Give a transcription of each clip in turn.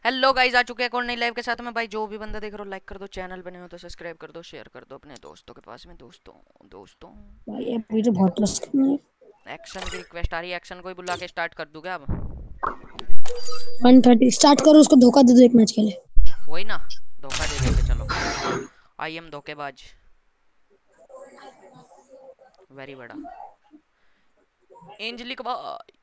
Hello guys, आ चुके हैं कौन नई लाइव के साथ में। भाई जो भी बंदा देख रहा हो लाइक कर दो, चैनल बने हो तो सब्सक्राइब कर दो, शेयर कर दो अपने दोस्तों के पास में। दोस्तों दोस्तों भाई अभी तो बहुत मुश्किल है। एक्शन की रिक्वेस्ट आ रही है, एक्शन को ही बुला के स्टार्ट कर दूंगा अब। 1:30 स्टार्ट करो, उसको धोखा दे दो एक मैच के लिए। वही ना, धोखा दे देंगे। चलो, आई एम धोखेबाज, वेरी बड़ा एंजलिक भाई।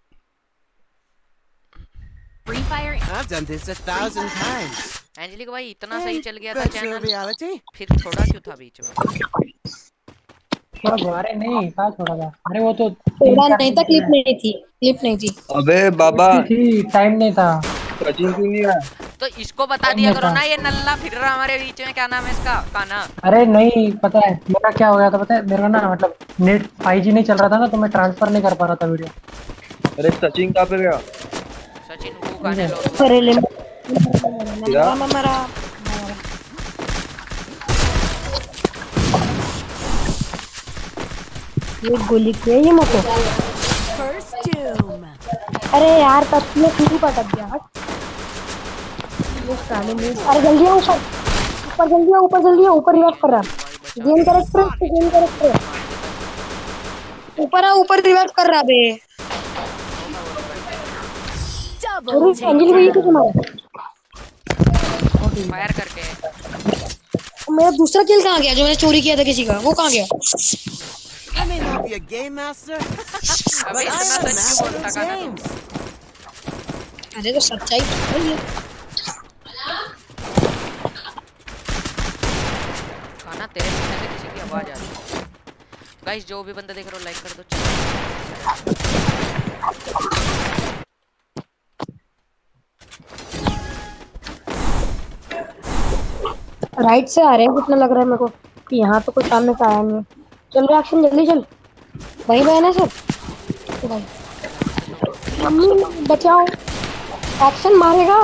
Free Fire. I've done this 1,000 times. Angelic भाई इतना सही चल गया था Virtual चैनल, reality. फिर छोड़ा क्यों था बीच में? थोड़ा गुब्बारे नहीं कहा छोड़ा था। अरे वो तो तीन थोड़ा चार नहीं दिन था, पहले क्लिप नहीं थी। अबे बाबा, थी, टाइम नहीं था। सचिन क्यों नहीं आया? तो इसको बता टाइम दिया नहीं करो था। ना, ये नल्ला फिर रहा हमारे बीच में। क्या नाम है इसका? काना। अरे नहीं पता है मेरा क्या हो गया था, पता है मेरा ना मतलब नेट 5G नहीं चल रहा था ना, तो मैं ट्रांसफर नहीं कर पा रहा था वीडियो। अरे सचिन कहाँ पे गया? सचिन को खाने लो। अरे ले क्या? मरा ये गोली किया ये मुझको। अरे यार तब में क्यों पटक गया? अरे जल्दी आओ, ऊपर जल्दी आओ, ऊपर जल्दी आओ, ऊपर रिवाइव कर रहा। गेम करेक्टर ऊपर आओ, ऊपर रिवाइव कर रहा बे। अंजलि भैया को मारो। फायर करके। मेरा दूसरा किल कहाँ गया जो मैंने चोरी किया था किसी का? वो कहाँ गया? I may not be a game master, but अबे I इतना am a सच क्यों master बोलता of काना games. तू? अरे तो सच्चाई है ये। खाना तेरे पीछे से किसी की आवाज आ रही है। गाइस जो भी बंदा देख रहा हो लाइक कर दो, चैनल। राइट से आ रहे हैं, कितना लग रहा है मेरे को कि यहाँ तो कोई सामने से आया नहीं है। चल रिएक्शन जल्दी चल, वहीं पे है ना सब। तो भाई मम्मी बचाओ, एक्शन मारेगा।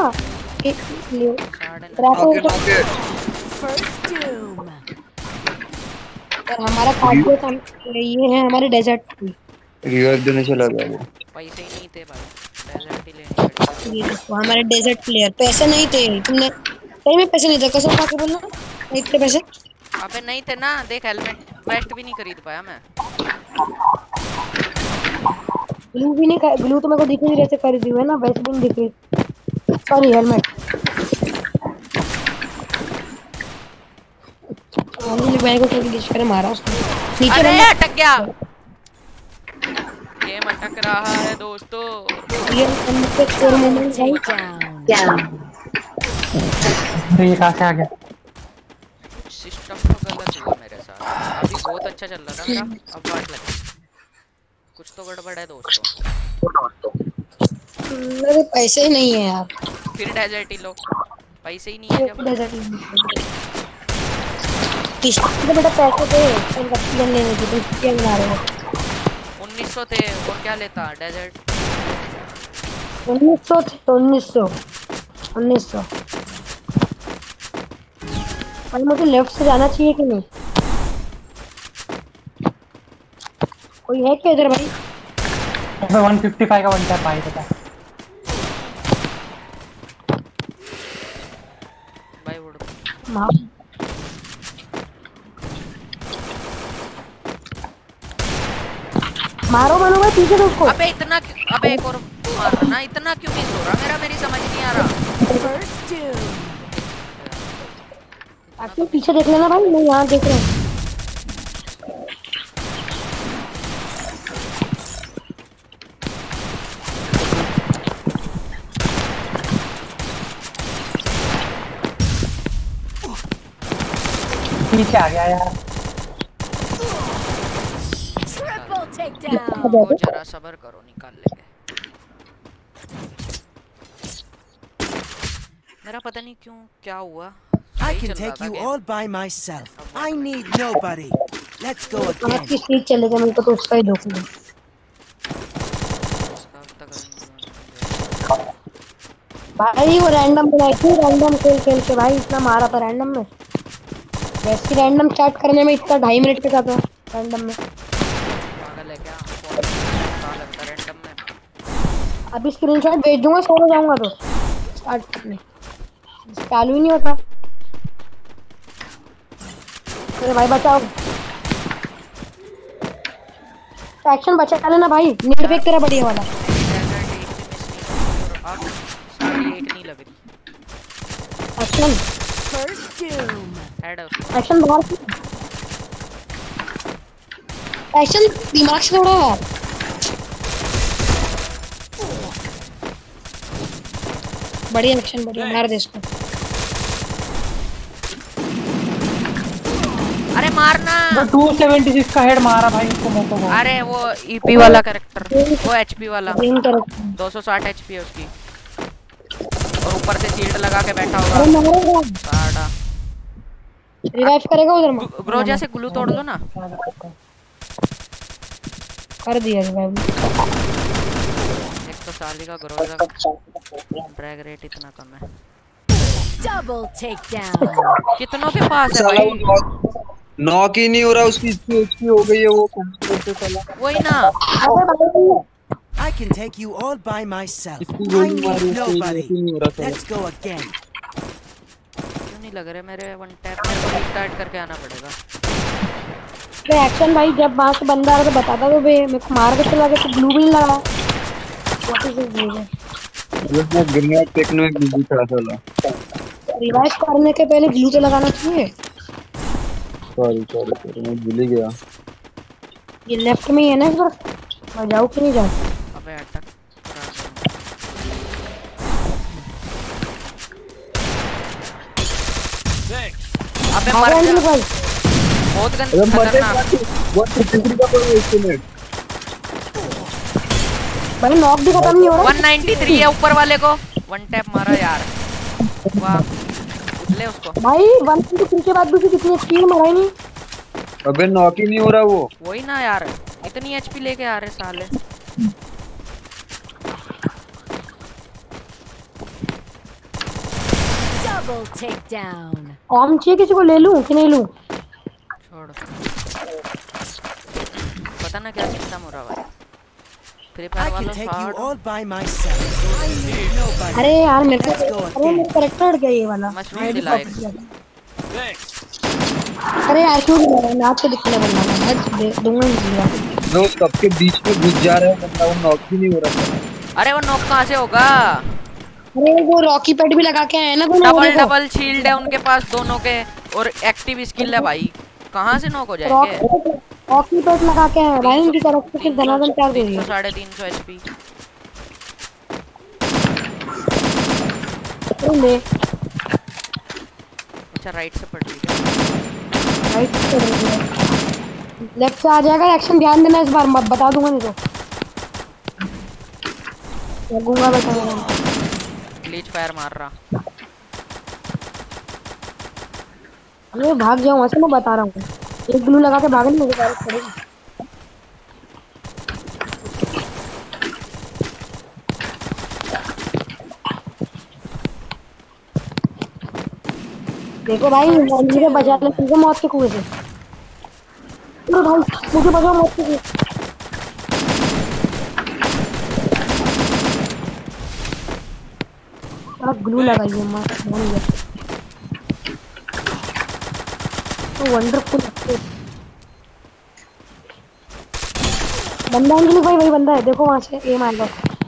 और हमारा कार्डियो काम ये है, हमारे डेजर्ट रिवर्स देने चला गया वो। पैसे ही नहीं थे भाई, डेजर्ट ही लेनी पड़ी। ये देखो हमारे डेजर्ट प्लेयर। पैसे नहीं थे, तुमने सही में पैसे नहीं थे? कसम खा के बोलना नहीं थे पैसे। अबे नहीं थे ना, देख हेलमेट वेस्ट भी नहीं खरीद पाया मैं। ग्लू भी नहीं, ग्लू तो मेरे को दिख नहीं रहे थे खरीदी हुए ना, वैसे भी नहीं दिख रही। Sorry helmet. भाई को किस करे मारा उसको नीचे। अरे अटक गया, गेम अटक रहा है दोस्तों। ये स्कोर मोमेंट भाई क्या? अरे ये कहाँ से आ गया? सिस्टम तो गलत हुआ मेरे साथ। अभी बहुत अच्छा चल रहा था मेरा, अब वाट लगी। कुछ तो गड़बड़ है दोस्तों। मेरे पैसे ही नहीं है यार। फिर डेजर्ट ही लो, पैसे ही नहीं है जब। डेजर्ट तो बेटा पैसे थे गन लेने की, तो क्या बना रहे हो? 1900 थे और क्या लेता डेजर्ट। 1900 थे तो 1900। भाई मुझे लेफ्ट से जाना चाहिए कि नहीं? कोई है क्या इधर भाई? 155 का वन टैप भाई पता है। भाई उड़ मारो मानो भाई, पीछे उसको। अबे इतना अबे एक और मार रहा ना, इतना क्यों मिस हो रहा मेरी समझ नहीं आ रहा। आखिर पीछे देख लेना भाई, मैं यहाँ देख रहा हूँ। पीछे आ गया यार। जरा सब्र करो, निकाल लेंगे। मेरा पता नहीं क्यों क्या हुआ। I can take you all by myself. I need nobody. Let's go again. किस चीज चलेगा, मेरे को तो उसका ही धोखा दो भाई। वो रैंडम बनाई थी, रैंडम खेल खेल के भाई इतना मारा था रैंडम में। वैसे रैंडम स्टार्ट करने में इतना 2.5 मिनट का था रैंडम में। पागल है क्या? कौन लगता रैंडम में? अभी स्क्रीनशॉट भेज दूंगा, सो जाऊंगा तो स्टार्ट नहीं, चालू ही नहीं होता। अरे भाई बचाओ, एक्शन बचा लेना भाई, नेट फेंक तेरा बढ़िया वाला। अब सारी एक नहीं लग रही। एक्शन हेड है उसका। एक्शन बाहर से, एक्शन दिमाग से थोड़ा यार। बढ़िया एक्शन, बढ़िया, मार दे इसको। अरे मारना। वो 276 का हेड मारा भाई उसको मोको को। अरे वो ईपी वाला कैरेक्टर, वो एचपी वाला, ग्रीन करो। 260 एचपी है उसकी, और ऊपर से शील्ड लगा के बैठा अरे होगा। मारेगा, साड़ा रिवाइव करेगा उधर। ग्रोजा से ग्लू तोड़ लो ना। कर दिया रिवाइव। एक तो साली का ग्रोजा ड्रैग रेट इतना कम है। Double takedown. कितनों के पास है साला भाई? वो नॉक ही नहीं हो रहा, उसकी इतनी एचपी हो गई है वो कैसे साला। वही ना। अबे भाई I can take you all by myself. इतनी I गोली मारी need उसको, nobody. ही नहीं हो रहा साला। Let's go again. क्यों नहीं लग रहे मेरे वन टैप में? को रिस्टार्ट करके आना पड़ेगा। अरे एक्शन भाई, जब वहां से बंदा आ रहा था बताता तो बे, मेरे को मार के चला गया तो ब्लू भी नहीं लगा। What is this blue? मैं ग्रेनेड फेंकने में बिजी था साला। रिवाइव करने के पहले ग्लू तो लगाना चाहिए। सॉरी मैं भूल ही गया। ये लेफ्ट में ही है ना, इस बार मैं जाऊँ कि नहीं जाऊँ? अबे अटक। अबे मर भागो जा। अंजलि भाई। बहुत अरे मरने खतरनाक। वो टिकरी का कोई एस्टिमेट। भाई नॉक भी खत्म नहीं हो रहा। 193 है ऊपर वाले को, वन टैप मारा यार। वाह, ले उसको। भाई 123 के बाद भी कितनी स्पीड मारा ही नहीं। अबे नॉक ही नहीं हो रहा वो। वही ना यार, इतनी एचपी लेके आ रहे साले। Double takedown. कॉम चाहिए किसी को, ले लूं कि नहीं लूं? छोड़, पता ना क्या सिस्टम हो रहा भाई। फ्री I फायर can वालों take you साड़। all by myself. I need nobody. अरे यार मेरे को, Let's go अरे again. मेरा कैरेक्टर अड़ गया ये वाला। मशरूम ID दिलाए। copy किया। अरे यार क्यों दिला रहा है? नाच के दिखने बनना है, हेड दूंगा नहीं दिया। वो सबके बीच में घुस जा रहा है बंदा, वो नॉक ही नहीं हो रहा था। अरे वो नॉक कहाँ से होगा? अरे वो रॉकी पैड भी लगा के आए ना दोनों। डबल डबल शील्ड है उनके पास दोनों के, और एक्टिव स्किल है भाई। कहाँ से नॉक हो जाएंगे? रॉकी पैड लगा के आए भाई, उनकी तरफ से फिर धनाधन चार दे दिया। 300 एचपी। ले अच्छा राइट से पड़ रही है। राइट से लेफ्ट से आ जाएगा। एक्शन ध्यान देना इस बार, मैं बता दूंगा नहीं तो लगूंगा बेटा। ग्लिच फायर मार रहा। अरे भाग जाऊं ऐसे, मैं बता रहा हूँ। एक ग्लू लगा के भागने मुझे गाड़ी पड़ेगी। देखो भाई, मुझे बचा ले तुझे मौत के कुएं से। अरे भाई मुझे बचाओ मौत के कुएं। आप ग्लू लगाइए मस्त बन गया। तो वंडरफुल बंदा अंजलि भाई, वही बंदा है देखो, वहां से ए मार लो।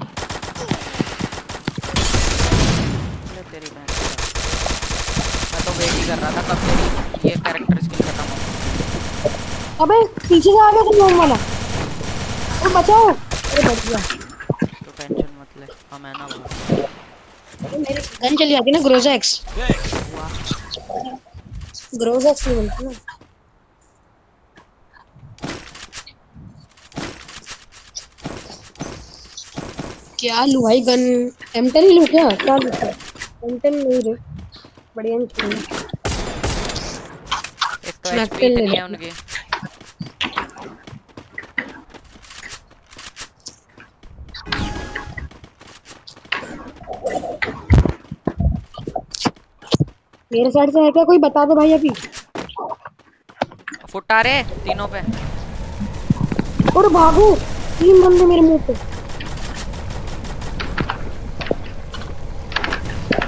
तेरी बहन का। मैं तो वेट ही कर रहा था कब तेरी ये कैरेक्टर स्किल खत्म हो। अबे पीछे से आ गया तुम वाला, अरे बचाओ। अरे बच गया। तो टेंशन मत ले, हम है ना वो। मेरी गन चली जाती ना, ग्रोजा एक्स। ग्रोजा एक्स नहीं बोलती ना। क्या लूं भाई गन? M10 लूं क्या? क्या लूं? M10 नहीं रे, बढ़िया नहीं चाहिए। एक तो एचपी इतनी है उनकी। मेरे साइड से है क्या कोई? बता दो भाई अभी। फुट आ रहे तीनों पे। और भागो, 3 बंदे मेरे मुंह पे।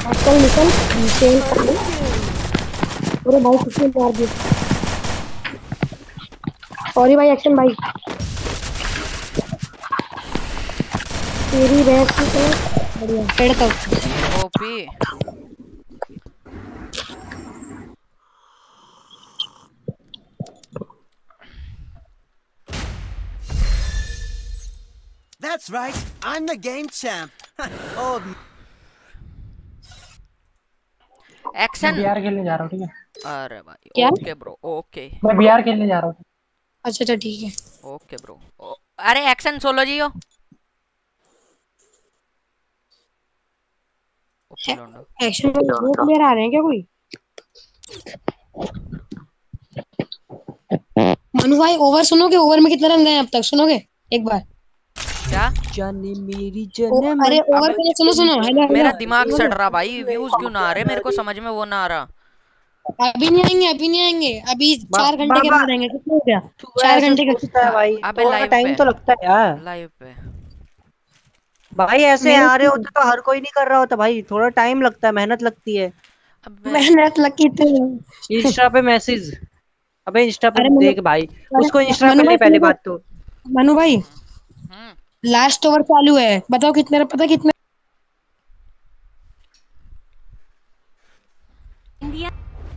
चल निकल चेंज कर ले। अरे भाई किसने मार दिया? सॉरी भाई एक्शन भाई। तेरी भैंस की तो बढ़िया पेड़ तक। OP That's right. I'm the game champ. Oh, action. Bihar खेलने जा रहा हूँ, ठीक है? अरे भाई क्या? ओके ब्रो ओके मैं बिहार खेलने जा रहा हूँ। अच्छा ठीक है। Okay bro. अरे एक्शन सोलो जियो। ओपी लोंडो। एक्शन में दो प्लेयर आ रहे हैं क्या कोई? मनु भाई ओवर सुनोगे? ओवर में कितने रन गए अब तक सुनोगे एक बार? क्या? जाने मेरी अरे ओवर के लिए सुनो सुनो। हेलो मेरा हेलो। दिमाग सड़ रहा भाई, व्यूज क्यों ना आ रहे मेरे को समझ में वो ना आ रहा। अभी नहीं आएंगे, अभी नहीं आएंगे, अभी 4 घंटे के बाबा, बाद आएंगे। कितना हो गया? तू 4 ऐसे घंटे का सोचता है भाई, अबे थोड़ा लाइव टाइम पे, तो लगता है यार। लाइव पे भाई ऐसे मेरे आ रहे होते तो हर कोई नहीं कर रहा होता भाई, थोड़ा टाइम लगता है, मेहनत लगती है। अबे मेहनत लगी थी। इंस्टा पे मैसेज, अबे इंस्टा पे अरे मनु, देख भाई, उसको इंस्टा पे मनु ले भाई पहले सुनो, बात तो। मनु भाई हम्म लास्ट ओवर चालू है, बताओ कितने पता कितने? India.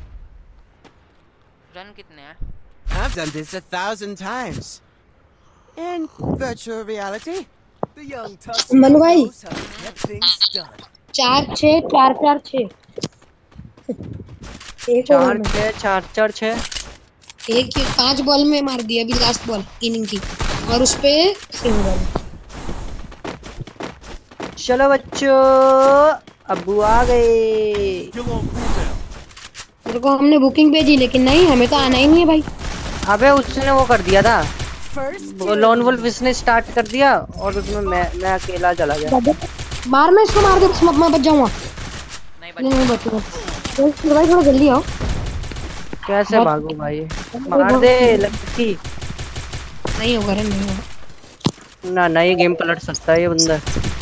रन कितने हैं? I've done this 1,000 times. In virtual reality, the young Tuxedo Manu भाई knows how to get things done. 4-6 4-4-6 एक ओवर 4 में 6 4 4 6। एक 5 बॉल में मार दिया अभी लास्ट बॉल इनिंग की, और उस पे सिंगल। चलो बच्चों, अब्बू आ गए। मेरे को हमने बुकिंग भेजी लेकिन नहीं, हमें तो आना ही नहीं है भाई। अबे उसने वो कर दिया था, First वो लॉन वुल्फ इसने स्टार्ट कर दिया और उसमें मैं अकेला चला गया। मार, मैं इसको मार दे, मैं बच जाऊंगा। नहीं नहीं बचूंगा। तो भाई थोड़ा जल्दी आओ। कैसे भागू भाई? मार दे लड़की। नहीं होगा रे, नहीं होगा। ना ना, ये गेम पलट सकता है ये बंदा।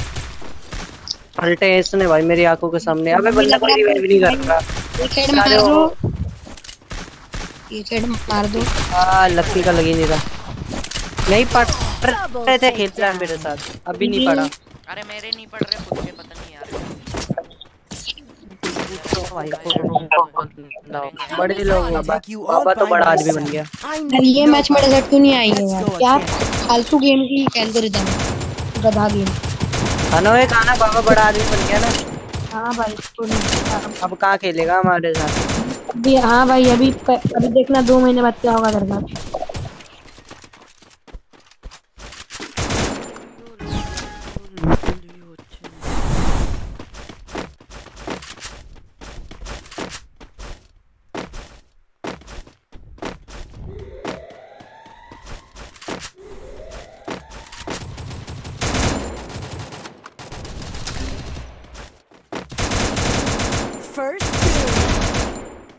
पलटे हैं इसने भाई मेरी आंखों के सामने। अबे बंदा कोई रिवाइव नहीं कर रहा। एक हेड मार दो, एक हेड मार दो। लक्की का लग ही नहीं रहा। नहीं पढ़ रहे थे, खेल रहा है मेरे साथ, अभी नहीं पढ़ा। अरे मेरे नहीं पड़ रहे, मुझे पता नहीं यार। भाई बड़े लोग, बाबा तो बड़ा आदमी बन गया। अब ये मैच में रिजल्ट क्यों नहीं आई है यार? क्या फालतू गेम की एल्गोरिदम, गधा गेम। खाना है खाना, बाबा बड़ा आदमी बन गया ना। हाँ भाई अब कहाँ खेलेगा हमारे साथ? अभी, हाँ भाई अभी देखना 2 महीने बाद क्या होगा तेरे साथ। first kill.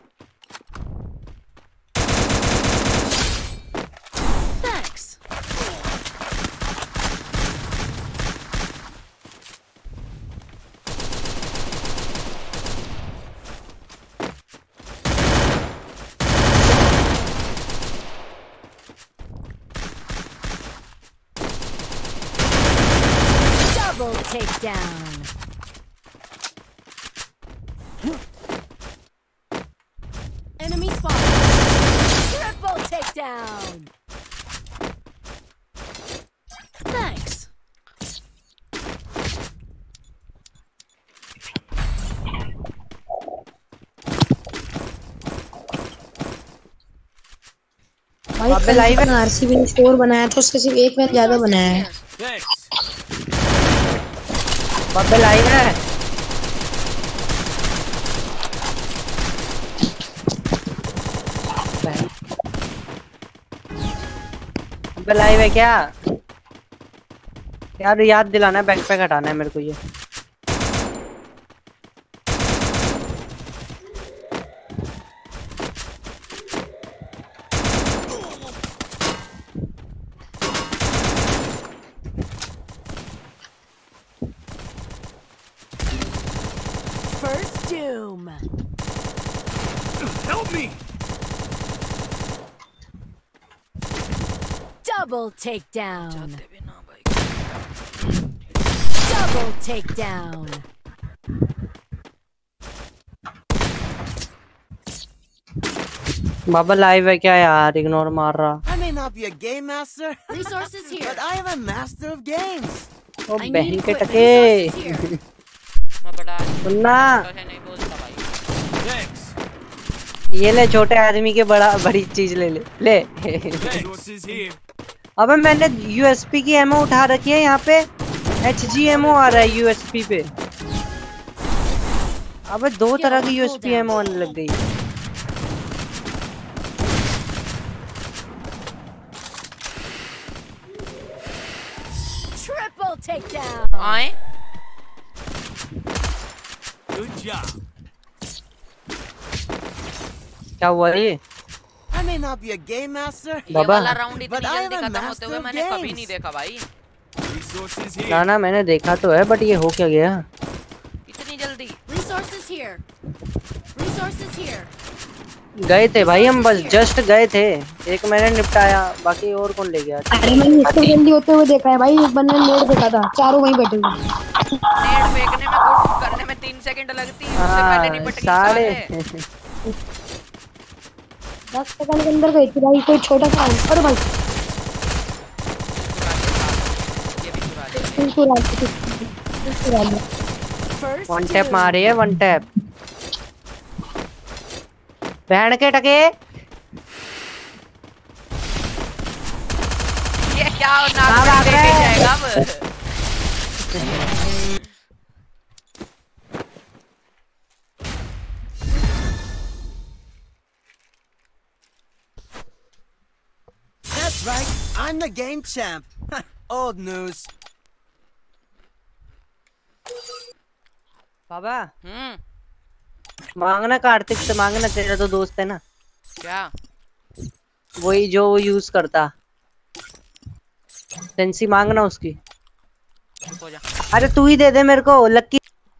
Thanks. Double takedown. Enemy spotted. Triple takedown. Thanks. भाई अबे लाइव है। आरसीबी ने स्कोर बनाया था, उससे सिर्फ 1 रन ज्यादा बनाया है। बाबे लाइव है। अबे लाइव है क्या यार? याद दिलाना, बैक पैक हटाना है मेरे को ये। First doom. Help me! Double takedown. जाते भी ना भाई। Double takedown. बाबा लाइव है क्या यार, इग्नोर मार रहा। I may not be a game master, Resources here. but I am a master of games. O I need बहन के equipment. टके, Resources here. मैं बड़ा सुनना, तो है नहीं बोलता भाई। Thanks. ये ले छोटे आदमी के बड़ी चीज ले ले ले। Resources here. अबे मैंने यूएसपी की एमओ उठा रखी है, यहाँ पे एचजी एमओ आ रहा है यूएसपी पे। अबे दो तरह की यूएसपी एमओ आने लग गई। Triple takedown. आए Good job. क्या हुआ ये? I may not be a game master, ये बाबा। वाला राउंड But इतनी I जल्दी am a खत्म होते master हुए of मैंने कभी games. नहीं देखा भाई। resources here. ना ना मैंने देखा तो है, बट ये हो क्या गया? इतनी जल्दी। Resources here. Resources here. गए थे भाई हम, बस जस्ट गए थे, एक मैंने निपटाया, बाकी और कौन ले गया? अरे मैंने इसको जल्दी होते हुए देखा है भाई, एक बंदे ने नेट देखा था, चारों वहीं बैठे हुए। नेट फेंकने में कुछ करने में 3 सेकंड लगती है, उससे पहले निपट गई साढ़े। साले। 10 सेकंड के अंदर गई थी भाई, कोई छोटा सा। अरे भाई ये भी चुरा लिया। इसको रात First वन टैप doom. मारी है, वन टैप। बहन के टके, ये क्या नाक कहाँ में भाग लेके रहा है? जाएगा अब? That's right. I'm the game champ. Old news. बाबा मांगना मांगना कार्तिक से, मांगना, तेरा तो दोस्त है ना, क्या? वही जो वो यूज करता सेंसी, मांगना उसकी। चुप हो जा। अरे तू ही दे दे मेरे को, लक्की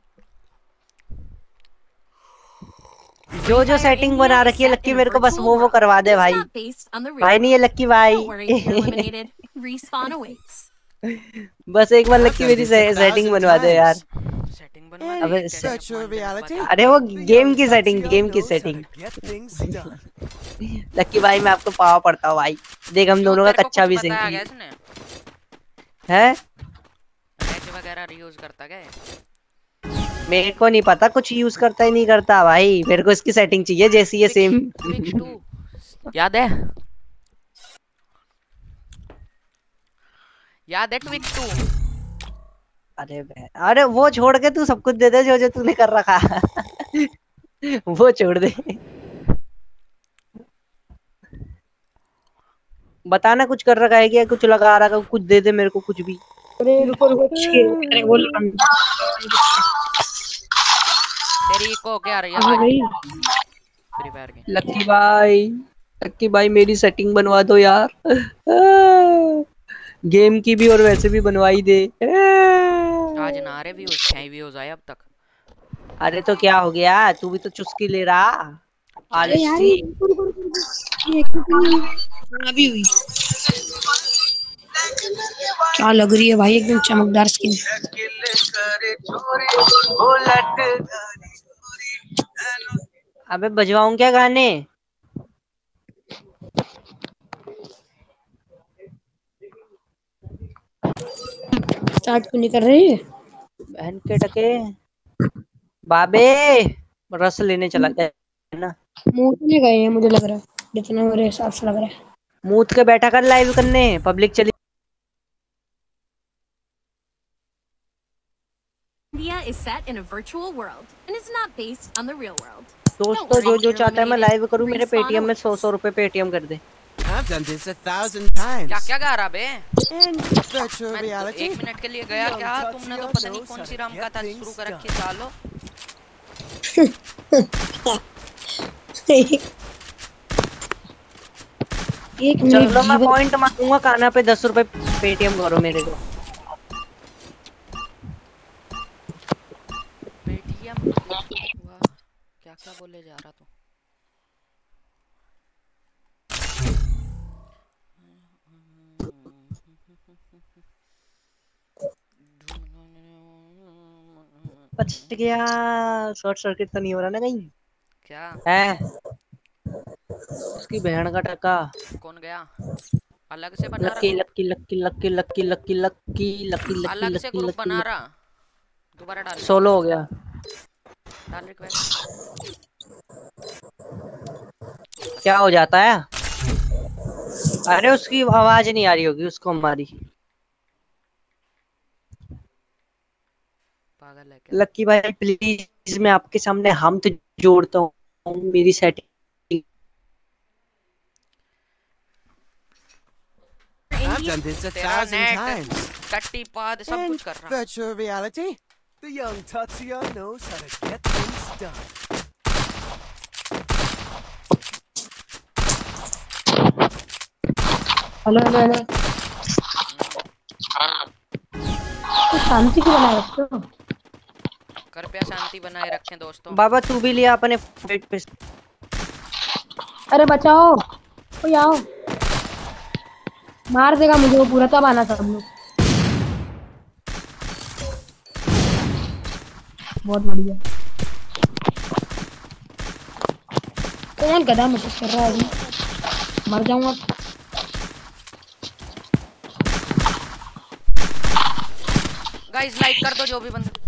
जो सेटिंग बना रखी है लक्की, मेरे को बस वो करवा दे भाई। भाई नहीं है लक्की भाई। Respawn awaits. बस एक बार लक्की मेरी सेटिंग बनवा दे यार। सेटिंग बनवा In अबे virtual reality, अरे वो the गेम young की सेटिंग, Tatsuya गेम की knows how to setting. get things done. Lucky भाई मैं आपको पावा पड़ता हूँ भाई, देख हम दोनों का कच्चा भी सिंक बताया गया इसने है। पैच वगैरह यूज करता क्या है? मेरे को नहीं पता, कुछ यूज करता ही नहीं करता भाई, मेरे को इसकी सेटिंग चाहिए जैसी ये सेम। Twitch 2 याद है? याद है Twitch 2? अरे वो छोड़ के तू सब कुछ दे दे जो तूने कर रखा। वो छोड़ दे, बताना कुछ कर रखा है क्या, कुछ लगा रखा, कुछ दे दे मेरे को, कुछ भी। अरे रुको रुको, अरे बोल तेरी को क्या रही है भाई भाई? फ्री फायर की लक्की भाई मेरी सेटिंग बनवा दो यार। गेम की भी और वैसे भी बनवाई दे। आज ना रहे व्यूज, 6 व्यूज आए अब तक। अरे तो क्या हो गया, तू भी तो चुस्की ले रहा। अरे यार आलसी। ये अभी हुई क्या लग रही है भाई, एकदम चमकदार स्किन। अबे बजवाऊं क्या गाने? स्टार्ट क्यों नहीं कर रही है? बहन के टके, बाबे रस लेने चला गया है ना। मुंह में गए हैं मुझे लग रहा है, जितना मेरे हिसाब से लग रहा है। मूत के बैठा कर लाइव करने, पब्लिक चली। India is set in a virtual world and is not based on the real world. दोस्तों जो चाहता है मैं लाइव करूं, मेरे पेटीएम में 100 रुपए पेटीएम कर दे। I've done this 1,000 times. क्या क्या गा रहा बे? In virtual मैं reality, 1 मिनट के लिए गया क्या? तुमने तो पता नहीं कौन सी राम कथा शुरू कर रखी सालो। एक चलो मिनट मैं पॉइंट मांगूंगा, काना पे 10 रुपए पेटीएम करो मेरे को। पेटीएम क्या क्या बोले जा रहा तू? बच गया। शॉर्ट सर्किट तो नहीं हो रहा ना कहीं? क्या? है उसकी बहन का टका। कौन गया? अलग से बना रहा लक्की ग्रुप? लक्की लक्की लक्की लक्की लक्की लक्की लक्की लक्की अलग से लक्की ग्रुप लक्की बना रहा? दोबारा डाल सोलो हो गया। डाल रिक्वेस्ट। क्या हो जाता है? अरे उसकी आवाज नहीं आ रही होगी उसको हमारी। पागल है क्या? लक्की भाई प्लीज मैं आपके सामने हम तो जोड़ता हूँ मेरी setting. I've done this 1,000 times. टट्टी पाद सब In कुछ कर रहा। virtual reality, the young Tatsuya knows how to get things done. Hello hello hello. तो शांति क्यों बनाए रखते हो? कृपया शांति बनाए रखें दोस्तों। बाबा तू भी लिया अपने पेट पे। अरे बचाओ, कोई आओ। मार देगा मुझे वो पूरा, तब आना सब लोग। बहुत बढ़िया। कौन गधा मैसेज कर रहा है अभी? मर जाऊंगा। गाइस लाइक कर दो जो भी बंदा।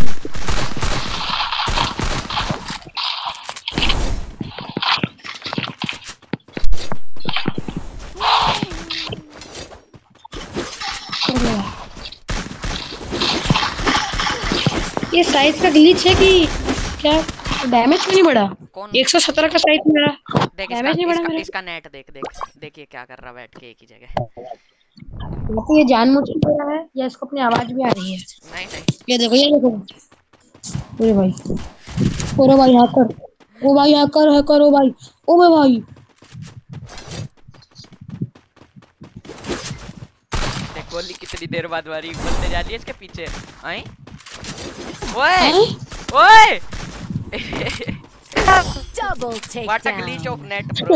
ये साइज का ग्लिच है कि क्या? डैमेज क्यों नहीं बढ़ा? कौन? 117 का साइज मेरा। देख डैमेज नहीं बढ़ा इसका, मेरा। इसका नेट देख देखिए क्या कर रहा बैठ के एक ही जगह। तो ये जानबूझ के कर रहा है या इसको अपनी आवाज भी आ रही है? नहीं नहीं। ये देखो ये देखो। अरे भाई, अरे भाई हैकर, ओ भाई हैकर हैकर, ओ भाई, ओ मैं भाई। देख गोली कितनी देर बाद मारी, बंदे जा रही है इसके पीछे। आई ओए ओए Double what a glitch of takedown. Net bro.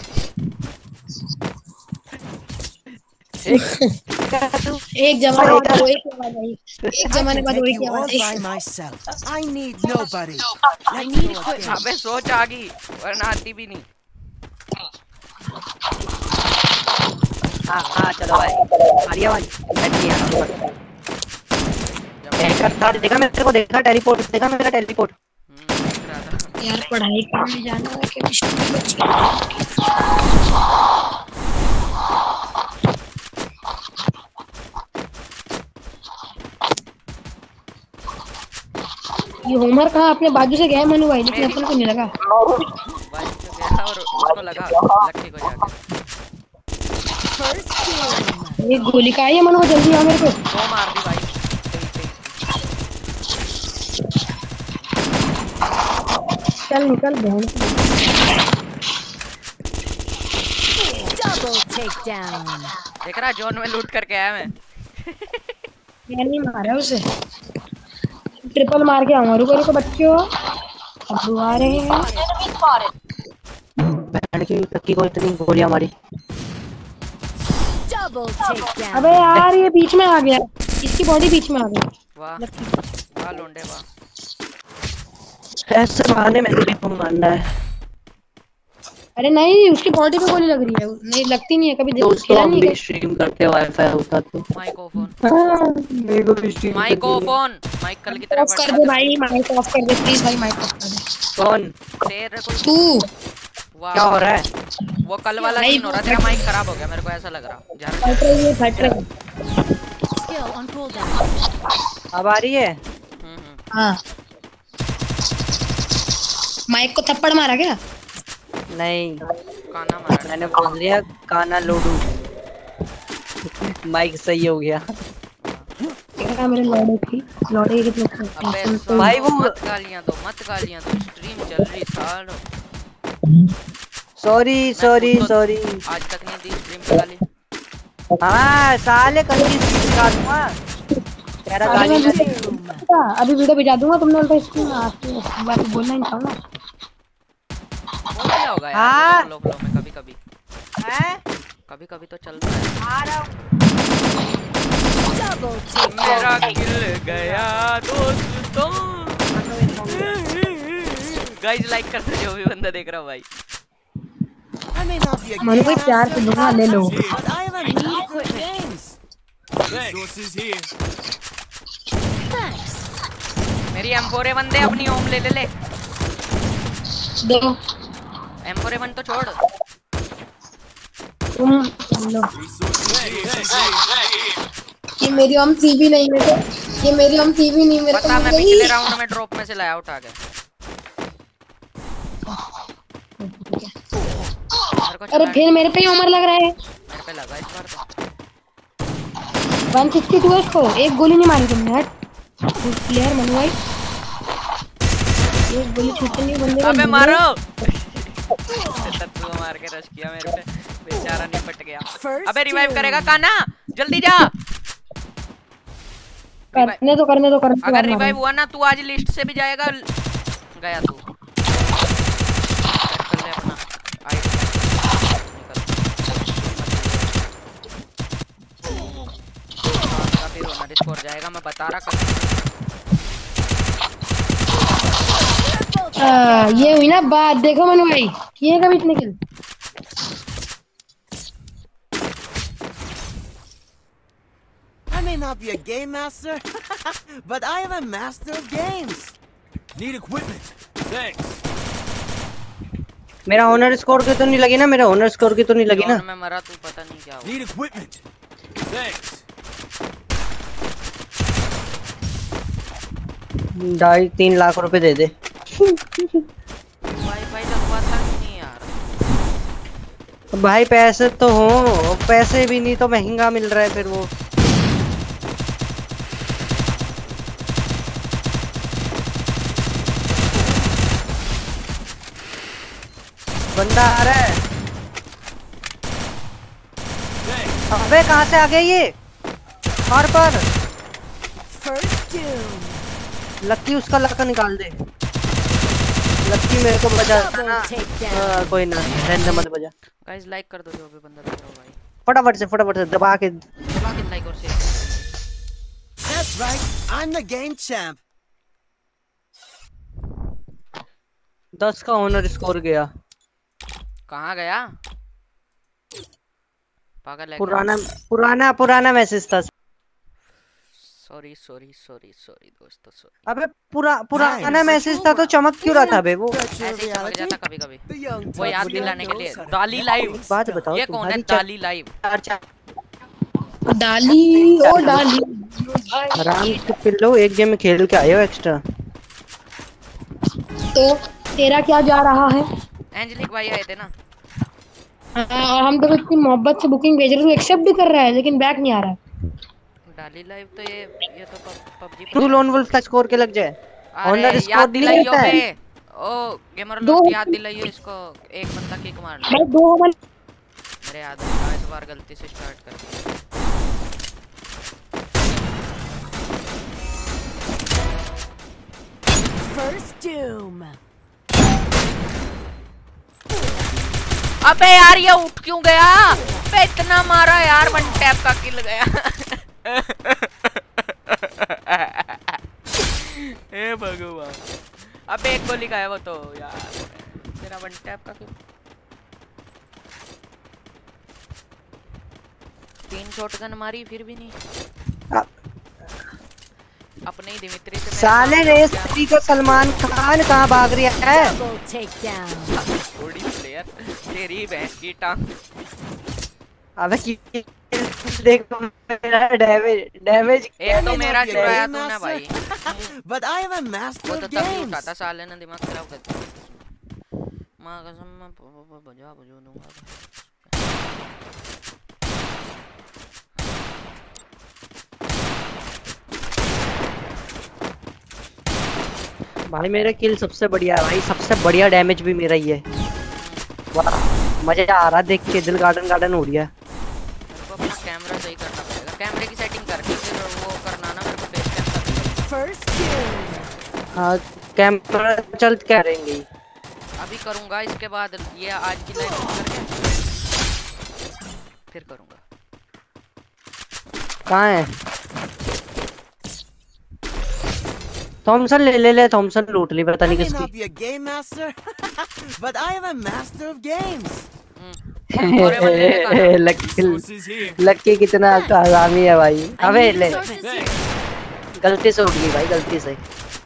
एक जमाने बाद वही की आवाज आई। एक I जमाने can बाद take वही you की all आवाज by I. myself. I need nobody. I need equipment. अबे सोच आ गई वरना आती भी नहीं। हाँ चलो भाई आर्या भाई बैठ गया। देखा देखा मेरे को, देखा टेलीपोर्ट, देखा मेरा टेलीपोर्ट। देख रहा था। यार पढ़ाई करने जाना है कि स्कूल बच्चे। ये होमवर्क कहाँ अपने बाजू से गया है मनु भाई, लेकिन अपन को नहीं लगा। भाई तो गया और उसको लगा लक्की को जाके। First kill. ये गोली का है मनु, जल्दी आ मेरे को। दो मार दी भाई। चल निकल बहन। Double takedown. देख रहा जोन में लूट करके आया मैं। मैं नहीं मारा उसे, ट्रिपल मार के आऊंगा। रुको रुको बच्चों, अब आ रहे हैं। बहन की लक्की को इतनी गोलियां मारी। Double takedown. अबे यार ये बीच में आ गया, इसकी बॉडी बीच में आ गई। वाह वाह लोंडे वाह। ऐसे बहाने में भी तुम मानना है। अरे नहीं, उसकी बॉडी पे गोली लग रही है। नहीं लगती नहीं है, कभी दोस्तों खेला हम नहीं भी है। स्ट्रीम करते वाईफाई होता तो। माइक्रोफोन मेरे को भी स्ट्रीम माइक्रोफोन माइक कल की तरह ऑफ कर दे भाई, माइक ऑफ कर दे प्लीज भाई, माइक ऑफ कर दे। कौन तेरे कोई तू क्या हो रहा है? वो कल वाला नहीं, सीन हो रहा। तेरा माइक खराब हो गया मेरे को ऐसा लग रहा। फट रही है, फट रही है। Skill on cooldown. अब आ रही है? हाँ माइक को थप्पड़ मारा क्या? नहीं काना मारा। मैंने बोल दिया काना लोडू। माइक सही हो गया। क्या मेरे लौड़े की लौड़े कितने अबे तो भाई वो मत गालियां दो स्ट्रीम चल रही सालो। Sorry sorry sorry. आज तक नहीं दी स्ट्रीम पे गाली। हाँ साले कल की सिखा दूंगा तेरा गाली ना दे। अभी वीडियो भेजा दूंगा, तुमने उल्टा स्क्रीन बात बोलना ही चाहूंगा। गया होगा यार हाँ। फ्लो फ्लो में कभी कभी हैं? कभी कभी तो चलता है। आ रहा हूँ। Double take मेरा किल गया दोस्तों। गाइस लाइक कर दो जो भी बंदा देख रहा हो भाई। I may not be a Manu game भाई प्यार से दूंगा, ले लो। master, but I have a master of games. Resources here. Thanks. मेरी M4A1 दे अपनी ओम ले ले ले। दो M4A1 तो छोड़। तुम लो। Resources here. ये मेरी ओम थी भी नहीं मेरे को, ये मेरी ओम थी भी नहीं मेरे को पता मैं मिल गई। पिछले राउंड में ड्रॉप में से लाया उठा के। अरे फिर मेरे पे ही उमर लग रहा है। मेरे पे लगा इस बार तो। 162 है इसको, एक गोली नहीं मारी तुमने। हट प्लेयर मनु भाई, एक गोली छूटती नहीं बंदे को। अबे मारो। तत्व मार के रश किया मेरे पे, बेचारा निपट गया। अबे रिवाइव करेगा काना, जल्दी जा। करने दो अगर रिवाइव हुआ ना तू आज लिस्ट से भी जाएगा। गया तू। कर ले अपना आईडी। फिर ओनर स्कोर जाएगा, मैं बता रहा कर। ये हुई ना बात। देखो मनु भाई, किए कभी इतने kill. I may not be a game master, but I am a master of games. Need equipment. Thanks. मेरा ऑनर स्कोर की तो नहीं लगी ना, मेरा ऑनर स्कोर की तो नहीं लगी ना। मैं मरा तू पता नहीं क्या हुआ। Need equipment. Thanks. 2.5-3 लाख रुपए दे दे। वाईफाई लगवाता नहीं यार। भाई पैसे तो हो, पैसे भी नहीं तो महंगा मिल रहा है फिर वो। बंदा आ रहा है। अबे कहाँ से आ गया ये? और पर First doom. लक्की उसका लक्का निकाल दे। लक्की मेरे को बजा ना। Take down. कोई ना, रहने मत बजा। गाइस लाइक कर दो जो भी बंदा देख रहा हो भाई। फटाफट से दबा के। लाइक और share. That's right. I'm the game champ. 10 का ऑनर स्कोर गया। कहाँ गया? पागल है। पुराना मैसेज था। सॉरी दोस्तों सॉरी। अबे पुराना मैसेज था तो चमक क्यों रहा था बे वो? ऐसे ही चमक जाता कभी कभी। The young वो याद Tugboat दिलाने के लिए। knows दाली लाइव। बात बताओ ये कौन है? दाली लाइव। डाली ओ डाली आराम से पिल्लो, एक गेम में खेल के आए हो एक्स्ट्रा। तो तेरा क्या जा रहा है? एंजेलिक भाई आए थे ना। और हम तो इतनी मोहब्बत से बुकिंग भेज रहे हैं, एक्सेप्ट भी कर रहा है लेकिन बैक नहीं आ रहा है। डाली लाइव तो ये तो पबजी तू लोन वुल्फ का स्कोर के लग जाए। ऑनर स्कोर याद नहीं दिलाइयो रहता है। बे। ओ गेमर लोग याद दिलाइयो इसको। एक बंदा किक मारना। भाई दो ओवर मेरे याद है इस बार गलती से स्टार्ट कर दिया। First doom. अबे यार ये उठ क्यों गया? बे इतना मारा यार, वन टैप का किल गया। हे भगवान। अबे एक गोली का है वो तो यार। तेरा वन टैप का किल। 3 शॉटगन मारी फिर भी नहीं। अपने ही दिमित्री से साले रेस 3 को सलमान खान कहाँ भाग रही है? Double takedown. थोड़ी प्लेयर तेरी भैंस की टांग। अबे देखो मेरा डैमेज एक तो मेरा चुराया तूने भाई। But I am a master वो तो of तभी games. उठाता साले ने दिमाग खराब कर दिया। माँ कसम मैं बजा दूंगा। भाई मेरा किल सबसे बढ़िया है भाई, सबसे बढ़िया डैमेज भी मेरा ही है। वाह मजा आ रहा देख के, दिल गार्डन हो रहा है। मेरे को अपना कैमरा सही करना पड़ेगा। कैमरे की सेटिंग करके फिर वो करना ना मेरे को फेस कैम करना। First doom. हाँ कैमरा चल क्या करेंगे। अभी करूंगा इसके बाद ये आज की लाइव करके फिर करूंगा। कहाँ है थॉमसन? ले थॉमसन लूट ली, पता I नहीं may किसकी। not be a game master, but I am a master of games. लक्की कितना हरामी है भाई। I अबे need ले, resources here. गलती से उठ गई भाई, गलती से।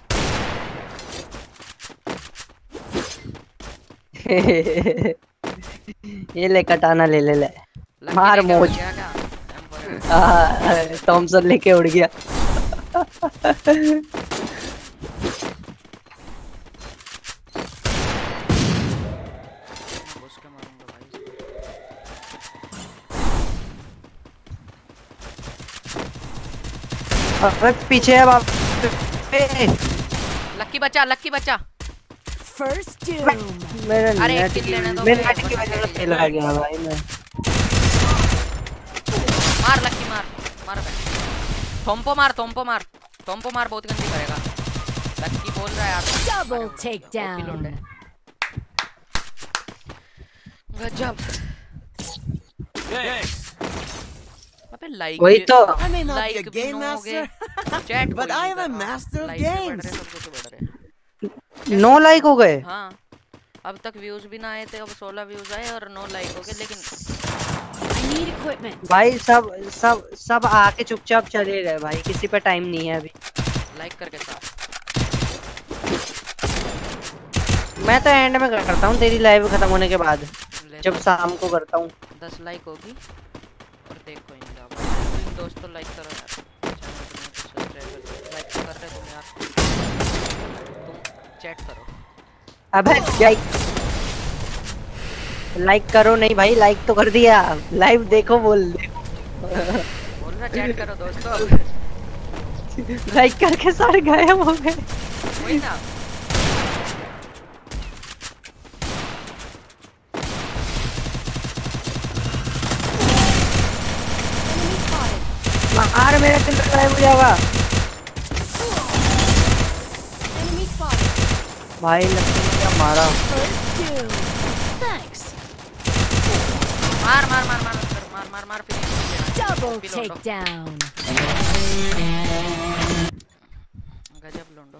ये ले कटाना ले ले ले, मार मोज। थॉमसन लेके उड़ गया। अबे पीछे है बाप। लक्की बच्चा, लक्की बच्चा। First doom. मेरे अरे नेट किल लेने दो, मेरे नेट की वजह से फेल आ गया भाई मैं। मार लक्की, मार मार बे। थोम्पो मार, थोम्पो मार, थोम्पो मार, बहुत गंदी करेगा। लक्की बोल रहा है यार। Double takedown. गजब। अबे लाइक वही तो। I may not be a like भी game नो हो गए, master, chat but I am a master of like भी बढ़ games. रहे, सब कुछ बढ़ रहे। 9 लाइक हो गए। हाँ अब तक व्यूज भी ना आए थे, अब 16 व्यूज आए और 9 लाइक हो गए। लेकिन I need equipment. भाई सब आके चुपचाप चले गए भाई, किसी पे टाइम नहीं है अभी। लाइक करके साथ मैं तो एंड में करता हूँ तेरी लाइव खत्म होने के बाद, जब शाम को करता हूँ। 10 लाइक होगी और देखो इनका दोस्तों, लाइक करो यार, लाइक कर रहे तुम यार, तुम चैट करो। अबे लाइक करो नहीं भाई, लाइक तो कर दिया, लाइव देखो बोल बोलना चैट करो दोस्तों। लाइक करके सारे गायब हो गए। वही ना, मार, मेरा किल गायब हो जाएगा Enemy spotted. भाई। लक्ष्मी ने क्या मारा। First doom. Thanks. मार मार मार मार मार मार मार फिनिश। Double takedown. गजब लोंडो।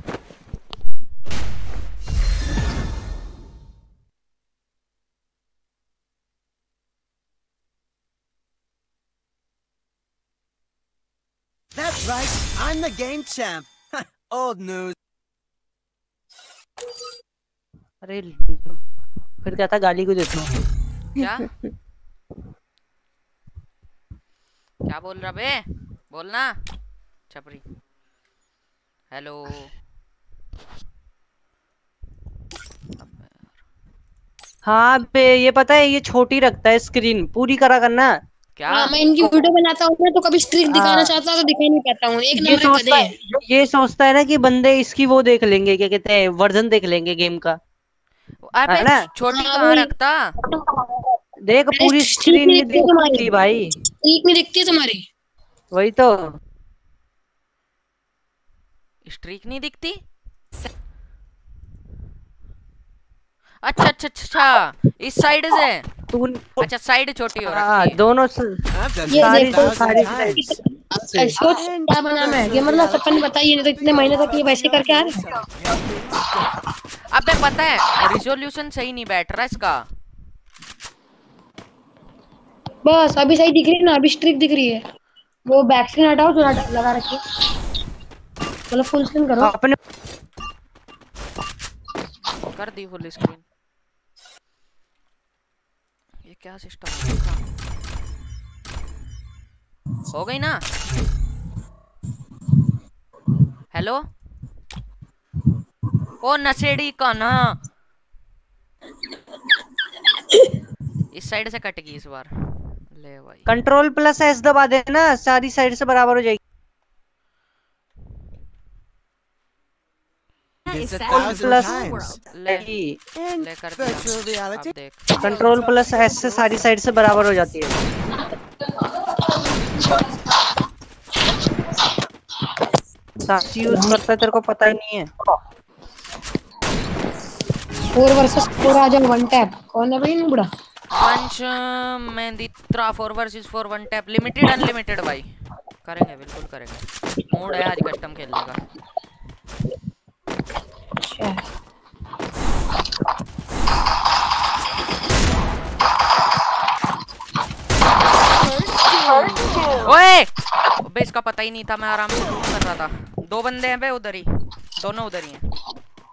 That's right, I'm the game champ. Old news. अरे फिर क्या था, गाली को देता हूँ। क्या क्या बोल रहा बे, बोलना छपरी। हेलो हाँ बे, ये पता है ये छोटी रखता है स्क्रीन, पूरी करा करना। क्या हाँ, मैं इनकी वीडियो बनाता हूँ ना, तो कभी स्ट्रिक दिखाना चाहता हूँ तो दिखा नहीं पाता हूँ। एक नंबर ये सोचता है ना कि बंदे इसकी वो देख लेंगे, क्या कहते हैं, वर्जन देख लेंगे गेम का, अबे है ना? छोटी हाँ, कहाँ वही। रखता। देख पूरी स्क्रीन नहीं दिखती भाई। स्ट्रिक नहीं दिखती है तुम्हारी। वही तो। स्ट्रीक नहीं दिखती। अच्छा अच्छा अच्छा, इस साइड से। तू अच्छा साइड छोटी हो हाँ, रखी है। दोनों I've done ये this देखो, 1,000 times. सोच क्या बना मैं। ये मतलब सपन ने बताइए, नहीं तो इतने महीने तक ये वैसे करके आ रहे हैं। अबे पता है रिजोल्यूशन सही नहीं बैठ रहा इसका। बस अभी सही दिख रही है ना, अभी स्ट्रिक दिख रही है। वो बैक स्क्रीन हटाओ जो लगा रखी है, मतलब फुल स्क्रीन करो। अपने कर दी फुल स्क्रीन। ये क्या सिस्टम हो गई ना। हेलो ओ नशेड़ी का ना, इस साइड से कट गई इस बार। ले भाई Ctrl+S दबा देना, सारी साइड से बराबर हो जाएगी। This Is 1,000 that times. world? ले In ले कर virtual दिया। reality. अब देख Ctrl+S से सारी साइड से बराबर हो जाती है। साक्षी यूज करता है, तेरे को पता ही नहीं है। 4 वर्सेस 4 आ जाओ, वन टैप। कौन है भाई नुबड़ा? वंश मेहंदीत्रा 4 versus 4 one tap limited unlimited भाई। करेंगे बिल्कुल करेंगे। मूड है आज कस्टम खेलने का। अच्छा ओए अबे इसका पता ही नहीं था, मैं आराम से लूट कर रहा था। 2 बंदे हैं बे उधर ही, दोनों उधर ही हैं।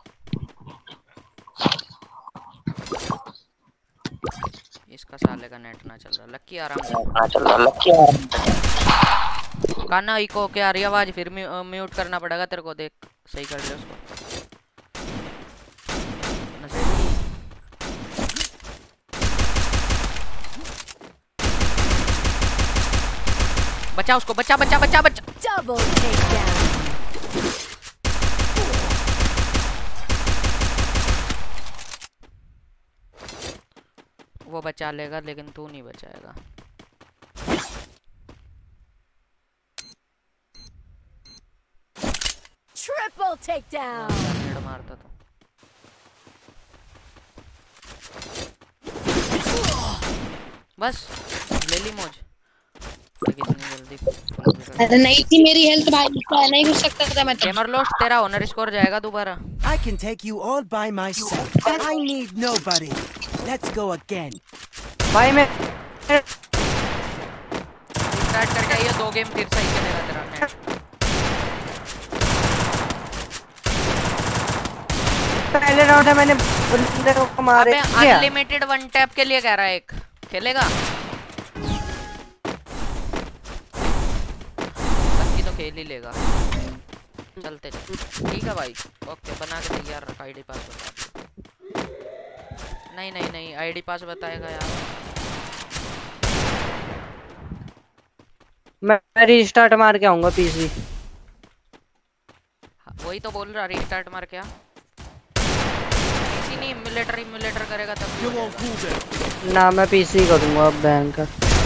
इसका साले का नेट ना चल रहा। लक्की आराम से काना इको क्या आ रही आवाज, फिर म्यूट करना पड़ेगा तेरे को। देख सही कर ले उसको। बचा उसको, बचा बचा बचा बचा। Double takedown. वो बचा लेगा लेकिन तू नहीं बचाएगा। Triple takedown. हेड मारता तो। बस ले ली मौज। लेकिन इतनी जल्दी अरे नहीं थी मेरी हेल्थ भाई, नहीं घुस सकता था मैं तो। गेमर लोस्ट तेरा ऑनर स्कोर जाएगा दोबारा। I can take you all by myself. I need nobody. Let's go again. भाई मैं स्टार्ट करके आइए, 2 गेम फिर सही चलेगा तेरा नेट। पहले राउंड है मैंने बंदे को मारे। अबे अनलिमिटेड वन टैप के लिए कह रहा है, एक खेलेगा। बाकी तो खेल ही लेगा। चलते चल ठीक है भाई। ओके बना के तैयार रख। आईडी पास बता। नहीं नहीं नहीं आईडी पास बताएगा यार। मैं रीस्टार्ट मार के आऊंगा पीसी। वही तो बोल रहा, रीस्टार्ट मार क्या। पीसी नहीं इम्यूलेटर करेगा तब भी हो जाएगा। ना मैं पीसी करूंगा अब बैंक।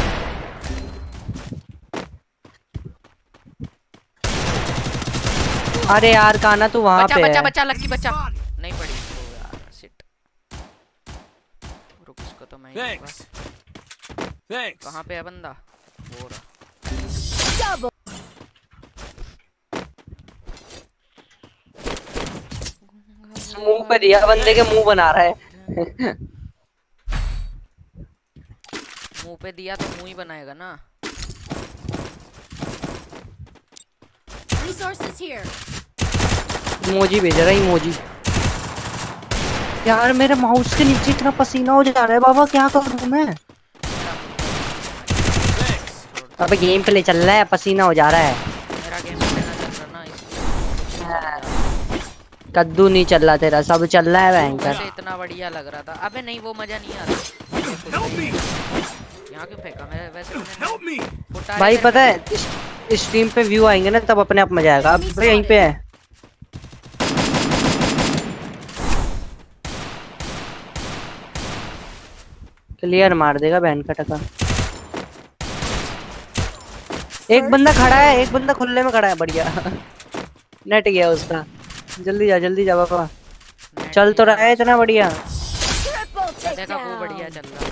अरे यार काना तू वहां पे बचा है। बचा लक्की बचा। नहीं पड़ी तो यार शिट। रुक इसको तो मैं Thanks. Thanks. कहां पे है बंदा? वो रहा। Double. मुंह पे दिया, बंदे के मुंह बना रहा है। मुंह पे दिया तो मुंह ही बनाएगा ना। Resources here. इमोजी भेज रहा है, इमोजी। यार मेरे माउस के नीचे इतना पसीना हो जा रहा है बाबा, क्या करूं मैं। अबे गेम प्ले चल रहा है, पसीना हो जा रहा है। मेरा गेम प्ले ना चल रहा ना इसलिए। कद्दू नहीं चल रहा तेरा, सब चल रहा है भयंकर। वैसे इतना बढ़िया लग रहा था। अबे नहीं वो मजा नहीं आ रहा। यहाँ क्यों फेंका मैं वैसे मैंने भाई पता है स्ट्रीम पे व्यू आएंगे ना तब अपने आप मजा आएगा। अब यहीं पे है। क्लियर मार देगा बहन का टका। एक बंदा खड़ा है, एक बंदा खुले में खड़ा है। बढ़िया नेट गया उसका। जल्दी जा बाबा। चल तो रहा है इतना बढ़िया। Triple देखा वो बढ़िया takedown. चल रहा।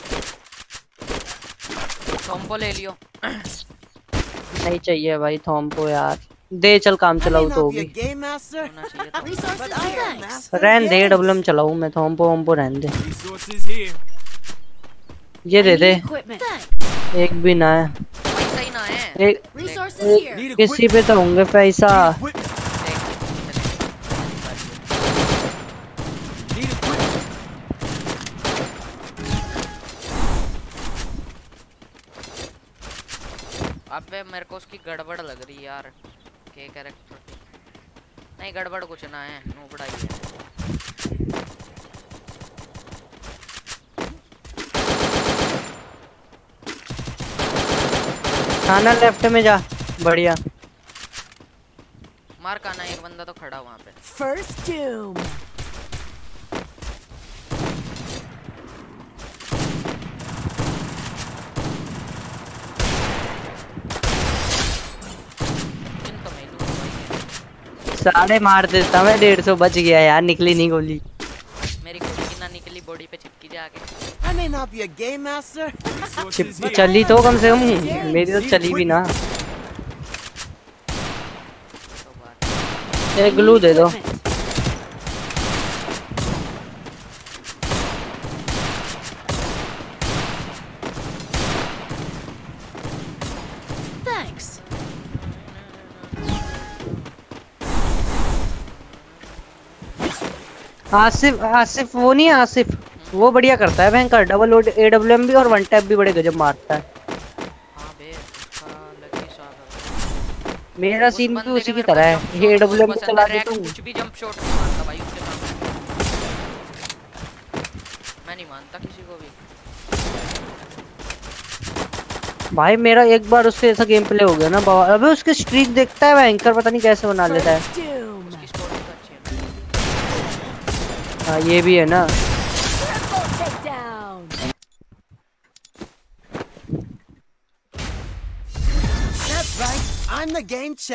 थॉम्पो ले लियो। नहीं चाहिए भाई थॉम्पो यार। दे चल काम I may चलाऊ तो not be a होगी। game master, होना चाहिए तो। Resources but I am here. master of रहन दे games. डबलम चलाऊ मैं, थॉम्पो वॉम्पो रहन दे। Resources here. ये दे दे। Equipment. Thanks. एक भी ना है। पैसा ही ना है। एक Resources here. Need किसी equipment. पे तो होंगे पैसा। Equipment. देख, Need equipment. अबे मेरे को उसकी गड़बड़ लग रही है यार। के कैरेक्टर नहीं, गड़बड़ कुछ ना है, नूबड़ा ही है। खाना लेफ्ट में जा। बढ़िया। मार काना, एक बंदा तो खड़ा वहां पे। First doom. इन तो मैं लूंगा भाई। साढ़े मार देता मैं, 150 बच गया यार, निकली नहीं गोली। मेरी गोली की ना निकली बॉडी पे चिपकी जाके। I may not be a game master, चली तो कम से कम, मेरी तो चली भी ना। तो बात एक ग्लू दे दो। Thanks. आसिफ आसिफ वो नहीं है आसिफ, वो बढ़िया करता है भयंकर, डबल AWM भी और वन टैप भी बड़े गजब मारता है। हाँ बे उसका लकी शॉट है। मेरा उस सीन भी बंदे उसी के की मेरे को तरह है, jump ये shot बहुत AWM पसंद चला है, देता हूँ। कुछ भी जंप शॉट नहीं मारता भाई उसके सामने। मैं नहीं मानता किसी को भी। भाई मेरा एक बार उससे ऐसा गेम प्ले हो गया ना बाबा, अबे उसकी स्ट्रीक देखता है भयंकर, पता नहीं कैसे बना लेता है। First doom. उसकी स्कोर भी तो अच्छी है। हाँ ये भी है ना। Triple takedown. that's right. I'm the game champ.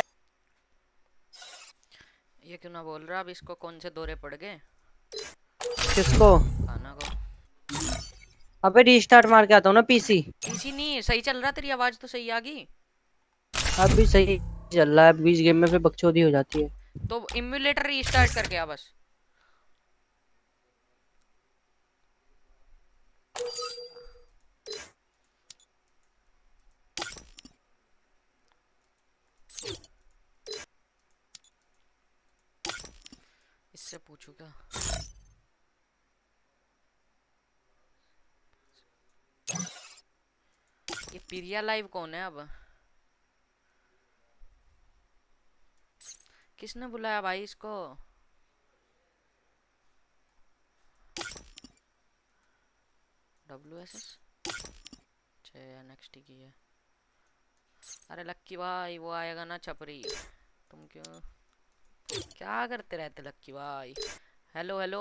ये क्यों ना बोल रहा, अब इसको कौन से दौरे पड़ गए किसको? खाना को। अबे रीस्टार्ट मार के आता हूँ ना पीसी। पीसी नहीं सही चल रहा, तेरी आवाज तो सही आ गई। अब भी सही चल रहा है, बीच गेम में फिर बकचोदी हो जाती है। तो इम्यूलेटर रीस्टार्ट करके आ बस। इससे पूछू क्या? ये पिरिया लाइव कौन है अब? किसने बुलाया भाई इसको? WSS NXT की है। अरे लक्की भाई वो आएगा ना छपरी, तुम क्यों क्या करते रहते लक्की भाई? हेलो हेलो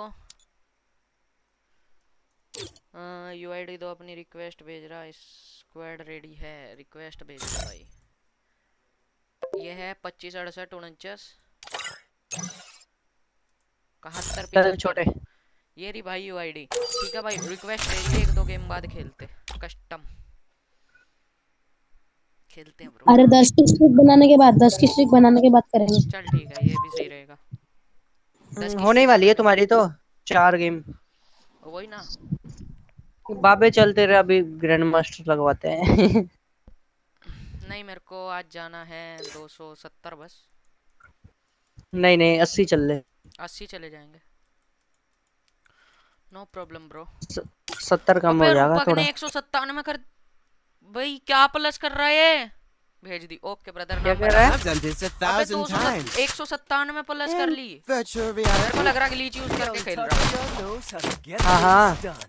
UID दो, अपनी रिक्वेस्ट भेज रहा है, स्क्वाड रेडी है, रिक्वेस्ट भेज रहा भाई। ये है 25 68 49 71 छोटे ये रही भाई UID। ठीक है भाई रिक्वेस्ट भेज दे, 1-2 गेम बाद खेलते कस्टम खेलते हैं ब्रो। अरे 10 की स्ट्रिक बनाने के बाद 10 की स्ट्रिक बनाने के बाद करेंगे। चल ठीक है ये भी सही रहेगा। 10 की होने ही streak वाली है बनाने तुम्हारी तो 4 गेम। के- वही ना। बाबे चलते रहे, अभी ग्रैंड मास्टर लगवाते हैं। नहीं मेरे को आज जाना है 270 बस। नहीं नहीं 80 चल ले। 80 चले जाएंगे, नो प्रॉब्लम ब्रो। 70 कम हो जाएगा रूपक थोड़ा। ने 197 कर भाई, क्या प्लस कर रहा है ये? भेज दी। ओके ब्रदर क्या नाम कह रहा है? I've done this 1,000 times. 197 plus कर ली। Virtual मेरे को reality. लग रहा है ग्लिच यूज करके खेल रहा हूँ, knows how to get हाँ हाँ things done.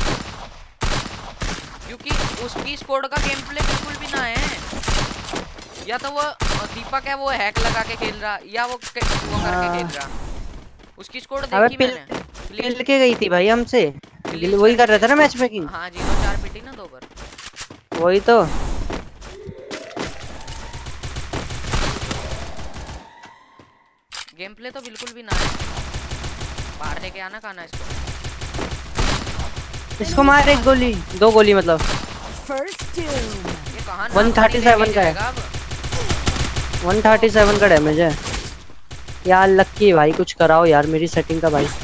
क्योंकि उसकी स्कोर का गेम प्ले बिल्कुल भी ना है। या तो वो दीपक है वो हैक लगा के खेल रहा, या वो करके खेल रहा। उसकी स्कोर अबे देखी मैंने। पिल के गई थी भाई हमसे, वही कर रहा था ना मैच मेकिंग। हाँ 0-4 पिटी ना 2 बार। वही तो। गेम प्ले तो बिल्कुल भी ना है। बाहर लेके आना खाना इसको। इसको मार एक गोली, 2 गोली मतलब। First doom. ये कहाँ 137 का है। 137 का डैमेज है यार। लक्की भाई कुछ कराओ यार मेरी सेटिंग का भाई।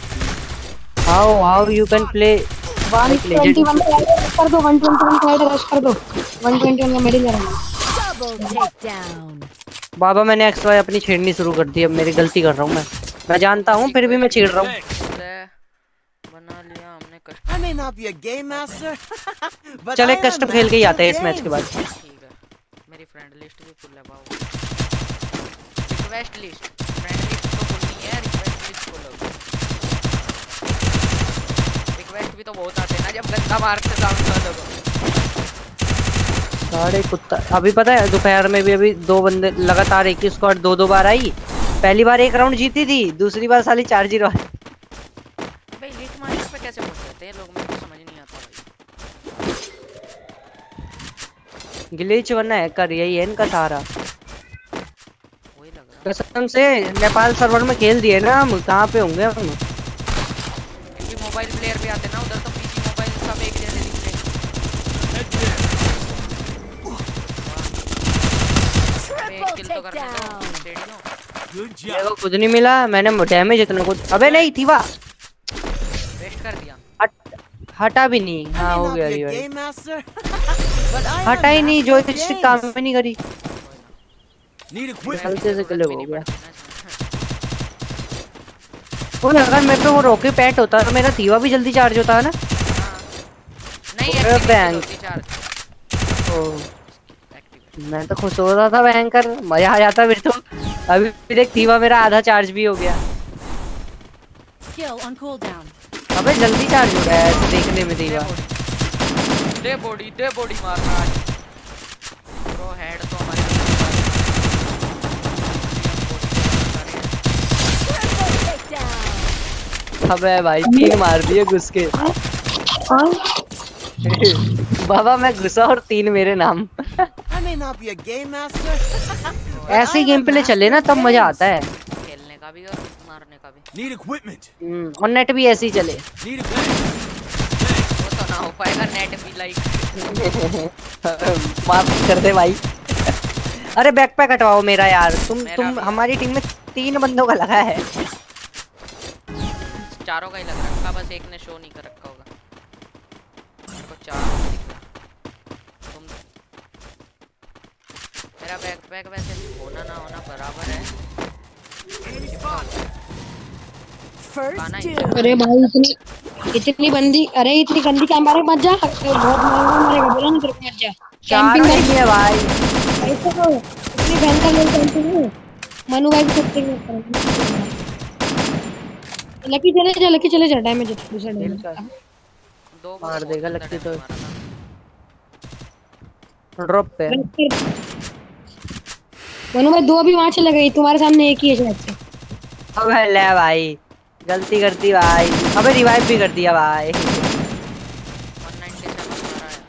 हाउ यू कैन प्ले 121 का रश कर दो, 121 का रश कर दो, 121 का मेरे ले रहा है। Double takedown. बाबा मैंने XY अपनी छेड़नी शुरू कर दी, अब मेरी गलती कर रहा हूँ मैं जानता हूँ, फिर भी मैं छेड़ रहा हूँ। बना लिया हमने I may not be a game master, but चल I एक am a कस्टम खेल के ही master आते हैं of इस मैच के बाद। games. ठीक है मेरी फ्रेंड लिस्ट भी फुल है बाबू। रिक्वेस्ट लिस्ट, फ्रेंड लिस्ट तो फुल नहीं है, रिक्वेस्ट लिस्ट फुल होगी। रिक्वेस्ट भी तो बहुत आते हैं ना जब गंदा मारते सामने वालों को। साढ़े कुत्ता। अभी पता है दोपहर में भी अभी 2 बंदे लगातार एक ही स्क्वाड 2-2 बार आई। पहली बार 1 राउंड जीती थी, दूसरी बार साली 4-0। भाई लीट मार्केट पे कैसे पहुंच जाते हैं लोग, मेरे को समझ नहीं आता भाई। ग्लिच वरना हैकर, यही है इनका सहारा। वही लग रहा कसम से नेपाल सर्वर में खेल दिए ना हम, कहाँ पे होंगे हम। मोबाइल प्लेयर भी आते ना उधर, तो पीसी मोबाइल सब एक जैसे दिखते हैं। Triple किल तो करने दो, takedown. steady लो। Good मेरे job. को कुछ नहीं मिला, मैंने डैमेज इतना कुछ। अबे नहीं थीवा, वेस्ट कर दिया। हटा भी नहीं। I हाँ may हो not गया be a revive. game master, but I am हटा a ही नहीं, master of जो इससे काम games. ही नहीं करी। Need equipment. गलती से किल हो भी नहीं गया। पड़ती ना इसमें। और अगर मेरे पे वो रॉकी पैट होता तो मेरा थीवा भी जल्दी चार्ज होता है ना। नहीं अरे एक्टिवेट बैंक। होती चार्ज। ओ, एक्टिवेट। मैं तो खुश हो रहा था भयंकर, मजा आ जाता फिर तो। अभी फिर एक थीवा मेरा आधा चार्ज भी हो गया। Skill on cooldown. अबे जल्दी चार्ज हो रहा है ऐसे देखने में थीवा। दे बॉडी मारना आज। ब्रो हेड तो हमारे Triple takedown. अबे भाई 3 मार दिए घुस के। बाबा मैं घुसा और 3 मेरे नाम। I may not be a game master, but ऐसे ही I am game a play चले ना master तब of मजा games. आता है। खेलने का भी और मारने का भी। Need equipment. और नेट भी ऐसे ही चले। Need equipment. वो तो ना हो पाएगा, नेट भी लाइक। माफ कर दे भाई। अरे बैकपैक हटवाओ मेरा यार। मेरा तुम भी। हमारी टीम में 3 बंदों का लगा है। चारों का ही लग रखा, बस एक ने शो नहीं कर रखा होगा। मेरे को चारों का दिख रहा। तुम मेरा बैकपैक वैसे होना ना होना बराबर है। First खाना ही doom. अरे भाई इतनी बंदी, अरे इतनी गंदी कैंप मारे मत जा, बहुत महंगा मारेगा, बोला नहीं तेरे को मत जा। कैंपिंग चारों ही है भाई। ऐसे तो इतनी भयंकर लोग कैंपिंग है। मनु भाई भी सकते हैं। लकी चले जा डैमेज है दूसरा डैमेज। दो मार बहुत देगा गंदा लक्की damage तो। मारा था। ड्रॉप पे। मनु भाई 2 अभी वहां चले गई, तुम्हारे सामने एक ही है शायद से। अबे ले भाई, गलती कर दी भाई। अबे रिवाइव भी कर दिया भाई। 197 मारा है।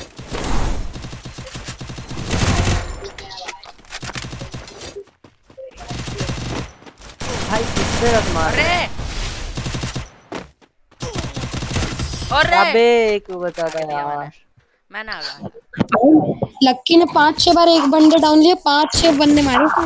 भाई किससे रख मार। अरे अबे एक बता था दिया यार। मैंने आ गया। लक्की ने 5-6 बार एक बंदे डाउन लिए, 5-6 बंदे मारे उसने।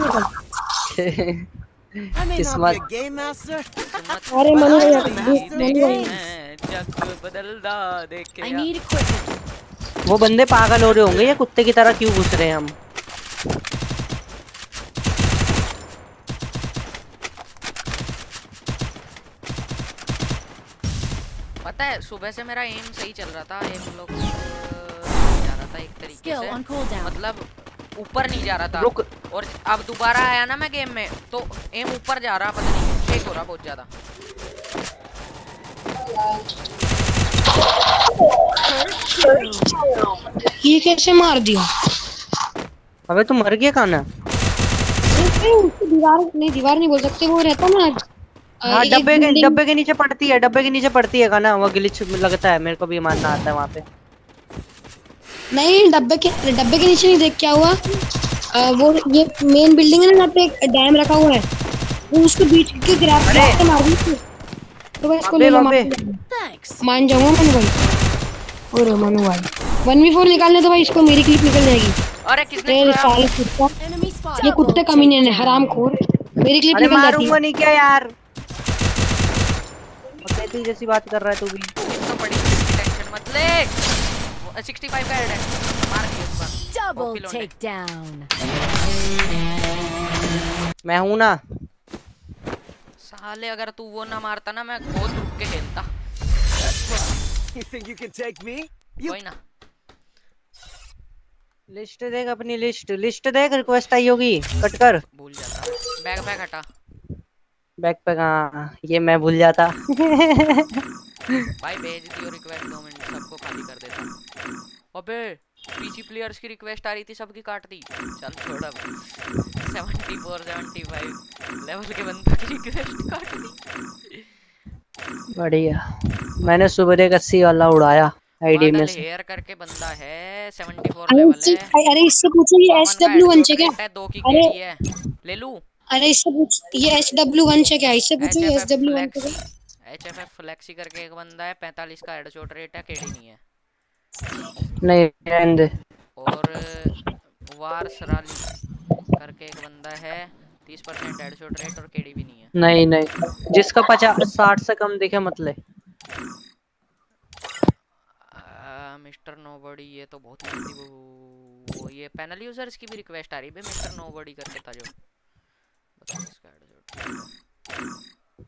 I may not be किस्मत। a game master, अरे but मनु I भाई am a master of games. जग बदलदा देखे I need equipment. वो बंदे पागल हो रहे होंगे, ये कुत्ते की तरह क्यों घुस रहे हैं हम। पता है सुबह से मेरा एम सही चल रहा था, एम लोग जा रहा था एक तरीके Skill से, on cooldown. मतलब ऊपर नहीं जा रहा था। रुक। और अब दोबारा आया ना मैं गेम में तो एम ऊपर जा रहा, पता नहीं शेक हो रहा बहुत ज्यादा। ये कैसे मार दिया? अबे तू मर गया कहाँ ना। उसकी दीवार नहीं बोल सकते, वो रहता ना। हाँ एक डब्बे building- के नीचे पड़ती है, डब्बे के नीचे पड़ती है ना, वो ग्लिच लगता है, मेरे को भी मानना आता है वहाँ पे। नहीं, डब्बे के नीचे नहीं, देख क्या हुआ। वो ये मेन बिल्डिंग है ना, यहाँ पे एक डैम रखा हुआ है, वो उसके बीच के ग्रैब से मार दी थी। तो बस इसको ले लो, Thanks. मान जाऊंगा मनु भाई। और मनु भाई 1v4 निकालने तो भाई इसको मेरी क्लिप निकल जाएगी। अरे किसने तेरे छुड़ाया? साले कुत्ता, Enemy spotted. ये कुत्ते कमीने ने, हरामखोर, मेरी क्लिप अरे निकल जाती मारूंगा है। नहीं क्या यार, पति जैसी बात कर रहा है तू भी। इसको बड़ी टेंशन मत ले। 65 का हेड है, मार दिया इस बार। Double ओपी लौंडे। takedown. मैं हूं ना। साले अगर तू वो ना मारता ना मैं बहुत रुक के खेलता। You think you can take me? You कोई ना। लिस्ट देख अपनी, लिस्ट देख, रिक्वेस्ट आई होगी, कट कर। भूल जाता। बैग पैक हटा। बैक पे कहाँ, ये मैं भूल जाता। भाई भेज दियो रिक्वेस्ट, 2 मिनट सबको खाली कर देता। अबे पीसी प्लेयर्स की रिक्वेस्ट आ रही थी, सबकी काट दी। चल छोड़ अब। 74 75 लेवल के बंदे की रिक्वेस्ट काट दी। बढ़िया। मैंने सुबह एक 80 वाला उड़ाया आईडी में बादल से। हेयर करके बंदा है, 74 लेवल है। अरे इससे पूछो ये कॉमन का SW1 हेडशॉट से क्या? रेट है, 2 की अरे केडी है। ले लूं? अरे इससे पूछ, ये SW1 से क्या? इससे पूछो ये HFF SW1 से क्या? HFF फ्लेक्सी करके एक बंदा है, 45 का हेडशॉट रेट है, केडी नहीं है। नहीं रहने दे। और वार सराली करके एक बंदा है, 30% हेडशॉट रेट और केडी भी नहीं है। नहीं नहीं, जिसका 50-60 से कम दिखे मत ले। मिस्टर नोबडी, ये तो बहुत गंदी वो ये पैनल यूजर्स की भी रिक्वेस्ट आ रही है मिस्टर नोबडी करके था जो। बताओ इसका हेडशॉट।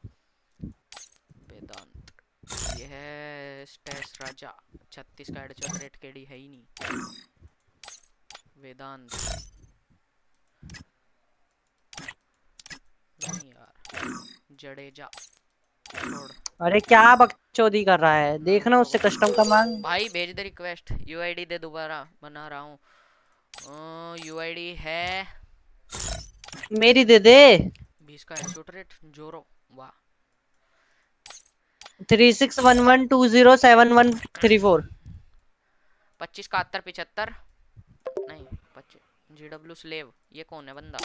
वेदांत, ये है स्टेस राजा, 36 का हेडशॉट रेट, केडी है ही नहीं। वेदांत नहीं यार, जडेजा छोड़। अरे क्या बकचोदी कर रहा है, देखना उससे कस्टम का मांग। भाई भेज दे रिक्वेस्ट, यूआईडी दे, दोबारा बना रहा हूँ। यूआईडी है, मेरी दे दे। 20 का हेडशॉट रेट, जोरो, वाह। 3611207134। 25 71 75 नहीं 25। GW स्लेव, ये कौन है बंदा,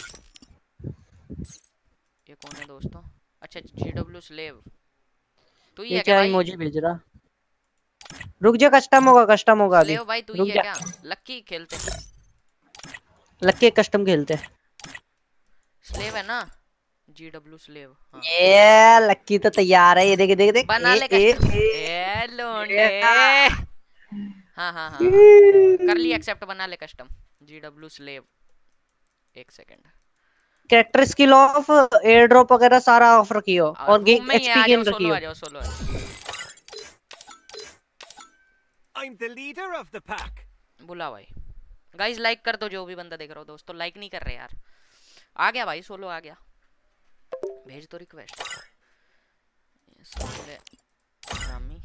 ये कौन है दोस्तों? अच्छा GW स्लेव, तू ही ये है क्या भाई? इमोजी भेज रहा? रुक जा, कस्टम होगा अभी। स्लेव भाई तू रुक ही है जा। क्या? लक्की खेलते, लक्की कस्टम खेलते हैं। स्लेव है ना, GW स्लेव। हाँ ये लक्की तो तैयार है, ये देख देख देख। बना ले कस्टम। ए लोंडे, हाँ हाँ हाँ कर ली एक्सेप्ट, बना ले कस्टम GW स्लेव। एक second, character skill off, air drop वगैरह सारा ऑफ रखियो और रूम में ही एचपी आ गेन जाओ, सोलो रखियो। आ जाओ, सोलो आ जाओ। I'm the leader of the pack. बुला भाई, गाइस लाइक कर दो, जो भी बंदा देख रहा हो दोस्तों, लाइक नहीं कर रहे यार। आ गया भाई, सोलो आ गया, भेज दो रिक्वेस्ट। रामी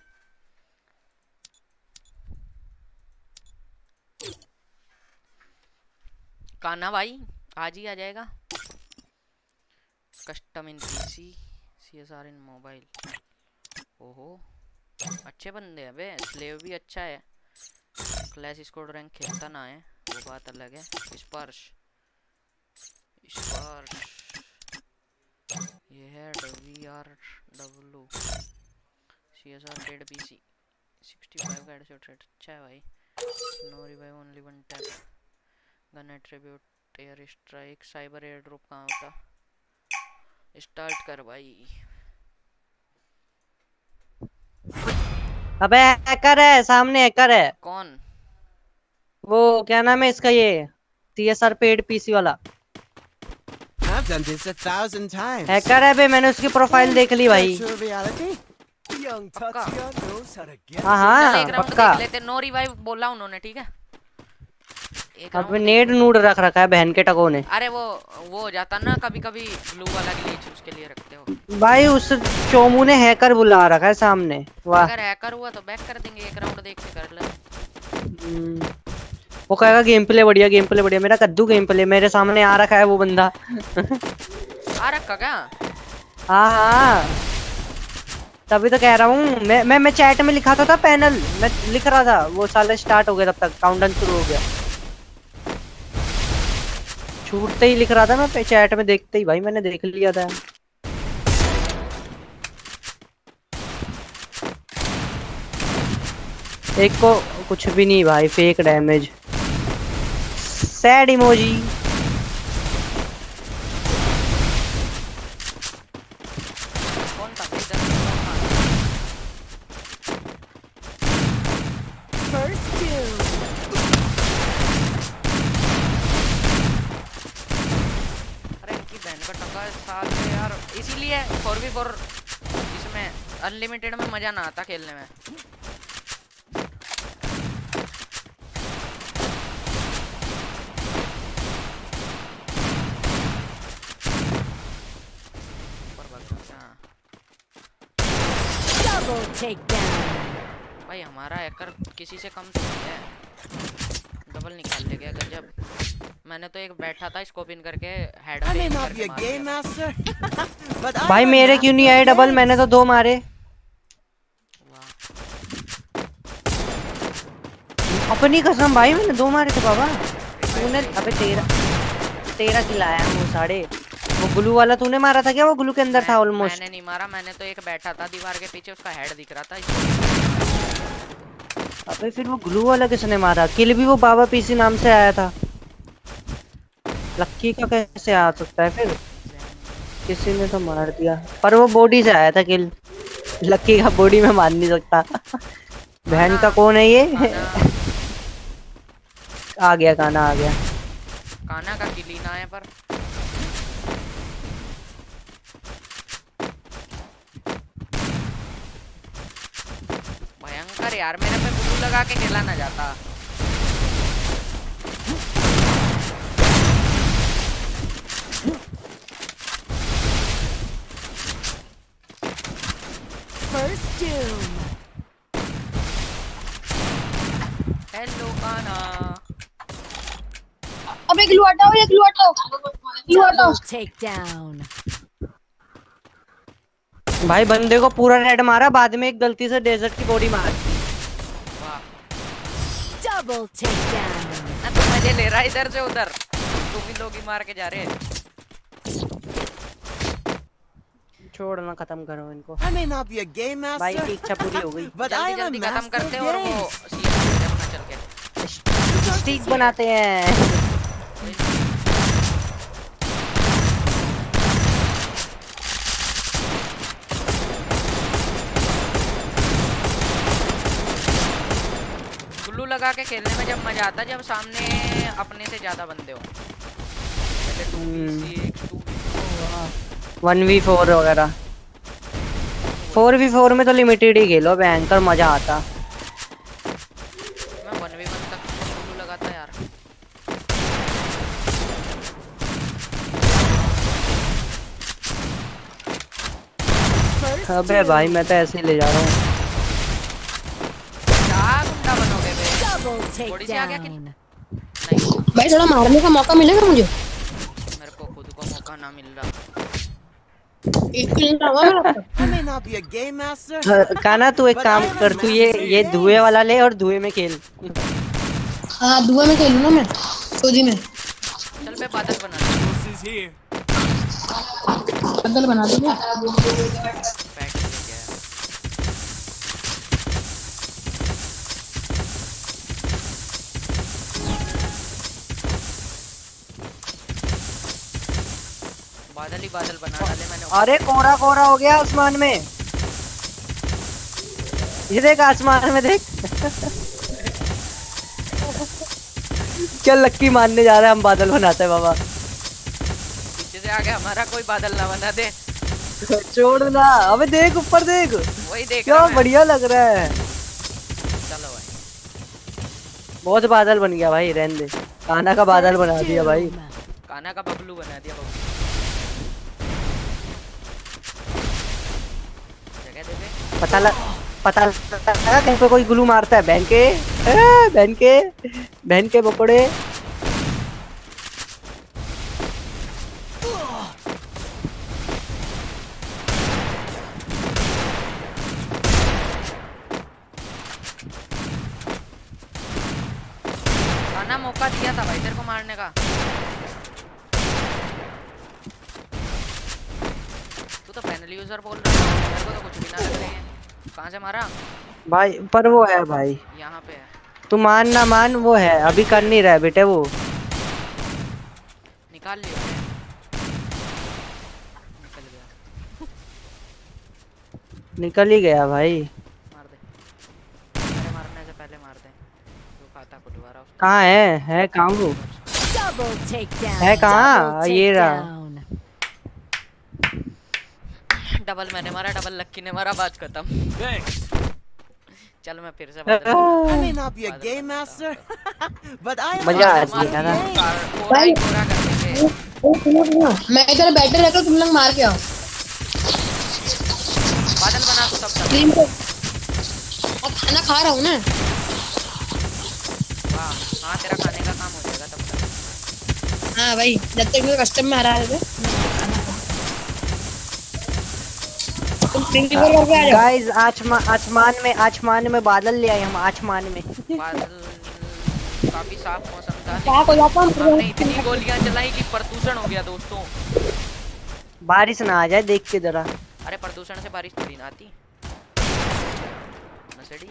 कान्हा भाई आज ही आ जाएगा। Custom in PC, CSR in mobile. ओहो अच्छे बंदे हैं बे, स्लेव भी अच्छा है, क्लैश स्क्वाड रैंक खेलता ना है वो बात अलग है। स्पर्श, स्पर्श ये है WRW, CSR पेड PC, 65 का हेडशॉट रेट, अच्छा है भाई। No revive, only one tap, gun attribute, air strike, cyber air drop कहाँ होता? स्टार्ट कर भाई। अबे हैकर है सामने, हैकर है। कौन? वो क्या नाम है इसका, ये CSR पेड पीसी वाला I've done this 1,000 times. Hacker है बे, मैंने उसकी प्रोफाइल देख ली भाई। Virtual reality? Young पक्का? Tatsuya knows how to get हाँ चल हाँ एक राउंड पक्का। देख लेते। नो रिवाइव बोला उन्होंने, ठीक है एक अब राउंड नेड नूड रख रखा है बहन के टको ने। अरे वो हो जाता ना कभी कभी, ब्लू वाला ग्लिच उसके लिए रखते हो भाई उस चोमू ने हैकर बुला रखा है सामने, वाह। अगर हैकर हुआ तो बैक कर देंगे, एक राउंड देख के कर ले। वो कहेगा गेम प्ले बढ़िया, गेम प्ले बढ़िया। मेरा कद्दू गेम प्ले मेरे सामने आ रखा है वो बंदा। आ रखा क्या? हाँ हाँ तभी तो कह रहा हूँ, मैं चैट में लिखा था पैनल, मैं लिख रहा था, वो साले स्टार्ट हो गया, तब तक काउंटडाउन शुरू हो गया। छूटते ही लिख रहा था मैं चैट में, देखते ही भाई मैंने देख लिया था। एक को कुछ भी नहीं भाई, फेक डैमेज, सैड इमोजी। कौन था भाई? First kill. अरे इनकी बहन का टका है साल से यार, इसीलिए 4v4 इसमें अनलिमिटेड में मजा ना आता खेलने में। Double takedown. भाई हमारा हैकर किसी से कम तो नहीं है, डबल निकाल ले गया गजब। मैंने तो एक बैठा था स्कोप इन करके हेड I पे may इन not करके be a मार game दिया। master, but I भाई am a मेरे क्यों नहीं master आए of डबल, games. मैंने तो 2 मारे। अपनी कसम भाई मैंने 2 मारे थे बाबा। तूने अबे तेरा खिलाया वो साढ़े, वो ग्लू वाला तूने मारा था क्या? वो ग्लू के अंदर था ऑलमोस्ट। मैंने नहीं मारा, मैंने तो एक बैठा था दीवार के पीछे, उसका हेड दिख रहा था। अबे फिर वो ग्लू वाला किसने मारा? किल भी वो बाबा पीसी नाम से आया था। लक्की का कैसे आ सकता है फिर? किसी ने तो मार दिया, पर वो बॉडी से आया था किल। लक्की का बॉडी में मार नहीं सकता। बहन का कौन है ये? आ गया काना, आ गया। काना का किल ही ना है पर। भयंकर यार, मेरे पे ग्लू लगा के खेला ना जाता। First doom. हेलो काना। अबे ग्लू हटाओ, ये ग्लू हटाओ, ग्लू हटाओ। Double takedown. भाई बंदे को पूरा रेड मारा, बाद में एक गलती से डेजर्ट की बॉडी मार दी। वाह, Double takedown. ना तू मजे ले रहा है इधर से उधर, तू भी लोग ही मार के जा रहे हैं। छोड़ना, खत्म करो इनको। I may not be a game भाई master, की इच्छा पूरी हो गई। but I जल्दी am a जल्दी खत्म master करते of हैं और वो games. अपना चल के। स्टिक बनाते हैं। ग्लू लगा के खेलने में जब मजा आता है जब सामने अपने से ज्यादा बंदे हो। पहले 2v6 1v4 वगैरह। 4v4 में तो लिमिटेड ही खेलो, भयंकर मजा आता। मैं 1v1 तक ग्लू लगाता यार। First अबे भाई मैं तो ऐसे ही ले जा रहा हूँ। क्या गुंडा बनोगे बे? double थोड़ी सी आ गया कि takedown. नहीं, भाई थोड़ा मारने का मौका मिलेगा मुझे? मेरे को खुद को मौका ना मिल रहा। एक किल होगा मेरा। I may not be a game master, काना तू एक काम कर, तू ये धुएं वाला ले और धुएं में खेल। हाँ धुएं में खेलूँ ना मैं, सोजी में। चल बे बादल बना दे। This is here. बदल बना दूंगा। पैक लेके आया। बादल ही बादल बना डाले मैंने। अरे कोहरा कोहरा हो गया आसमान में। ये देख आसमान में देख। चल लक्की मानने जा रहे हैं हम, बादल बनाते हैं बाबा। पीछे से आगे हमारा कोई बादल ना बना दे। छोड़ ना, अबे देख ऊपर देख, वही देख क्या रहा मैं। बढ़िया लग रहा है। चलो भाई, बहुत बादल बन गया भाई, रहने दे। काना का बादल बना दिया भाई। Doom. काना का बबलू बना दिया बबलू। जगह दे बे। पता लगा कहीं पे कोई ग्लू मारता है। बहन के बकड़े। काना मौका दिया था भाई तेरे को मारने का। तू तो पैनल यूजर बोल रहा है, मेरे को तो कुछ भी ना लग रही है। कहाँ से मारा? भाई पर वो है भाई, यहाँ पे है। तू मान ना मान, वो है अभी कर नहीं रहा है बेटे वो। निकाल लियो। निकल गया। निकल ही गया भाई। मार दे। अरे मारने से पहले मार दे। तू खाता को दोबारा उसको। कहाँ है कहाँ वो? Double takedown. है कहाँ? Double ये रहा। takedown. डबल मैंने मारा, डबल लक्की ने मारा, बात खत्म। Thanks. चल मैं फिर से बादल I may not be a game master, but I am a मजा आ master गया of ना। games. कोरा ही कोरा कर देंगे। मैं इधर बैठे रहता हूँ, तुम लोग मार के आओ। बादल बना तो सब स्क्रीन पे अब खाना खा रहा हूँ ना। वाह, हाँ तेरा खाने का काम हो जाएगा तब तक। हाँ भाई, जब तक मेरे कस्टम में आ रहा है तुम स्क्रीन पे करके आ जाओ। गाइस आसमान में बादल ले आए हम, आसमान में। बादल काफी साफ मौसम था, क्या हो जाता लेकिन हमने है इतनी गोलियां चलाई कि प्रदूषण हो गया दोस्तों। बारिश ना आ जाए देख के जरा। अरे प्रदूषण से बारिश थोड़ी ना आती। नशेड़ी।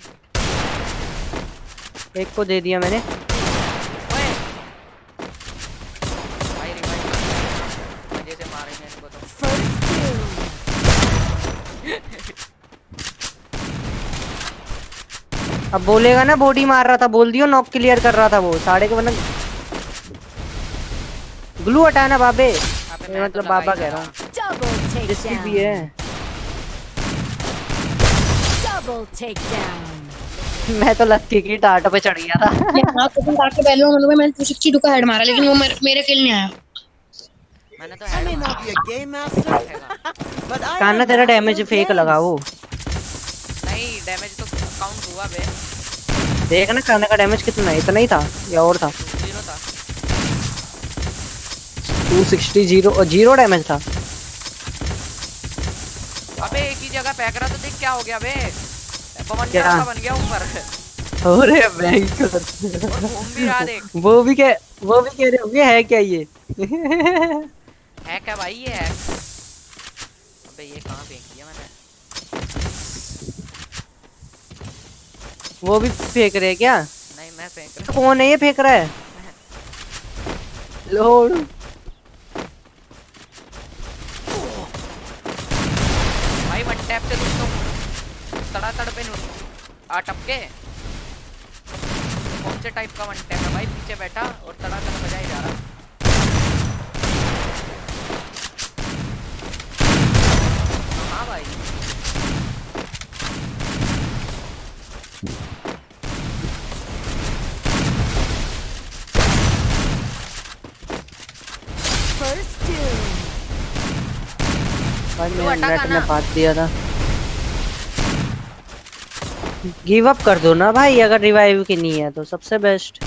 एक को दे दिया मैंने। ओए भाई रिवाइव मजे से मारेंगे इनको तो। First doom. अब बोलेगा ना बॉडी मार रहा था, बोल दियो नॉक क्लियर कर रहा था वो साढ़े के वरना। ग्लू हटाना बाबे। अबे ये मैं तो मतलब लगा बाबा ही कह था। रहा हूँ। Double जिसकी भी takedown. है। Double takedown. मैं तो लत्ती की टाट पे चढ़ गया था। हाँ कसम काट के पहले मतलब मैंने 262 का हेड मारा लेकिन वो मेरे किल नहीं आया। मैंने तो I हेड may मारा। not be a game master, but I am कान्ना a तेरा master डैमेज of फेक लगा games. वो। नहीं डैमेज तो काउंट हुआ बे। देख ना कान्ना का डैमेज कितना है, इतना ही था या और था। 0 था। 260 जीरो डैमेज था। अबे एक ही जगह फेंक रहा तो देख क्या हो गया बे। पवन क्या? का बन गया ऊपर। अरे बैंक और घूम भी रहा देख। वो भी कह रहे होंगे है क्या ये। है क्या भाई ये है। अबे ये कहाँ फेंक दिया मैंने। वो भी फेंक रहे हैं क्या? नहीं मैं फेंक रहा कौन है ये फेंक रहा है? लोड। भाई वन टैप से दोस्तों तड़ा तड़ पे टपके। कौन से टाइप का वन टैप है भाई। पीछे बैठा और तड़ा तड़ बजाई जा रहा। हाँ भाई First doom. भाई तो मेरे हटा नेट का ने ना। फाड़ दिया था। गिव अप कर दो ना भाई अगर रिवाइव की नहीं है तो सबसे बेस्ट।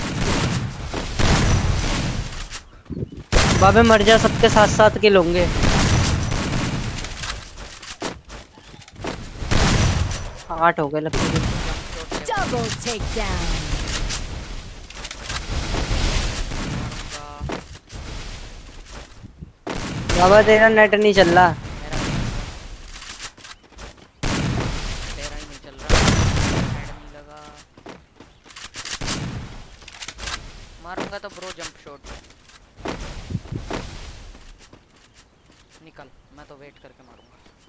बाबे मर जा सबके साथ साथ किल होंगे। आठ हो गए लगता है। Double takedown. बाबा तेरा नेट नहीं चल रहा। तेरा ही नहीं चल रहा। हेड नहीं लगा। मारूंगा तो ब्रो जंप शॉट। निकल मैं तो वेट करके मारूंगा।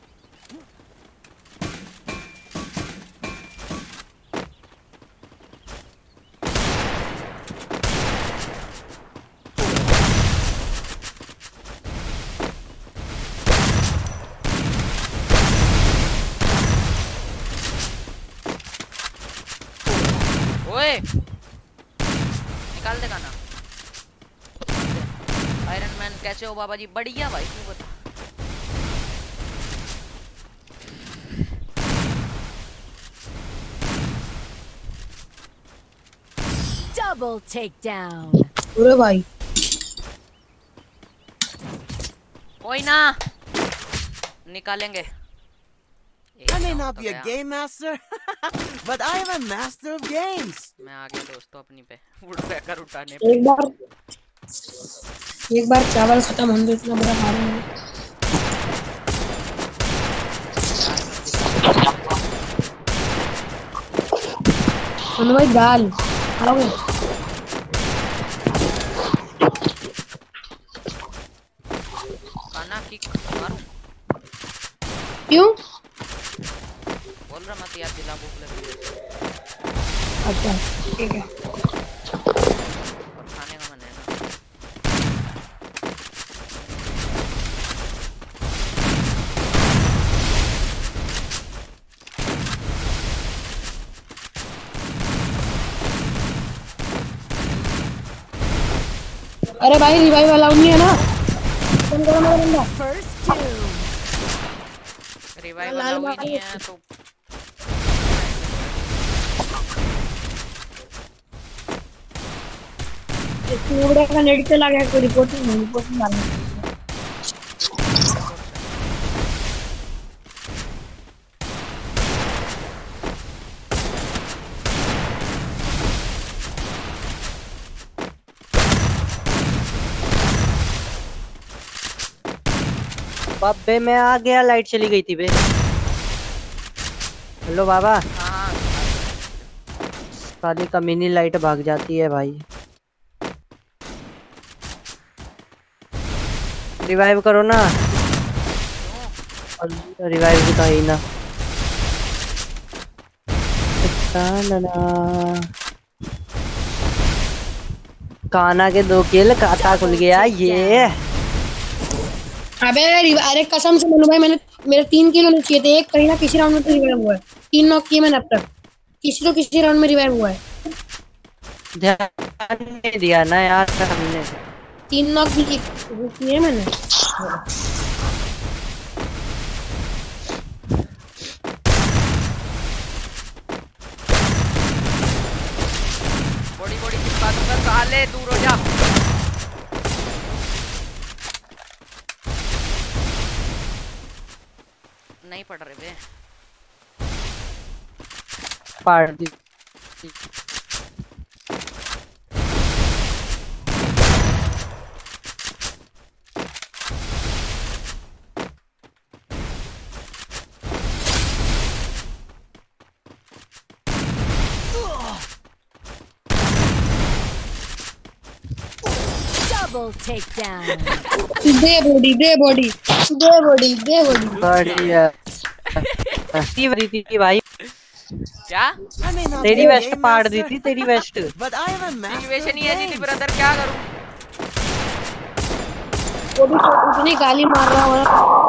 ओए निकाल देगा ना। आयरन मैन कैसे हो बाबा जी। बढ़िया भाई तू बता। Double takedown. अरे भाई कोई ना निकालेंगे। I may not be a game master, but I am a master of games. मैं आ गया दोस्तों अपनी पे वुड पैकर उठाने पे। एक बार चावल खत्म होने दो इतना बड़ा मारूंगा। सुनो भाई दाल खाओगे? खाना की मारूं। क्यों? बोल रहा मत याद दिला भूख लगी है। अच्छा ठीक है। और खाने का मन है ना। अरे भाई रिवाइव अलाउड नहीं है ना। कौन करो मेरा बंदा। First doom. रिवाइव लाल अलाउ ही मार नहीं है तो इसमें का नेट चला गया कोई रिपोर्ट डालना। बे मैं आ गया, लाइट चली गई थी बे। हेलो बाबा। हाँ साली का मिनी लाइट भाग जाती है भाई। रिवाइव करो ना। रिवाइव की तो ही ना। काना के 2 किल, खाता खुल गया ये। अबे अरे कसम से मनु भाई, मैंने मेरे 3 किलो होने चाहिए थे। एक कहीं ना किसी राउंड में तो रिवाइव हुआ है। 3 नॉक किए मैंने अब तक, किसी राउंड में रिवाइव हुआ है। ध्यान नहीं दिया ना यार हमने। 3 नॉक भी किए मैंने। बड़ी बड़ी चिपका दूंगा साले, दूर हो जा। नहीं पड़ रहे बे। पाड़ दी। Double takedown. दे बॉडी। बढ़िया। दी थी भाई। क्या I may not be तेरी a वेस्ट game पाड़ दी master, थी, तेरी vest. but I am a master situation of ही ऐसी थी games. ब्रदर, क्या करूं। वो भी इतनी गाली मार रहा है।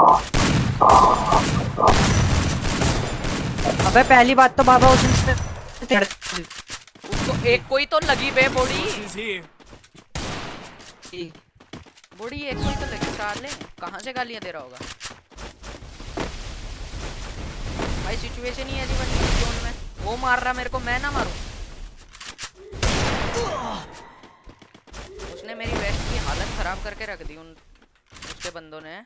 अबे पहली बात तो बाबा उसने उसको एक कोई तो लगी बे बॉडी। Is here. बॉडी एक कोई तो लगी साले, कहां से गालियां दे रहा होगा भाई। सिचुएशन ही ऐसी बनी है जोन में, वो मार रहा मेरे को, मैं ना मारूं। उसने मेरी वेस्ट की हालत खराब करके रख दी उसके बंदों ने।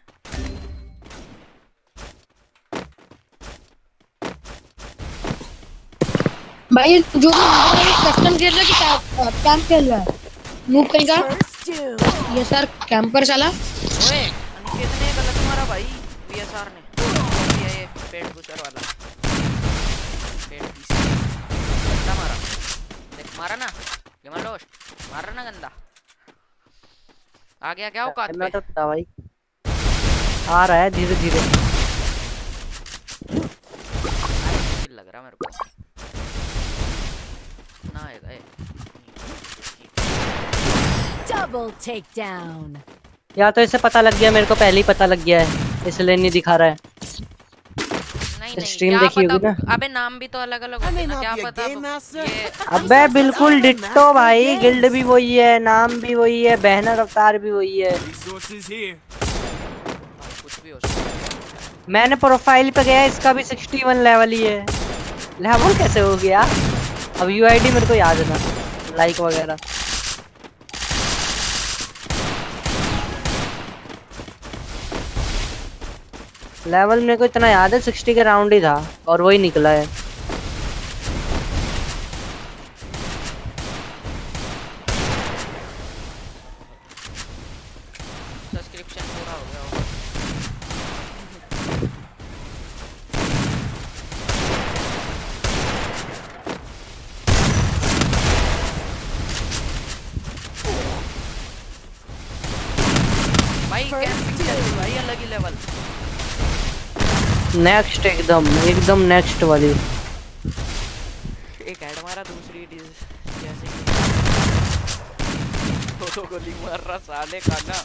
भाई जो कस्टम खेल रहा है कि कैंप खेल रहा है मूव कहीं का। First doom. ये सर कैंपर चला। ओए अनिकेत ने गलत मारा भाई, वीएसआर ने। ये पेट बुशर वाला पेट पीस गंदा मारा। देख मारा ना गेमलोश, मारा ना गंदा। आ गया क्या औकात मैं पे। तो था भाई, आ रहा है धीरे धीरे। लग रहा मेरे को ना आएगा ये। Double takedown. या तो इसे पता लग गया, मेरे को पहले ही पता लग गया है, इसलिए नहीं दिखा रहा है। नहीं स्ट्रीम क्या देखी पता, होगी ना। अबे नाम भी तो अलग अलग I होते may हैं ना, not क्या be a पता game master, ये। अबे बिल्कुल डिट्टो भाई, गिल्ड भी वही है, नाम भी वही है, बैनर अवतार भी वही है। resources here. कुछ भी हो सकता है। मैंने प्रोफाइल पे गया, इसका भी 61 लेवल ही है। लेवल कैसे हो गया? अब यूआईडी मेरे को याद है ना, लाइक वगैरह। लेवल मेरे को इतना याद है, 60 के राउंड ही था और वही निकला है। सब्सक्रिप्शन पूरा हो गया होगा। भाई कैंपिंग चल रही भाई, अलग ही लेवल। नेक्स्ट एकदम एकदम नेक्स्ट वाली। एक हेड मारा, दूसरी डिस जैसे दो गोली मार रहा साले का ना।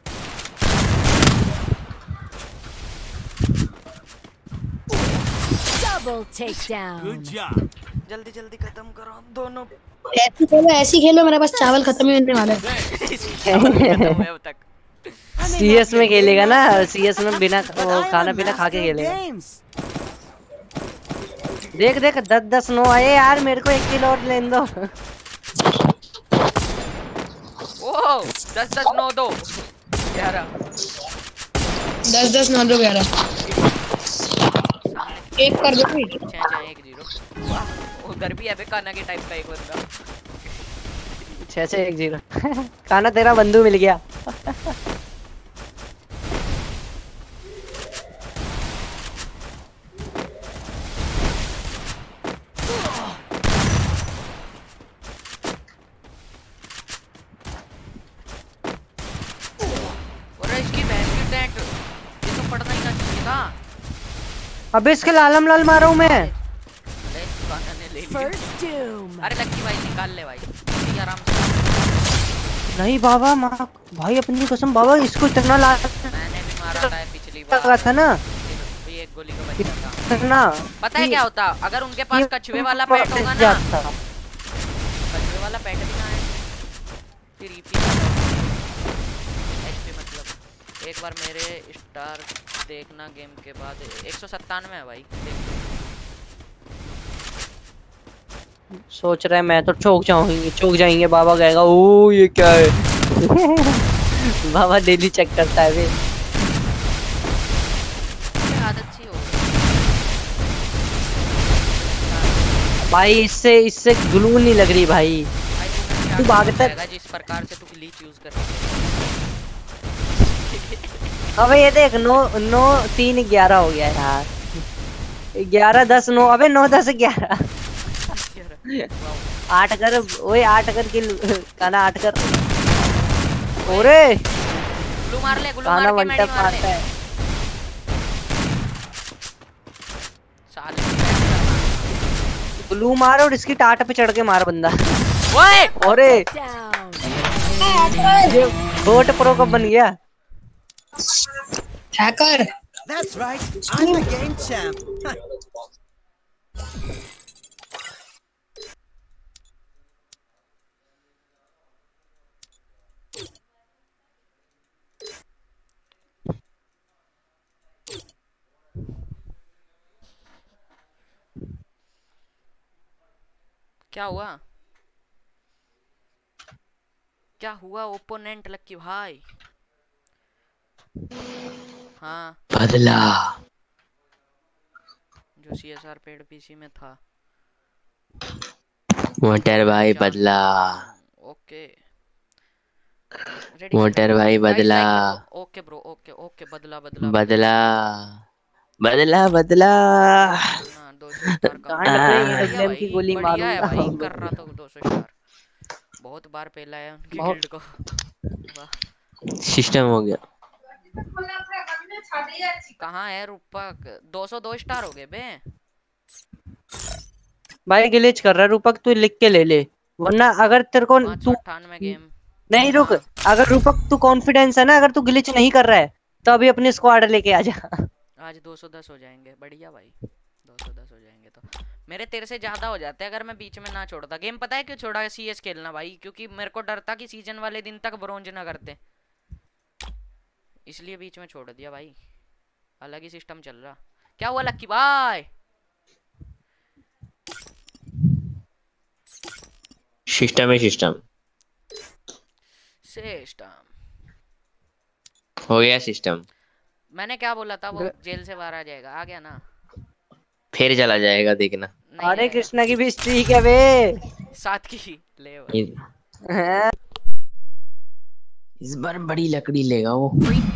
Double takedown. Good job. जल्दी जल्दी खत्म करो दोनों। ऐसी खेलो मेरे पास चावल खत्म ही होने वाले हैं। खत्म हुए अब तक। I may not CS be a में game खेलेगा ना, master, सीएस में बिना but I am खाना a पीना खा के master of खेलेगा। games. देख देख 10-10 नो आए यार, मेरे को 1 किलो और लेने दो। ओ 10-10 9 2 11 10-10 9 2 11 एक कर दो भाई। 6-6-1-0। वाह उधर भी है बे काना के टाइप का एक बंदा। 6-6-1-0 खाना तेरा बंधु मिल गया। अबे इसके लालम लाल मारा हूँ मैं। ले काना ने ले लिया। First doom. अरे लक्की भाई निकाल ले भाई, इसी आराम से। नहीं बाबा माँ भाई अपनी कसम बाबा इसको इतना ला मैंने भी मारा था पिछली बार, लगा था ना भी एक गोली का बचा था। इतना। पता है क्या होता अगर उनके पास कछुए वाला पेट होगा ना, कछुए वाला पेट भी ना है फिर ईपी एचपी मतलब। एक बार मेरे स्टार देखना गेम के बाद 197 है भाई, देख। सोच रहे मैं तो चौक जाएंगे बाबा कहेगा ओ ये क्या है। बाबा डेली चेक करता है वे। आदत सी हो भाई इससे ग्लू नहीं लग रही भाई। भाई तू भागता है। जिस प्रकार से तू ग्लिच यूज कर रही अबे ये देख 9-3-11 हो गया यार। 11-10-9 अबे 9-10-11 8 कर ओए 8 कर किल काना 8 कर। ओरे ग्लू मार ले, ग्लू काना मार के वन मैडी टैप मार मारता ले है। साले। ग्लू मार और इसकी टाट पे चढ़ के मार बंदा। ओए ओरे Down. ये गोट प्रो कब बन गया। Hacker That's right. I'm the game champ. क्या हुआ, क्या हुआ ओपोनेंट लक्की भाई? हाँ बदला जो सीएसआर पेड पीसी में था। मोटर भाई बदला, ओके मोटर भाई बदला, ओके ब्रो, ओके ओके बदला बदला बदला बदला बदला। ना 200 स्टार का कांड पे बढ़िया एग्जाम भाई, की गोली बढ़िया है मारूंगा। भाई, कर रहा था 200 स्टार। बहुत बार पहला है उनकी बहुत- गिल्ड को। वाह सिस्टम हो गया। कहाँ है रूपक? 202 स्टार हो गए बे। भाई ग्लिच कर रहा है रूपक तू लिख के ले ले वरना अगर तेरे को तू 598 गेम। नहीं रुक अगर रूपक तू कॉन्फिडेंस है ना अगर तू ग्लिच नहीं कर रहा है तो अभी अपनी स्क्वाड लेके आ जा। आज 210 हो जाएंगे, बढ़िया भाई 210 हो जाएंगे तो मेरे तेरे से ज्यादा हो जाते हैं अगर मैं बीच में ना छोड़ता गेम। पता है क्यों छोड़ा सीएस खेलना भाई? क्योंकि मेरे को डर था कि सीजन वाले दिन तक ब्रोंज ना करते, इसलिए बीच में छोड़ दिया भाई। अलग ही सिस्टम चल रहा। क्या हुआ लक्की भाई? सिस्टम है सिस्टम सिस्टम हो गया सिस्टम। मैंने क्या बोला था? वो जेल से बाहर आ जाएगा, आ गया ना? फिर चला जाएगा देखना। नहीं अरे आएगा। कृष्णा की भी स्ट्रीक है बे। 7 की ले भाई। ये- इस बार बड़ी लकड़ी लेगा वो।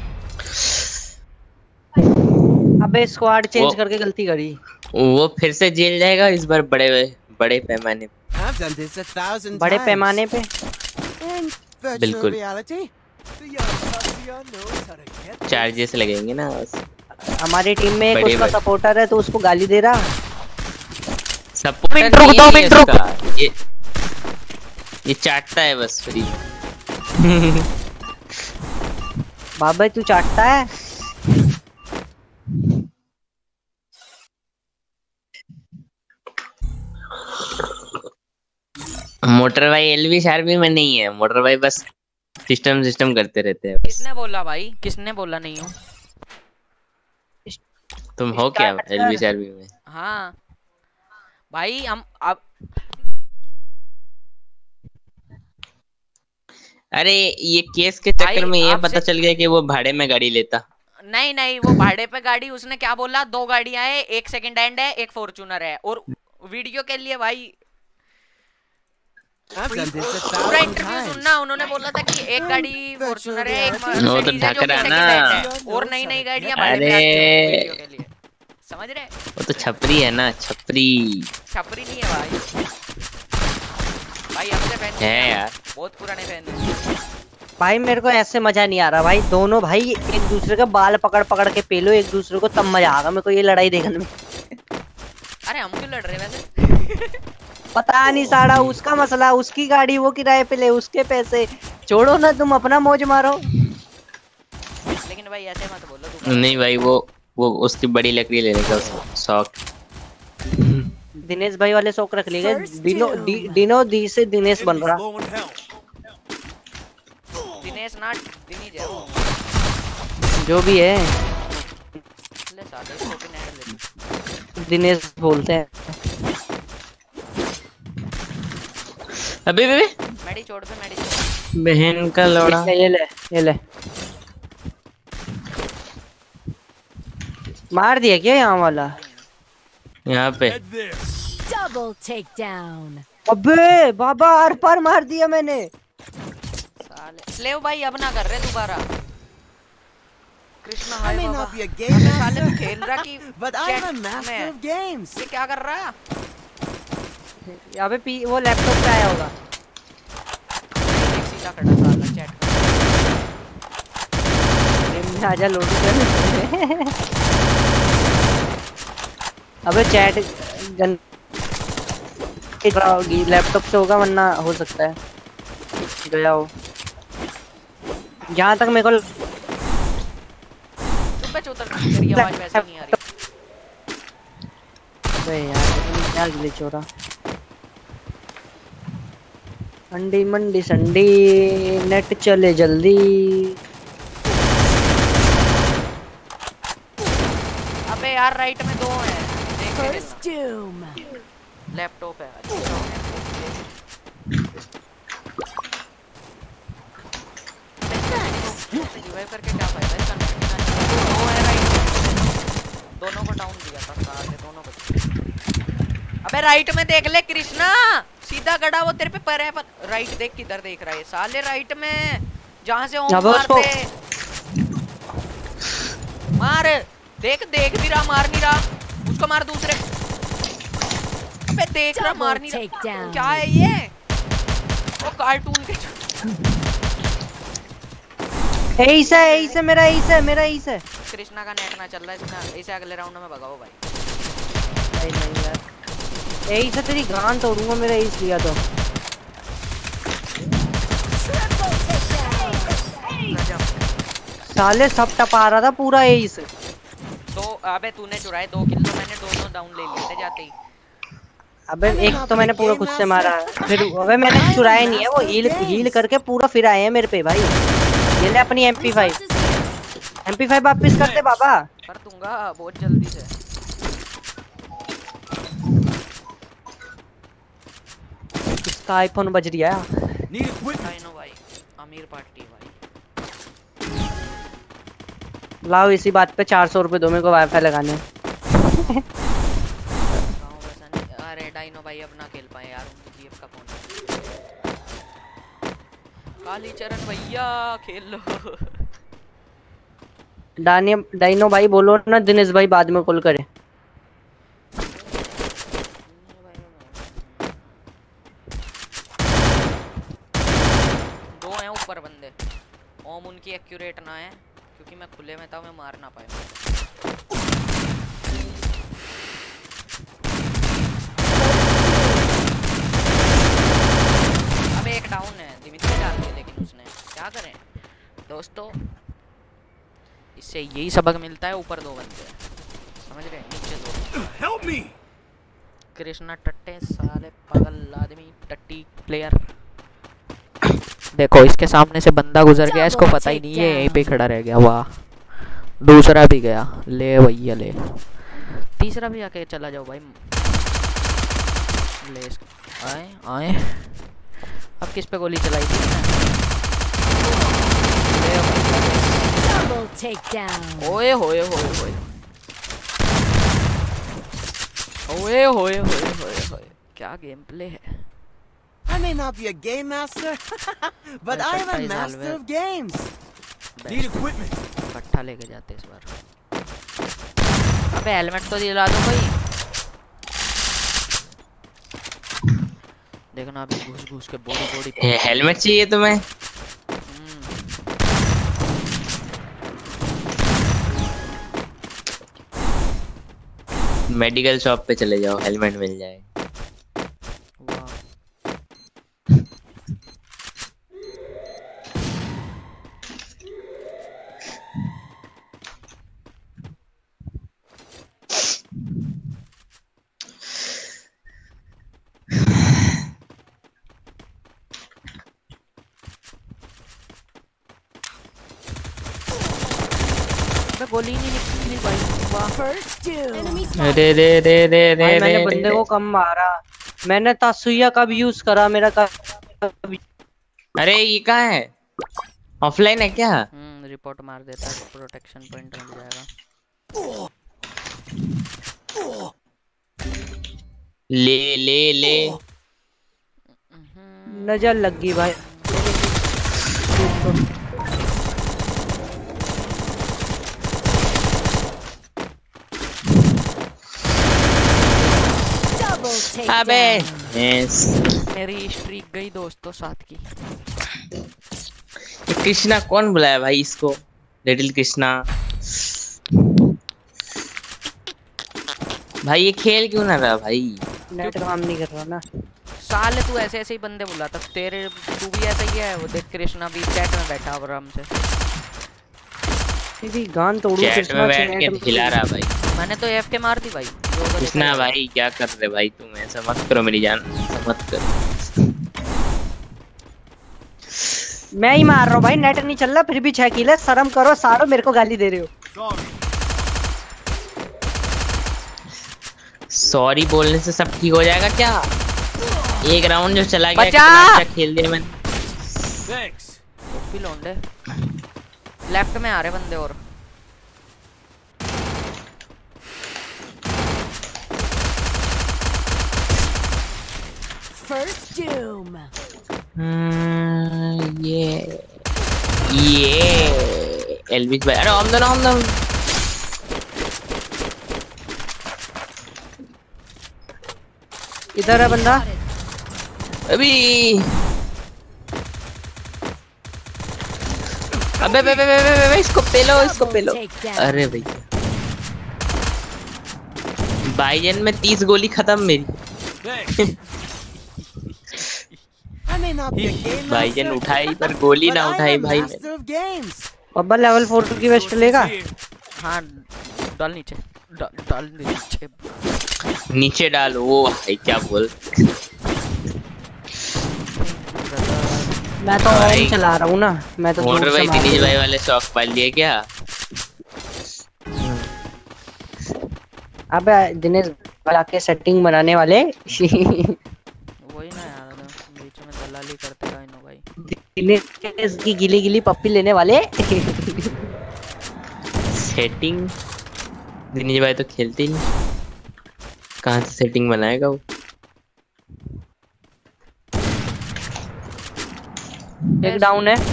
अबे स्क्वाड चेंज वो- करके गलती करी। वो फिर से जेल जाएगा इस बार बड़े बड़े पैमाने पे। I've done this 1,000 बड़े times. पैमाने पे In virtual बिल्कुल। reality, the young Saskia knows how to get charges लगेंगे ना बस। हमारी टीम में एक बड़े उसका बड़े। सपोर्टर है तो उसको गाली दे रहा। सपोर्टर मिनट रुक, नहीं 2 है मिनट रुक। इसका। ये चाटता है बस फ्री। बाबा तू चाटता है। मोटर भाई एलवी शार्पी में नहीं है। मोटर भाई बस सिस्टम करते रहते हैं बस। किसने बोला भाई? किसने बोला नहीं हूँ? तुम हो क्या एलवी शार्पी में? हाँ भाई हम अब अरे ये केस के चक्कर भाई, में ये आपसे- पता चल गया कि वो भाड़े में गाड़ी लेता। नहीं वो भाड़े पे गाड़ी, उसने क्या बोला? 2 गाड़ियां है, एक सेकंड हैंड है, एक फॉर्च्यूनर है। और वीडियो के लिए भाई I've done this पूरा 1,000 इंटरव्यू times. सुनना। उन्होंने बोला था कि एक गाड़ी फॉर्च्यूनर है, एक वो तो Mercedes है जो ढक रहा कि ना। second hand है, और नई गाड़ियां भाड़े पे आती हैं वीडियो के लिए। समझ रहे? वो तो छपरी है ना, छपरी छपरी नहीं है भाई। भाई हमसे फैन है यार। बहुत पुराने फैन हैं। भाई मेरे को ऐसे मजा नहीं आ रहा भाई, दोनों भाई एक दूसरे के बाल पकड़ पकड़ के पेलो एक दूसरे को, तब मजा आएगा मेरे को ये लड़ाई देखने में। अरे हम क्यों लड़ रहे हैं वैसे? पता नहीं साड़ा, उसका मसला, उसकी गाड़ी वो किराए पे ले, उसके पैसे, छोड़ो ना तुम अपना मौज मारो। लेकिन भाई ऐसे मत बोलो तू। नहीं भाई वो उसकी बड़ी लकड़ी ले लेगा शौक। दिनेश भाई वाले शौक रख लिए, दिनो दी से दिनेश बन रहा। Low on health. दिनेश ना दिनी जा जो भी है ले साले इसको भी नेट ले। दिनेश बोलते हैं। अबे बे मेडी छोड़ पे, मेडी छोड़। बहन का लौड़ा। ये ले ये ले, मार दिया क्या यहाँ वाला? यहाँ पे Head there. Double takedown. अबे बाबा आर पार मार दिया मैंने। साले स्लेव भाई अब ना कर रहे दोबारा। Krishna I hi may Baba. not be a game साले तू master, खेल रहा कि but I am a chat master में? of games. ये क्या कर रहा? यहाँ पे वो लैपटॉप पे आया होगा। एक सीधा खड़ा साला चैट में आजा लोडी कर। अबे चैट गन लैपटॉप से होगा, वरना हो सकता है गया हो। जहाँ तक मेरे को चुप उतर, तेरी आवाज वैसे नहीं आ रही। अबे यार क्या ग्लिच हो रहा। अंडी मंडी संडी नेट चले जल्दी। अबे यार राइट में दो हैं, देख के First doom. लैपटॉप है। रिवाइव करके क्या फायदा इसका? दो है राइट में, दोनों को डाउन दिया था साले, दोनों को। अबे राइट में देख ले कृष्णा, सीधा गड़ा वो तेरे पे पर है। राइट देख किधर देख रहा है साले, राइट में जहां से ओम मारते। मार, देख देख भी रहा, मार नहीं रहा उसको, मार दूसरे। अबे देख रहा, मार नहीं रहा। क्या है ये? वो कार्टून के एस है मेरा, एस है मेरा, एस है। कृष्णा का नेट ना चल रहा है इसमें, इसे अगले राउंड में भगाओ भाई। नहीं यार, एस है तेरी गान तोड़ूंगा, मेरा एस लिया तो। साले सब टपा रहा था पूरा एस। तो अबे तूने चुराए 2 किल, तो मैंने दोनों डाउन ले लिए थे जाते ही। अबे एक तो मैंने पूरा खुद से मारा, फिर अबे मैंने चुराया नहीं है, वो हील करके पूरा फिर आए हैं मेरे पे भाई। ये ले अपनी MP5 वापस कर दे बाबा। कर दूंगा बहुत जल्दी से। इसका आईफोन बज रहा है। Need equipment. आई नो भाई, अमीर पार्टी भाई। लाओ इसी बात पे 400 रुपए दो मेरे को वाईफाई लगाने। अरे डाइनो भाई अब ना खेल पाए यार, उनकी जीएफ का फोन है। काली चरण भैया खेल लो। डाइनो भाई बोलो ना, दिनेश भाई बाद में कॉल करे। दो हैं ऊपर बंदे, ओम उनकी एक्यूरेट ना है क्योंकि मैं खुले में था, मैं मार ना पाया। अब एक डाउन है, दिमित्री डाल दिया, लेकिन उसने क्या करें दोस्तों, इससे यही सबक मिलता है। ऊपर 2 बंदे समझ रहे, नीचे 2। Help me. कृष्णा टट्टे साले पागल आदमी, टट्टी प्लेयर। देखो इसके सामने से बंदा गुजर गया, इसको पता ही नहीं है, यहीं पे खड़ा रह गया। वाह, दूसरा भी गया, ले भैया ले। तीसरा भी आके चला जाओ भाई, ले आए आए। अब किस पे गोली चलाई थी? Double takedown. ओए होए होए होए ओए होए होए होए होए, क्या गेम प्ले है। I may not be a game master, but I am a master of games. Need equipment. कट्ठा लेके जाते इस बार। अबे हेलमेट तो दिला दो भाई। देखना अभी घुस घुस के बॉडी हेलमेट चाहिए तुम्हें? मेडिकल शॉप पे चले जाओ, हेलमेट मिल जाए। वाह गोली नहीं निकली भाई। वाह First doom. Enemy रे रे रे रे रे भाई मैंने रे बंदे रे। को कम मारा। मैंने तासुया कब यूज करा मेरा अरे ये कहाँ है? ऑफलाइन है क्या? रिपोर्ट मार देता है, प्रोटेक्शन पॉइंट मिल जाएगा। ले ले ले। नजर लग गई भाई। Double अबे takedown. यस। मेरी स्ट्रीक गई दोस्तों 7 की। कृष्णा कौन बुलाया भाई इसको? लिटिल कृष्णा भाई ये खेल क्यों ना रहा भाई? नेट काम नहीं कर रहा ना। साले तू ऐसे ऐसे ही बंदे बुलाता, तेरे तू भी ऐसा ही है। वो देख कृष्णा भी चैट में बैठा आराम से। तेरी गान तोड़ू चैट कृष्णा में से बैठ के नेट खिला रहा भाई। मैंने तो एफ के मार दी भाई। कृष्णा भाई क्या कर रहे भाई तुम? ऐसा मत करो मेरी जान, ऐसा मत करो। मैं ही मार रहा हूँ भाई, नेट नहीं चल रहा फिर भी 6 किल है। शर्म करो सारो, मेरे को गाली दे रहे हो। सॉरी बोलने से सब ठीक हो जाएगा क्या? एक राउंड जो चला गया, बचा! कितना अच्छा खेल दिया मैंने। Thanks. भी लौंडे लेफ्ट में आ रहे बंदे और। First doom. ये एलविस भाई, अरे हम इधर है बंदा। अभी अबे बे बे बे बे बे इसको पेलो, इसको पेलो। अरे भैया भाईजन में 30 गोली खत्म मेरी। I may not be a game Bhaijaan master, उठाई पर गोली but ना I am उठाई a भाई master of games. अब्बा लेवल 4 की वेस्ट लेगा। हाँ डाल नीचे, डाल नीचे। नीचे डालो। वो भाई क्या बोल। मैं तो भाई, ऑन चला रहा हूँ ना। मैं तो मोटर दूर से भाई मार दिनेश रहा भाई वाले शौक पाल लिए क्या? हूँ। अबे दिनेश वाला के सेटिंग बनाने वाले। वही ना यार, बीच में दलाली करते का इनो भाई। दिनेश की गिली गिली पप्पी लेने वाले। सेटिंग दिनेश भाई तो खेलते ही नहीं, कहाँ से सेटिंग बनाएगा वो? एक डाउन है।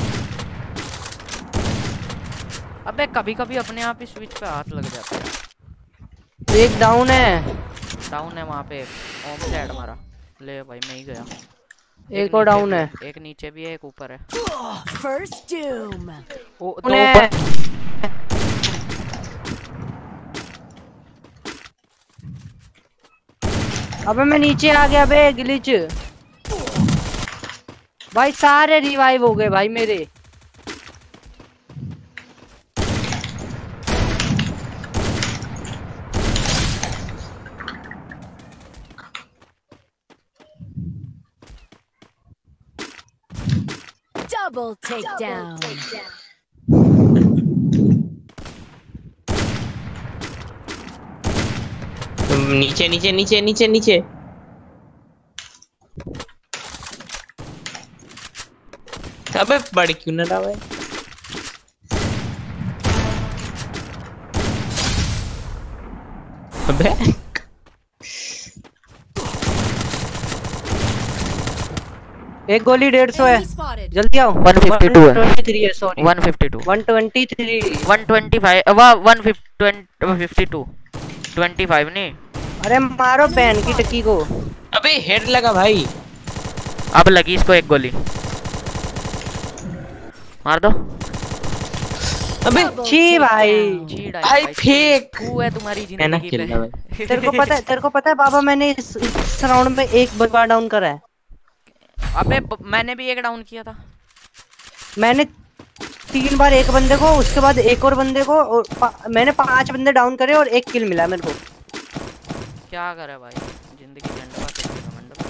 अबे कभी कभी अपने आप ही स्विच पे हाथ लग जाता है। एक डाउन है। डाउन है वहाँ पे। ओम से हेड मारा। ले भाई मैं ही गया। एक और डाउन है। एक नीचे भी है, एक ऊपर है। First doom. ओ दो ऊपर। अबे मैं नीचे आ गया बे ग्लिच। भाई सारे रिवाइव हो गए भाई मेरे। Double takedown. नीचे नीचे नीचे नीचे नीचे। अबे बड़ क्यों ना रहा भाई? अबे एक गोली 150 है। Enemy spotted. जल्दी आओ। 152 है। 123 है सॉरी। 152 123। 125 152 25 नहीं। अरे मारो बैन की टक्की को। अबे हेड लगा भाई। अब लगी इसको एक गोली। मार दो। अबे छी भाई। चीड़ा भाई फेक तू है तुम्हारी है ना जिंदगी खेल रहा भाई। पे। तेरे को पता है बाबा, मैंने इस राउंड में एक बार डाउन करा है। अबे मैंने भी एक डाउन किया था। मैंने 3 बार एक बंदे को, उसके बाद एक और बंदे को, और मैंने 5 बंदे डाउन करे और 1 किल मिला मेरे को। क्या करे भाई, जिंदगी झंडवा के मंडप।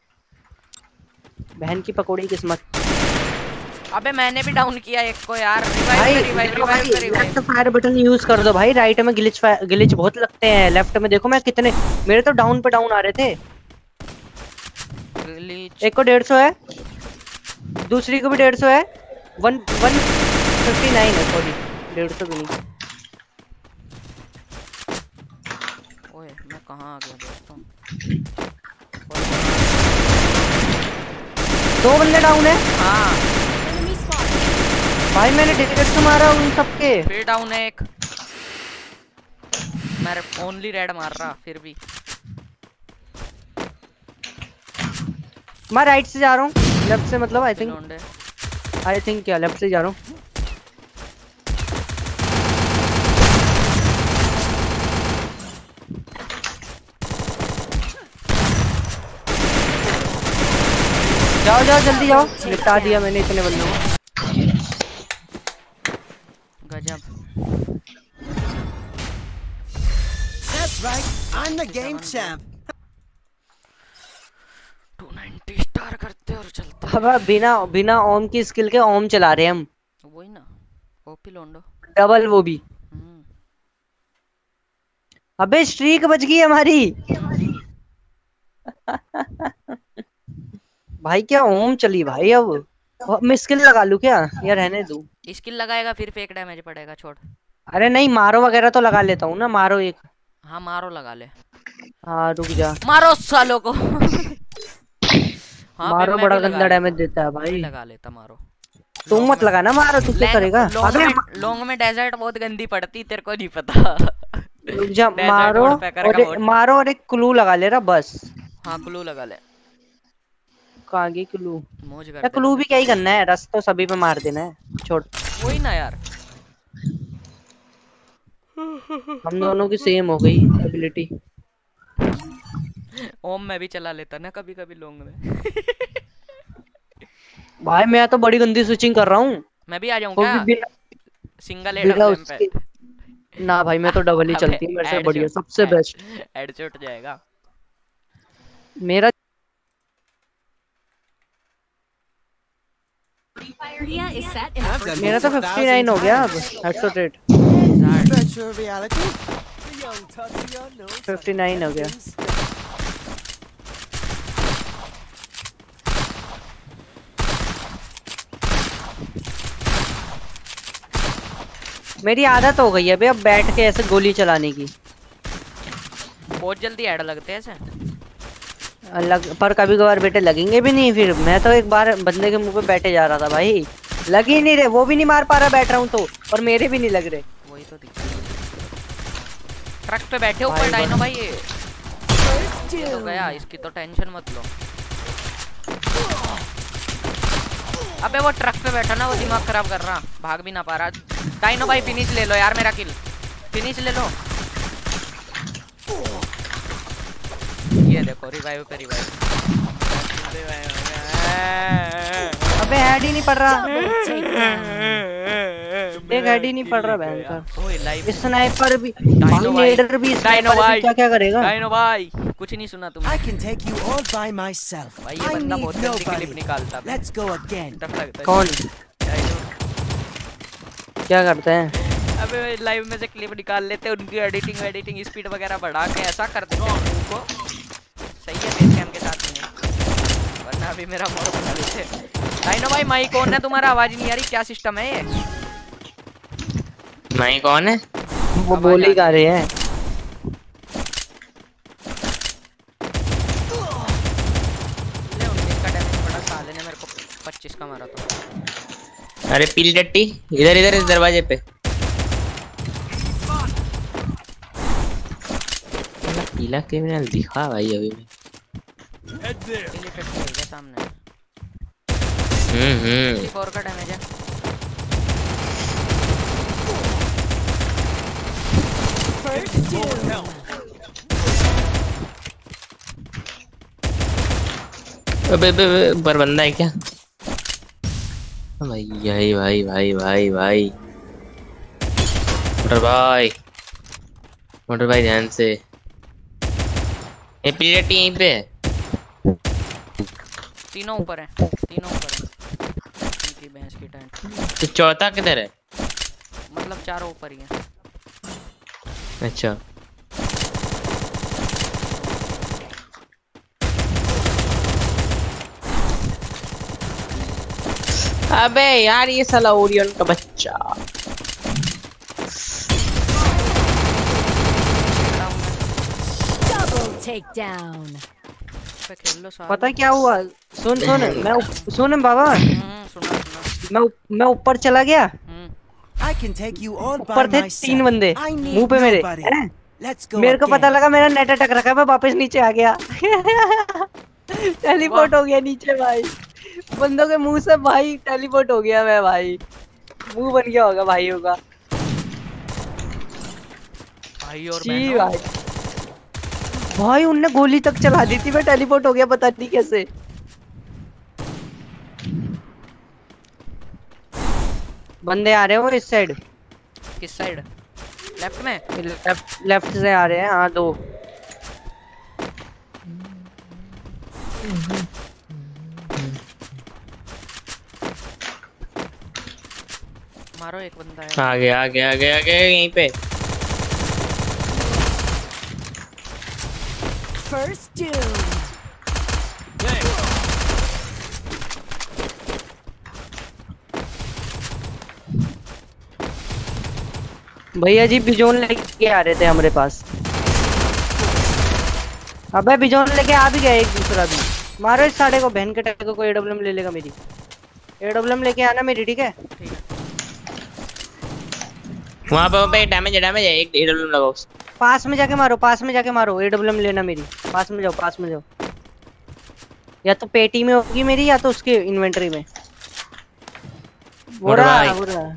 बहन की पकौड़ी किस्मत। अबे मैंने भी डाउन किया एक को यार। भाई revive left fire button use कर दो भाई, राइट में ग्लिच बहुत लगते हैं। लेफ्ट में देखो मैं कितने, मेरे तो डाउन पे डाउन आ रहे थे। एक को 150 है, दूसरी को भी 150 है, 159 है, सॉरी 150 भी नहीं। ओए मैं कहाँ आ गया दोस्तों। 2 बंदे डाउन है हाँ भाई, मैंने 150 मारा उन सबके। फिर डाउन है एक। मैं ओनली रेड मार रहा फिर भी। मैं राइट से जा रहा हूँ, लेफ्ट से मतलब आई लोंडे। थिंक क्या लेफ्ट से जा रहा हूँ। जाओ जाओ जल्दी जाओ, निपटा दिया मैंने इतने बंदों को। गजब। That's right. I'm the game champ. 290 star करते और चलते। अब बिना ओम की स्किल के ओम चला रहे हैं हम। वही ना, ओपी लोंडो। डबल वो भी। अबे स्ट्रीक बच गई हमारी। भाई क्या ओम चली भाई। अब मैं स्किल लगा लूं क्या, या रहने दूं? स्किल लगाएगा फिर फेक डैमेज पड़ेगा, छोड़। अरे नहीं, मारो वगैरह तो लगा लेता हूँ ना। मारो एक। हाँ मारो लगा ले। हाँ रुक जा, मारो सालों को। हाँ मारो बड़ा गंदा डैमेज देता है भाई। लगा लेता मारो। तुम मत लगाना, मारो तू क्या करेगा। लॉन्ग में डेजर्ट बहुत गंदी पड़ती, तेरे को नहीं पता। रुक जा, मारो और एक क्लू लगा ले रहा बस। हाँ क्लू लगा ले। कहाँ गई क्लू? मौज कर। क्लू भी क्या ही करना है, रस तो सभी पे मार देना है, छोड़। वही ना यार, हम दोनों की सेम हो गई एबिलिटी। ओम मैं भी चला लेता ना कभी कभी लॉन्ग में। भाई मैं तो बड़ी गंदी स्विचिंग कर रहा हूँ। मैं भी आ जाऊँ क्या? सिंगल हेड पे? ना भाई मैं तो डबल ही चलती है मेरे से बढ़िया, सबसे बेस्ट। हेडशॉट जाएगा मेरा। मेरा तो 59 हो गया अब हेडशॉट रेट। Virtual reality. 59 हो गया। मेरी आदत हो गई है भाई अब बैठ के ऐसे गोली चलाने की। बहुत जल्दी ऐड लगते हैं ऐसे। पर कभी कभार बेटे लगेंगे भी नहीं। फिर मैं तो एक बार बंदे के मुंह पे बैठे जा रहा था भाई, लग ही नहीं रहे, वो भी नहीं मार पा रहा, बैठ रहा हूँ तो, और मेरे भी नहीं लग रहे। वही तो ट्रक पे बैठे ऊपर डायनो भाई। ये तो गया, इसकी तो टेंशन मत लो। अबे वो ट्रक पे बैठा ना, वो दिमाग खराब कर रहा, भाग भी ना पा रहा। डायनो भाई फिनिश ले लो यार, मेरा किल फिनिश ले लो। ये देखो रिवाइव पे रिवाइव। अबे हेड ही नहीं पड़ रहा, एक हेड ही नहीं पड़ रहा बहन का। ओए लाइव स्नाइपर भी, नेडर भी, डायनो भाई क्या करेगा। डायनो भाई कुछ नहीं सुना तुमने। I can take you all by myself. भाई ये बंदा बहुत गंदी क्लिप निकालता है। Let's go again. कौन क्या करते हैं? अबे लाइव में से क्लिप निकाल लेते हैं, उनकी एडिटिंग स्पीड वगैरह बढ़ा के ऐसा कर देते हैं उनको। सही है बेस कैम के साथ में, वरना अभी मेरा मोड़ बना देते। डायनो भाई माइक कौन है तुम्हारा? आवाज नहीं आ रही, क्या सिस्टम है ये? माइक कौन है? वो बोल ही गा रहे हैं। ले 19 का डैमेज पड़ा, साले ने मेरे को 25 का मारा तो। अरे पीली टट्टी इधर इधर इस दरवाजे पे। पीला क्रिमिनल दिखा भाई अभी में। पीली टट्टी है क्या सामने? 4 का डैमेज है। First doom. अबे अबे अबे, ऊपर बंदा है क्या? भाई भाई भाई भाई भाई भाई मोटर भाई ध्यान से। ये प्लेट यहीं पे है। तीनों ऊपर हैं, तीनों ऊपर हैं। इनकी भैंस की टेंट। तो चौथा किधर है? मतलब चारों ऊपर ही हैं। अच्छा अबे यार ये साला ओरियन का बच्चा। Double takedown. पे खेल लो साथ। पता है क्या हुआ? सुन सुन सुन बाबा, सुना सुना। मैं ऊपर चला गया। I can take you all by ऊपर थे myself. 3 बंदे I need मुंह पे मेरे nobody. हैं? Let's go मेरे को पता again. लगा मेरा नेट अटक रखा है, मैं वापस नीचे आ गया। टेलीपोर्ट हो गया नीचे भाई, बंदों के मुंह से भाई टेलीपोर्ट हो गया मैं भाई। मुंह बन गया होगा भाइयों का। भाई और छी बहनों। भाई, भाई उनने गोली तक चला दी थी, मैं टेलीपोर्ट हो गया पता नहीं कैसे। बंदे आ रहे हो इस साइड। किस साइड? लेफ्ट में? लेफ्ट से आ रहे हैं, हाँ 2। मारो एक बंदा है। आगे यहीं पे। First doom. भैया जी बिजोन लेके आ रहे थे हमारे पास। अबे बिजोन लेके आ भी गया एक दूसरा भी। मारो इस साढ़े को, बहन के टक्कर को। एडब्ल्यूएम ले लेगा मेरी। एडब्ल्यूएम लेके आना मेरी, ठीक है? ठीक है। वहाँ पे डैमेज है एक एडब्ल्यूएम लगाओ। पास में जाके मारो, एडब्ल्यूएम लेना मेरी। पास में जाओ। या तो पेटी में होगी मेरी, या तो उसके इन्वेंटरी में। वो रहा।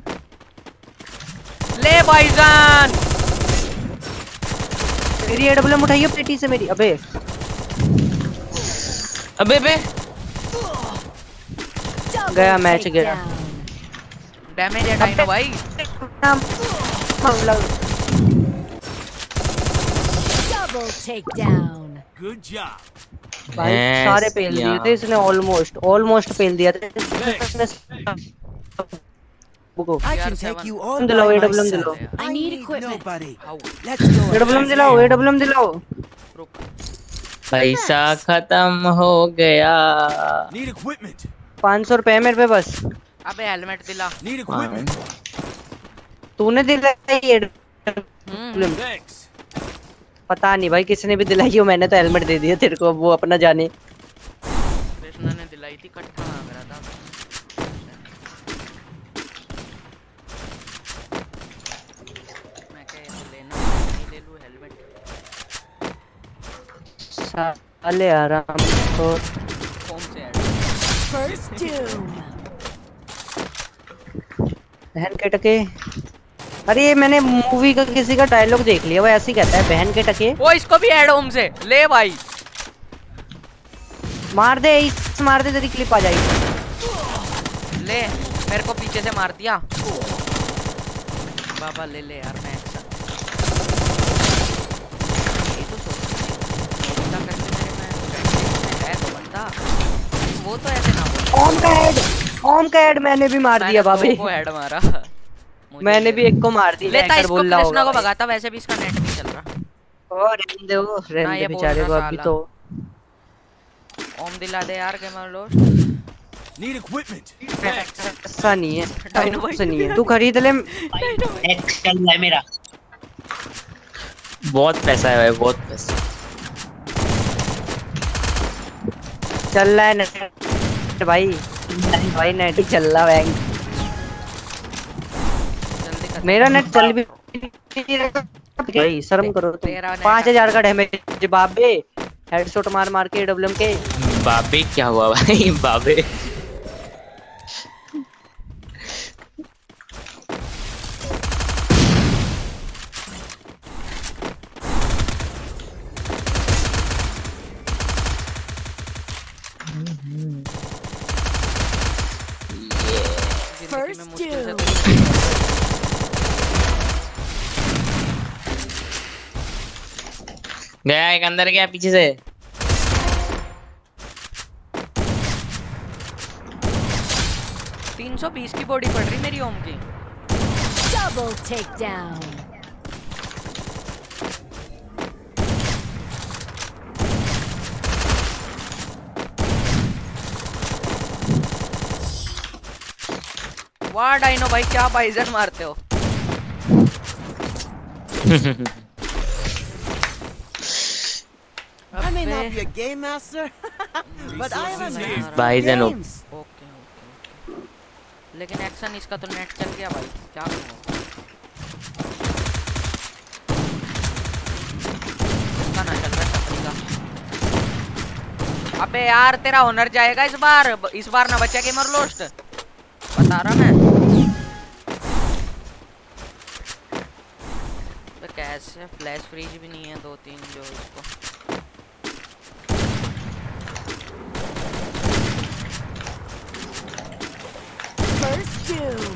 ले भाईजान, मेरी एडब्ल्यूएम उठाइए पेटी से मेरी। अबे गया मैच गया। डैमेज है डायनो भाई। Double takedown. Good job. भाई सारे पेल दिए थे इसने, ऑलमोस्ट पेल दिया था इसने। I can take you all दिलाओ, by एडब्ल्यूएम myself. दिलाओ। I need equipment. nobody. Let's go AWM again. दिलाओ। रुक। पैसा खत्म हो गया। Need equipment. 500 रुपए है मेरे पे बस। अबे हेलमेट दिला। Need equipment. तूने दिलाई एडब्ल्यूएम? Thanks. पता नहीं भाई किसने भी दिलाई हो, मैंने तो हेलमेट दे दिया तेरे को, अब वो अपना जाने। कृष्णा ने दिलाई थी, इकट्ठा मांग रहा था। मैं क्या ये लेना नहीं ले लूं हेलमेट। साले आराम को। कौन से ऐड? First doom. बहन के टके। अरे ये मैंने मूवी का किसी का डायलॉग देख लिया, वो ऐसे ही कहता है, बहन के टके। वो इसको भी ऐड होम से ले भाई। मार दे तेरी क्लिप आ जाएगी। ले, मेरे को पीछे से मार दिया। बाबा ले ले यार, मैं ये तो सोचता करते मेरे में है तो बंदा, वो तो ऐसे ना हो। ओम का हेड मैंने भी मार दिया बाबे। को हेड मारा। मैंने भी एक को मार दिया। लेता हैकर इसको, बोल रहा कृष्णा को होगा। भगाता, वैसे भी इसका नेट नहीं चल रहा। ओ रहने दे बेचारे को अभी तो। ओम दिला दे यार गेमर लोस्ट। Need equipment. ऐसा नहीं है, डायनो ऐसा नहीं है। तू खरीद ले। एक्स चल रहा है मेरा। बहुत पैसा है भाई, बहुत पैसा। चल रहा है नेट भाई नेट ही चल रहा है। मेरा नेट चल भी नहीं रहा भाई, शर्म करो तुम। 5000 का डैमेज बाबे, हेडशॉट मार के एडब्ल्यूएम के। बाबे क्या हुआ भाई? बाबे जिंदगी में मुश्किल से गया एक अंदर गया पीछे से 320 की बॉडी पड़ रही मेरी ओम की। Double takedown. वाह डाइनो भाई क्या बाइजन मारते हो। I may not be a game master, but I am a master of Bison. games. Okay लेकिन एक्शन इसका तो नेट चल गया भाई, क्या करूँ। इसका ना चल रहा छपरी का। अबे यार तेरा हुनर जाएगा इस बार ना बचा गेमर लोस्ट, बता रहा मैं। तो कैसे फ्लैश फ्रीज भी नहीं है 2-3 जो इसको। First doom.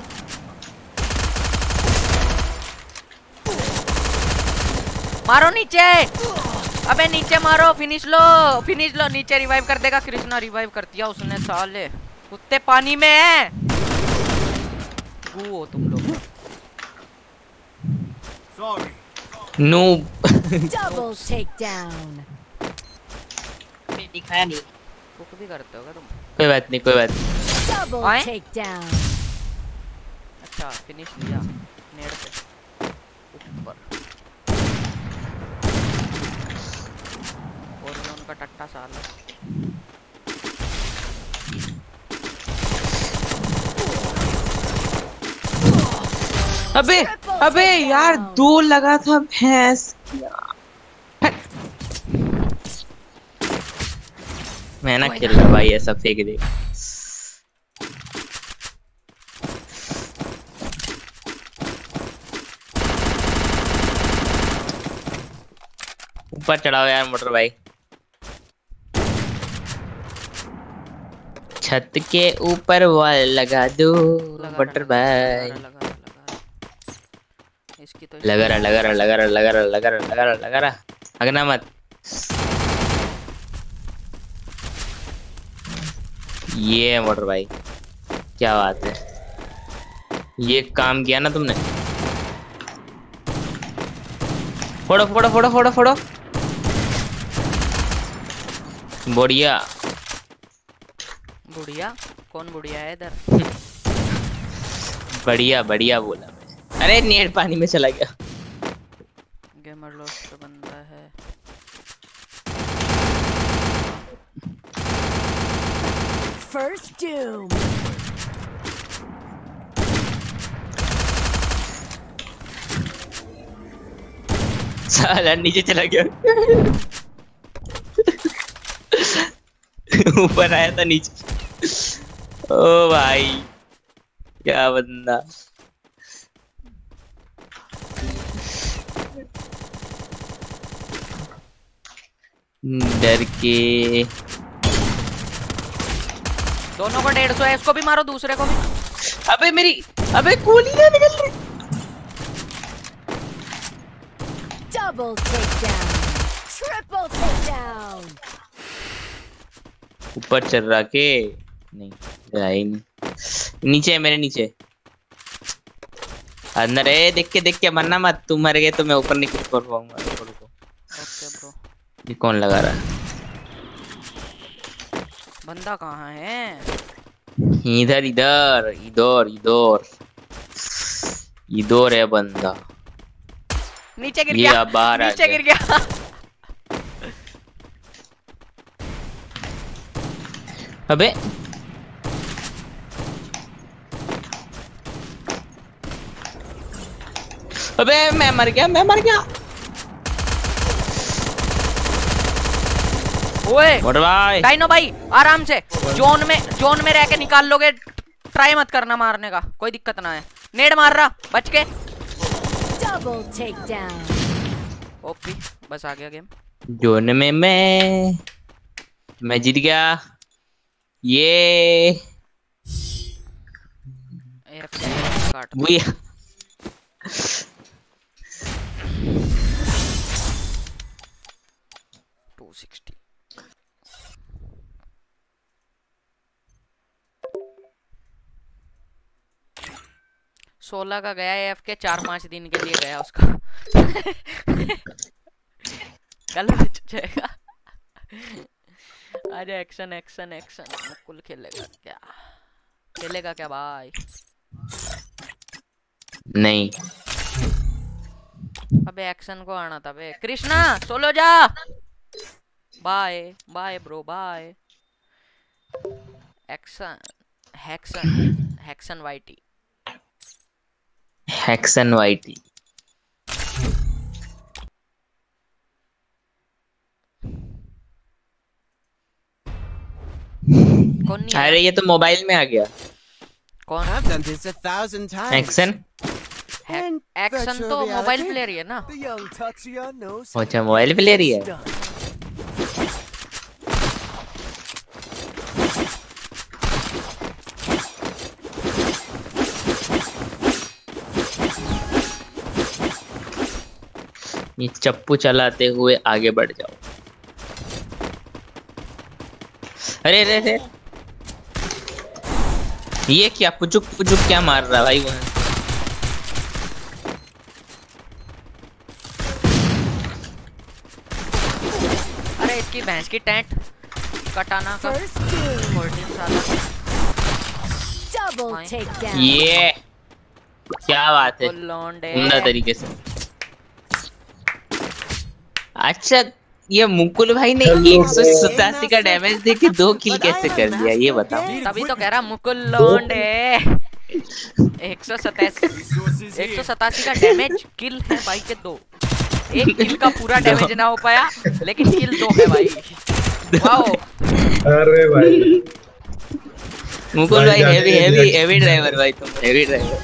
मारो नीचे, अबे नीचे मारो, फिनिश लो नीचे रिवाइव कर देगा। कृष्णा रिवाइव कर दिया उसने, साले कुत्ते पानी में है। गू हो तुम लोग। Sorry. Noob Double takedown. दिखाया नहीं। कुक भी करते होगा तुम। कोई बात नहीं कोई बात नहीं। Double What? takedown. अच्छा फिनिश लिया नेड पे ऊपर। ओरियन का टट्टा साला। अबे अबे यार 2 लगा था भैंस। मैं ना खेल रहा भाई, ऐसा फेंक दे। ऊपर चढ़ाओ यार मोटर भाई, छत के ऊपर वॉल लगा दो मोटर भाई। इसकी तो लगा रहा अगना मत। ये मोटर भाई क्या बात है, ये काम किया ना तुमने। फोड़ो फोड़ो फोड़ो फोड़ो फोड़ो, बढ़िया। बुढ़िया कौन बुढ़िया है इधर। बढ़िया बढ़िया बोला मैं। अरे नेट पानी में चला गया। गेमर लॉस्ट बंदा है। First doom. साला नीचे चला गया। ऊपर आया था नीचे। ओ भाई क्या बंदा। डर के दोनों को 150 है, इसको भी मारो दूसरे को भी। अबे मेरी अबे गोली ना निकल रही। Double takedown. Triple takedown. ऊपर चल रहा के नहीं ही नहीं। नीचे है मेरे नीचे अंदर है। देख के मरना मत, तुम मर गए तो मैं ऊपर नहीं कुछ कर पाऊंगा। Okay bro. ये कौन लगा रहा है? बंदा कहाँ है? इधर इधर इधर इधर इधर है बंदा। नीचे गिर ये गया, अब बाहर आ नीचे गया। गिर गया। अबे अबे मैं मर गया। ओए मोटर भाई डाइनो भाई आराम से जोन में रह के निकाल लोगे। ट्राई मत करना मारने का, कोई दिक्कत ना है। नेड मार रहा, बच के। Double takedown. ओपी बस आ गया गेम। जोन में मैं मैं जीत गया। ये काट वही 260। सोलह का गया एफ के 4-5 दिन के लिए गया उसका। कल बच जाएगा। आज एक्शन एक्शन एक्शन। मुकुल खेलेगा क्या? खेलेगा क्या भाई? नहीं। अबे एक्शन को आना था बे। कृष्णा सोलो जा। Bye bye bro bye. Action हैक्सन हैक्सन वाईटी हैक्सन वाईटी। कौन नहीं अरे है? ये तो मोबाइल में आ गया। कौन? I've done this 1,000 times. Action. And action virtual तो मोबाइल reality, प्लेयर ही है ना। The young Tatsuya knows अच्छा मोबाइल प्लेयर ही है। stuff. ये चप्पू चलाते हुए आगे बढ़ जाओ। अरे अरे अरे ये क्या पुचुक पुचुक क्या मार रहा भाई वो? अरे इसकी भैंस की टेंट कटाना का First doom. 14 साल। Double Fine. takedown. ये क्या बात है, लौंडे। उम्दा तरीके से। अच्छा ये मुकुल भाई ने 187 का डैमेज दे के 2 किल कैसे कर दिया ये बताओ। तभी तो कह रहा मुकुल लौंडे। 187 का डैमेज किल है भाई के 2। एक किल का पूरा डैमेज ना हो पाया लेकिन किल 2 है भाई। वाओ। अरे भाई मुकुल भाई हेवी हेवी हेवी ड्राइवर भाई, तुम हेवी ड्राइवर।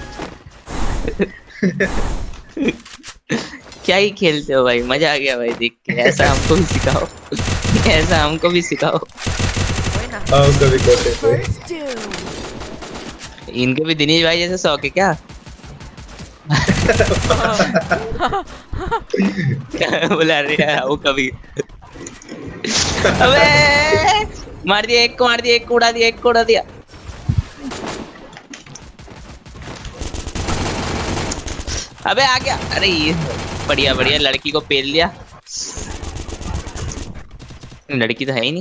क्या ही खेलते हो भाई, मजा आ गया भाई देख के। ऐसा हमको भी सिखाओ, ऐसा हमको भी सिखाओ। हम कभी कोटे थे। First doom. इनके भी दिनेश भाई जैसे शौक है क्या? बुला रहे हैं वो कभी। अबे मार दिया, एक को मार दिया, एक को उड़ा दिया, एक को उड़ा दिया। अबे आ गया। अरे ये बढ़िया बढ़िया, लड़की को पेल लिया। लड़की तो है ही नहीं।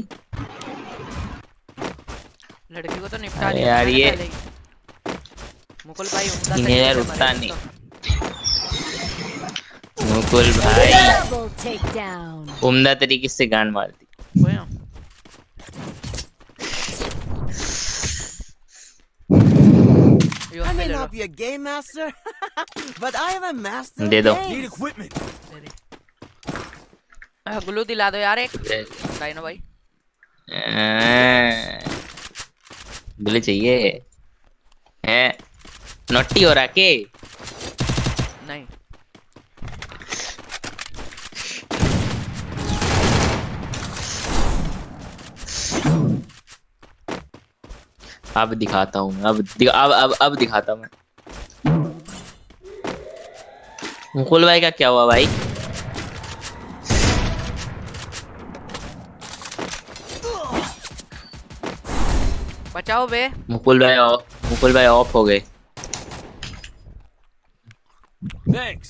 लड़की को तो निपटा अरे लिया यार मैंने ये पहले ही। मुकुल भाई उम्दा इन्हें यार तरीके से उठता मरे नहीं। तो। मुकुल भाई Double takedown. उम्दा तरीके से गान मार दी। ओए हाँ। I may not be a game master, but I am a master of दे दो। games. Need equipment. ग्लू दिला दो यार एक। डायनो भाई बोले चाहिए है नोटी हो रहा के? नहीं। अब दिखाता हूँ, अब दिखाता हूँ मैं। मुकुल भाई का क्या हुआ भाई? बचाओ बे। मुकुल भाई ऑफ हो गए। Thanks.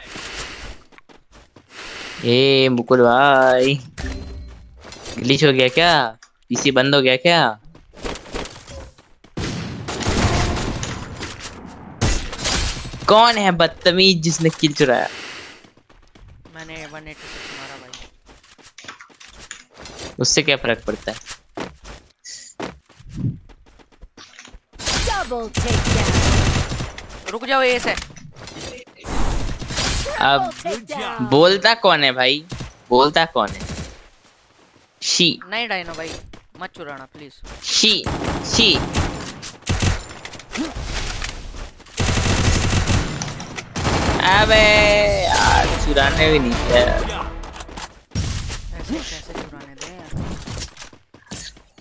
ए मुकुल भाई ग्लिच हो गया क्या? पीसी बंद हो गया क्या? कौन है बदतमीज जिसने किल चुराया? मैंने 186 मारा भाई। उससे क्या फर्क पड़ता है? Double takedown. रुक जाओ ये से। अब Double takedown. बोलता कौन है भाई? बोलता कौन है? शी नहीं डायनो भाई मत चुराना प्लीज। शी अबे यार चुराने भी नहीं है। ऐसे कैसे चुराने दे यार।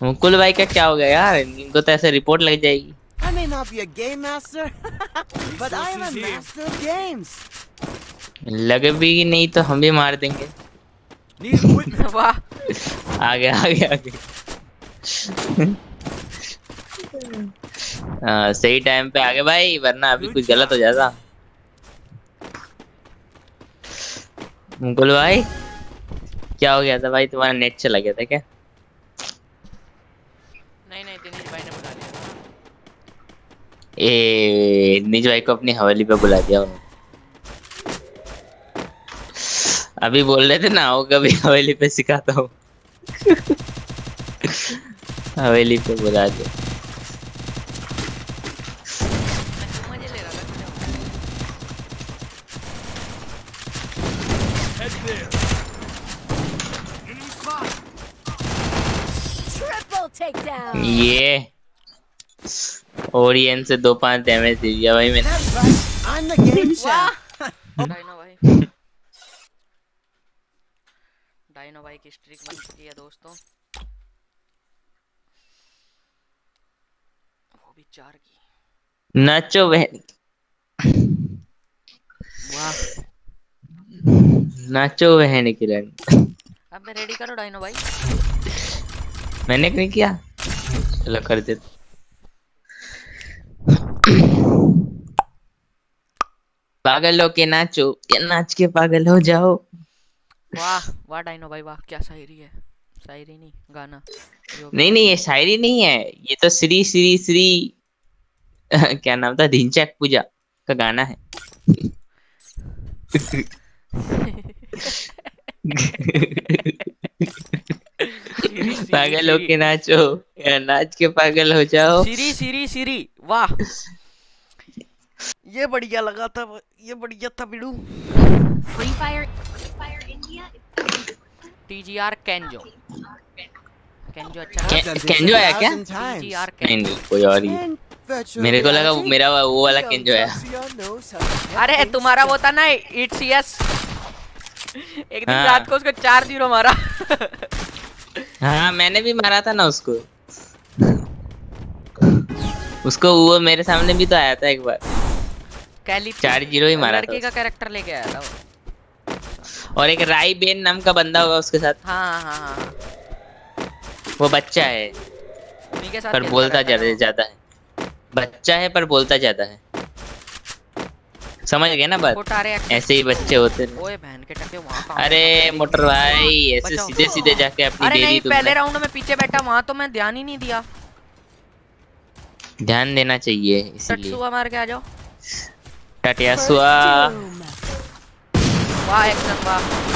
मुकुल भाई का क्या हो गया यार, इनको तो ऐसे रिपोर्ट लग जाएगी। I may not be a game master, but I am a master of games. लगे भी नहीं तो हम भी मार देंगे। Need equipment. वाह आगे आगे आगे। सही टाइम पे आगे भाई, वरना अभी कुछ गलत हो जाता। मुकुल भाई क्या हो गया था भाई, तुम्हारा नेट चला गया था क्या? नहीं नहीं, दिनेश भाई ने बुला लिया। निज भाई को अपनी हवेली पे बुला दिया उन्होंने। अभी बोल रहे थे ना, आओ कभी हवेली पे सिखाता हूँ। हवेली पे बुला दिया। मजे ले रहा था। Triple takedown. ये ओरियन से 2-5 डैमेज दे दिया भाई मैंने। That's right. I'm the game champ. Dyno भाई, डायनो भाई की स्ट्रिक बन चुकी है दोस्तों, वो भी 4 की। नाचो बहन, वाह नाचो बहन किरण। अब मैं रेडी करो डायनो भाई। मैंने नहीं किया, चलो कर दे। पागल हो के नाचो, या नाच के पागल हो जाओ। वाह वाह डायनो भाई वाह, क्या शायरी है, शायरी नहीं गाना। नहीं नहीं, ये शायरी नहीं है, ये तो श्री श्री श्री क्या नाम था, ढिंचैक पूजा का गाना है। पागल हो के नाचो या नाच के पागल हो जाओ। सिरी सिरी सिरी, वाह ये बढ़िया लगा था, ये बढ़िया था बिडू। Free Fire India. TGR केंजो, केंजो अच्छा I've done this केंजो आया क्या? 1,000 times. TGR नहीं केंजो। नहीं, कोई और ही। In virtual मेरे को लगा reality, मेरा वो वाला केंजो है। Tuxedo knows how to get अरे things तुम्हारा वो done. था ना इट्स यस, एक दिन हाँ। रात को उसको 4-0 मारा। हाँ मैंने भी मारा था ना उसको। उसको वो मेरे सामने भी तो आया था एक बार, कैली 4-0 ही मारा था लड़की का कैरेक्टर लेके आया था वो। और एक राई बेन नाम का बंदा होगा उसके साथ। हाँ हाँ हाँ हाँ, वो बच्चा है उन्हीं के साथ पर खेलता बोलता रहता है वो। ज्यादा है। बच्चा है पर बोलता ज्यादा है, समझ गए ना बात? कोटारे एक्शन। ऐसे ही बच्चे होते हैं। ओए बहन के टके वहाँ कहाँ अरे पे? मोटर भाई ऐसे बचाओ। सीधे सीधे जाके अपनी अरे दे दी नहीं, पहले तुमने। राउंड में पीछे बैठा, वहाँ तो मैं ध्यान ही नहीं दिया। ध्यान देना चाहिए इसीलिए। टट्सुआ मार के आ जाओ। टटियासुआ Doom. वाह एक्शन वाह।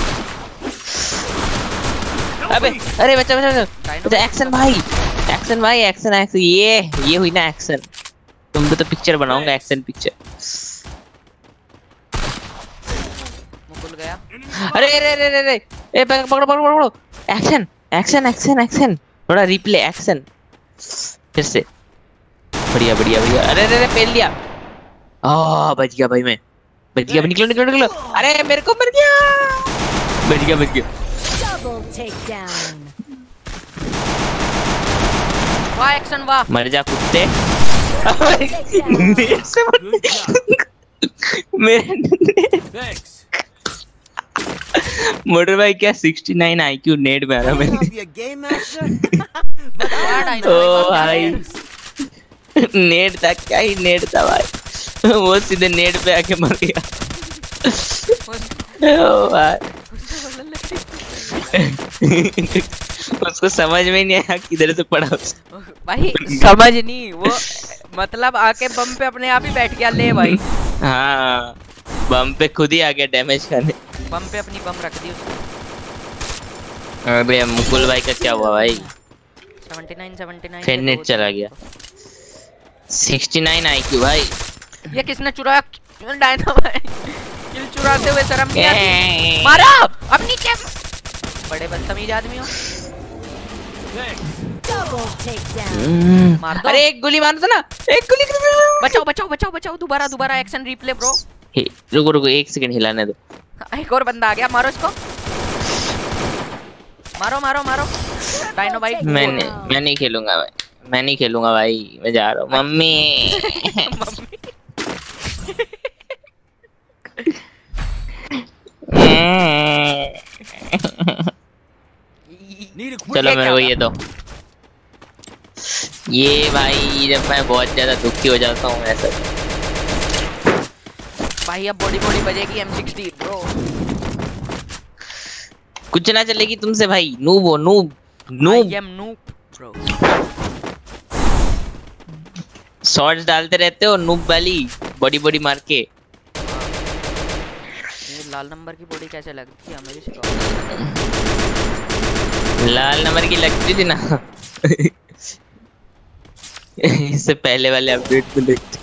अबे अरे बच्चा बच्चा डायनो बच्चा, एक्शन भाई, एक्शन भाई, एक्शन एक्शन। ये हुई ना एक्शन। तुम तो पिक्चर बनाऊंगा, एक्शन पिक्चर। मुकुल गया। अरे अरे अरे अरे अरे, ए पकड़ो पकड़ो पकड़ो, एक्शन एक्शन एक्शन एक्शन, थोड़ा रिप्ले एक्शन फिर से। बढ़िया बढ़िया बढ़िया। अरे अरे अरे पेल लिया। बच गया भाई मैं, बच गया। निकलो निकलो निकलो। अरे मेरे को मर गया, बच गया बच गया। Double takedown. वाह एक्शन वाह। मर जा कुत्ते। मेरे से मेरे Thanks. मोटर भाई क्या 69 IQ नेट में आ रहा I may मैं। not be a game master, but I वाह am डायनो ओ भाई वाह। भाई नेट था, क्या ही नेट था भाई। वो सीधे नेट पे आके मर गया। ओ भाई उसको समझ में नहीं आया किधर से पड़ा उसको। भाई समझ नहीं, वो मतलब आके बम पे अपने आप ही बैठ गया। ले भाई हाँ बम पे खुद ही आ गया डैमेज करने। बम पे अपनी बम रख दी उसने। अबे मुकुल भाई का क्या हुआ भाई? 79 फिर नेट चला गया। 69 IQ भाई। ये किसने चुराया? डायनो भाई किल चुराते हुए शर्म नहीं आती? मारा अब नीचे। बड़े बदतमीज आदमी हो। Double takedown. मार दो। अरे एक गोली मारो तो ना, एक गोली। बचाओ बचाओ बचाओ बचाओ। दोबारा दोबारा एक्शन रिप्ले ब्रो। रुको रुको 1 सेकंड हिलाने दो। एक और बंदा आ गया, मारो इसको। मारो मारो मारो डायनामाइट। मैं नहीं खेलूंगा भाई, मैं नहीं खेलूंगा भाई, मैं जा रहा हूँ। मम्मी चलो मेरे को ये दो। ये भाई जब मैं बहुत ज्यादा दुखी हो जाता हूँ ऐसा। भाई अब बॉडी बॉडी बजेगी M16 ब्रो। कुछ ना चलेगी तुमसे भाई, नूब हो noob noob. I am noob bro। Shots डालते रहते हो नूब वाली बॉडी बॉडी मार के। ये लाल नंबर की बॉडी कैसे लगती है मेरी सिखाओ। लाल नंबर की लगती थी ना इससे पहले वाले अपडेट में लगती।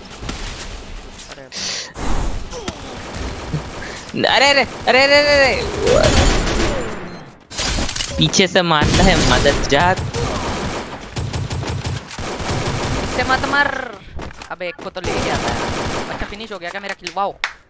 अरे अरे अरे अरे अरे पीछे से मारता है मदद जात। इससे मत मार। अबे एक को तो ले गया था। अच्छा फिनिश हो गया क्या मेरा खिलवाओ।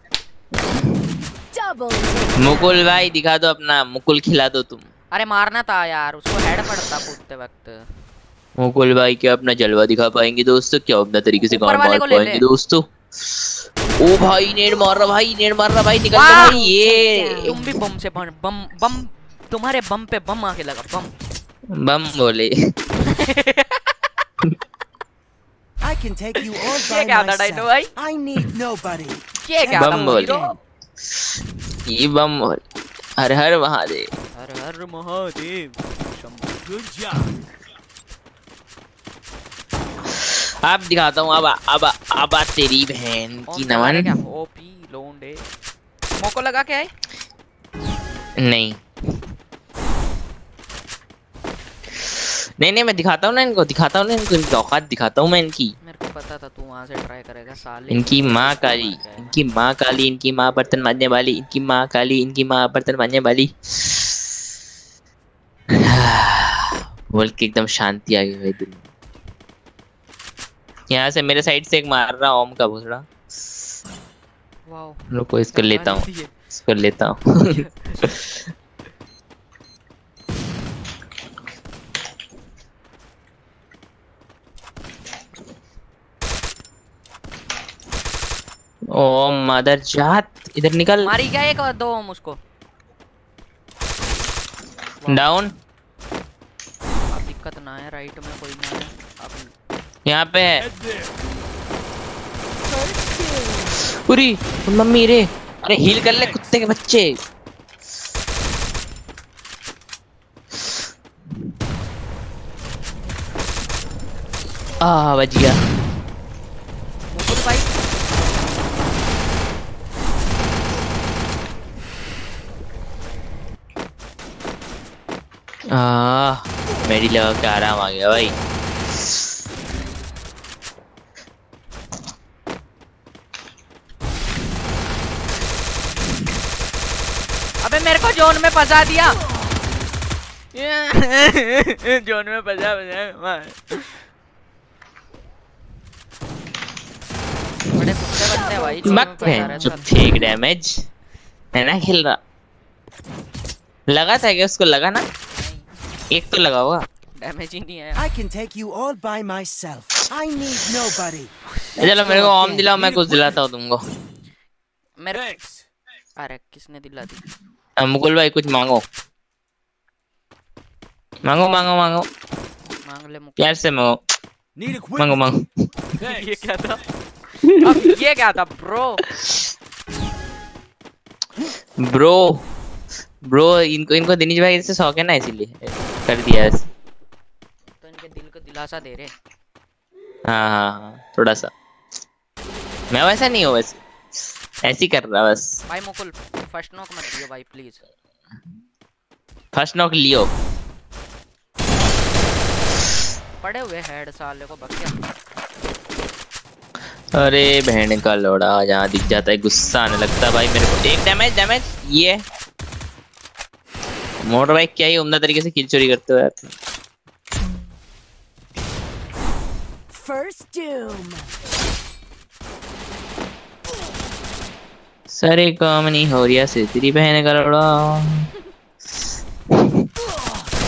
मुकुल भाई दिखा दो अपना, मुकुल खिला दो तुम। अरे मारना था यार, उसको हेड पड़ता कूदते वक्त। मुकुल भाई क्या अपना जलवा दिखा पाएंगे दोस्तों, क्या अपना तरीके से काम मार पाएंगे दोस्तों। ओ भाई नेड मार रहा भाई, नेड मार रहा भाई, निकल जा भाई। ये तुम भी बम से बम बम तुम्हारे बम पे बम आके लगा। बम बोले I can take you all by ये क्या था डाइनो भाई? myself. I need nobody. ये क्या था बम बोले, ये बम बोले। हर हर महादेव, हर हर महादेव। Good job. आप दिखाता हूँ अब तेरी बहन की नमन। क्या ओपी लोंडे मोको लगा के आए? नहीं नहीं मैं दिखाता हूँ ना इनको, इनकी औकात दिखाता हूँ मैं इनकी। मेरे को पता था तू वहां से ट्राई करेगा साले। इनकी माँ काली, इनकी माँ काली, इनकी माँ बर्तन मांजने वाली, इनकी माँ काली, इनकी माँ बर्तन मांजने वाली। बोल के एकदम शांति आ गई भाई दिल में। यहाँ से मेरे साइड से एक मार रहा ओम का भूसड़ा। वाओ रुको इसको लेता हूँ, इसको लेता हूँ। ओ मदर जात, इधर निकल। मारी क्या एक और दो उसको। डाउन। अब दिक्कत ना है, राइट में कोई ना है। अब यहाँ पे है। पूरी मम्मी रे, अरे हील कर ले कुत्ते के बच्चे। बच गया। मुकुल भाई मेरी लगा के आराम आ गया भाई। अबे मेरे को जोन में फंसा दिया। जोन में फंसा बड़े कुत्ते बनते हैं भाई। चुप ठीक डैमेज है ना खेल रहा। लगा था क्या उसको? लगा ना, एक तो लगा होगा। डैमेज ही नहीं है। I can take you all by myself. I need nobody. चलो मेरे को ओम दिलाओ, मैं कुछ दिलाता हूँ तुमको। मेरे अरे किसने दिला दी? मुकुल भाई कुछ मांगो, मांगो मांगो मांगो, मांग ले मुकुल। प्यार से मांगो, मांगो मांगो। ये क्या था? अब ये क्या था ब्रो? ब्रो इनको दिनेश भाई से शौक है ना, इसीलिए कर दिया ऐसे। तो इनके दिल को दिलासा दे रहे। हाँ थोड़ा सा। मैं वैसा नहीं हूँ, वैसे ऐसी कर रहा बस। भाई मुकुल फर्स्ट नॉक मत दियो भाई प्लीज। फर्स्ट नॉक लियो। पड़े हुए हेड साले को बक गया। अरे बहन का लोड़ा, जहाँ दिख जाता है गुस्सा आने लगता है भाई मेरे को। एक डैमेज ये मोटर बाइक क्या ही उम्दा तरीके से किल चोरी करते हो यार। First doom. सारे काम नहीं हो रिया से तेरी बहन का लोड़ा।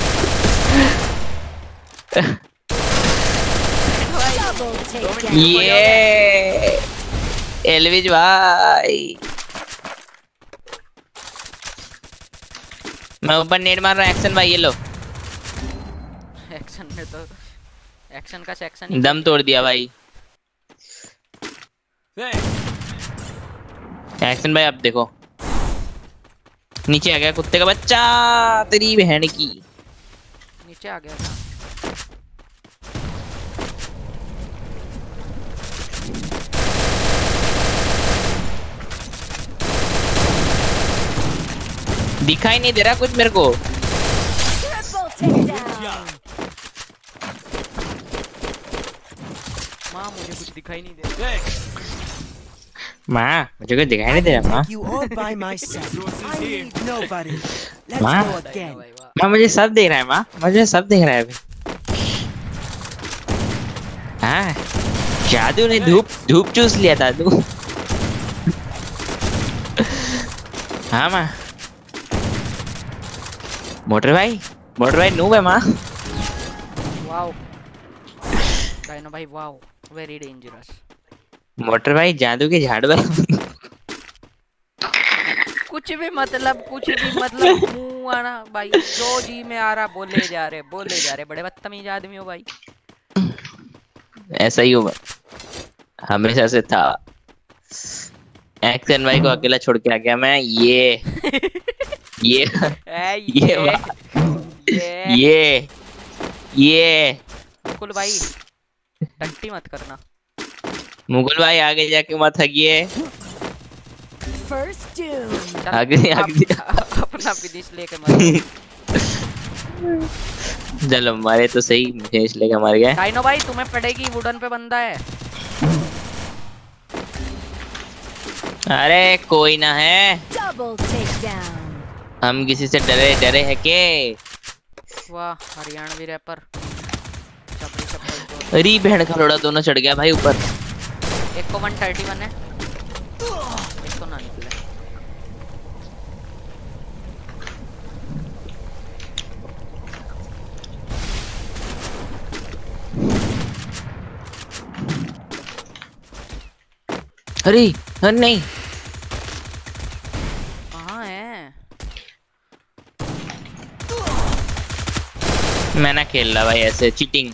Double takedown. ये एलविज भाई, मैं ऊपर नेट मार रहा हूँ। एक्शन भाई ये लो, एक्शन में तो एक्शन का सेक्शन ही दम तोड़ दिया भाई। एक्शन भाई आप देखो, नीचे आ गया कुत्ते का बच्चा, तेरी बहन की। नीचे आ गया था। दिखाई नहीं दे रहा कुछ मेरे को। Triple takedown. माँ मुझे कुछ दिखाई नहीं दे रहा। माँ मुझे कुछ दिखाई नहीं दे रहा। माँ You all by myself. I need nobody. Let's Ma? go again. माँ मुझे सब देख रहा है। माँ मुझे सब देख रहा है अभी। हाँ जादू ने धूप धूप चूस लिया था तू। हाँ माँ, मोटर भाई नूब है माँ। वाओ डायनो भाई, वाओ वेरी डेंजरस। मोटर भाई जादू के झाड़ वाला। कुछ भी मतलब मुंह आना भाई, जो जी में आ रहा बोले जा रहे बड़े बदतमीज आदमी हो भाई। ऐसा ही होगा, हमेशा से था। एक्शन भाई को अकेला छोड़ के आ गया मैं। ये ये मुकुल भाई टट्टी मत करना। मुगल भाई आगे जाके मत हगिए। First doom. आगे अपना फिनिश लेके मत। चलो मारे तो सही, फिनिश लेके मार गया। डायनो भाई तुम्हें पड़ेगी, वुडन पे बंदा है। अरे कोई ना है, Double takedown. हम किसी से डरे है के। वाह हरियाणवी रैपर। अरे बहन का लोड़ा दोनों चढ़ गया भाई ऊपर। एक को 131 है, एक तो ना निकले। अरे नहीं, कहाँ है? मैं ना खेल रहा भाई ऐसे चीटिंग।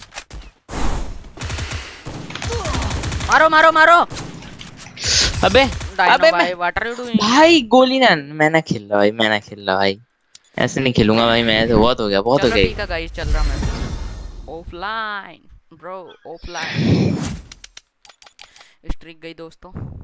मारो मारो मारो। अबे भाई व्हाट आर यू डूइंग? भाई गोली ना, मैं ना खेल रहा भाई, ऐसे नहीं खेलूंगा भाई मैं। तो बहुत हो गया चलो ठीक है गाइस, चल रहा मैं ऑफलाइन ब्रो, ऑफलाइन। स्ट्रिक गई दोस्तों।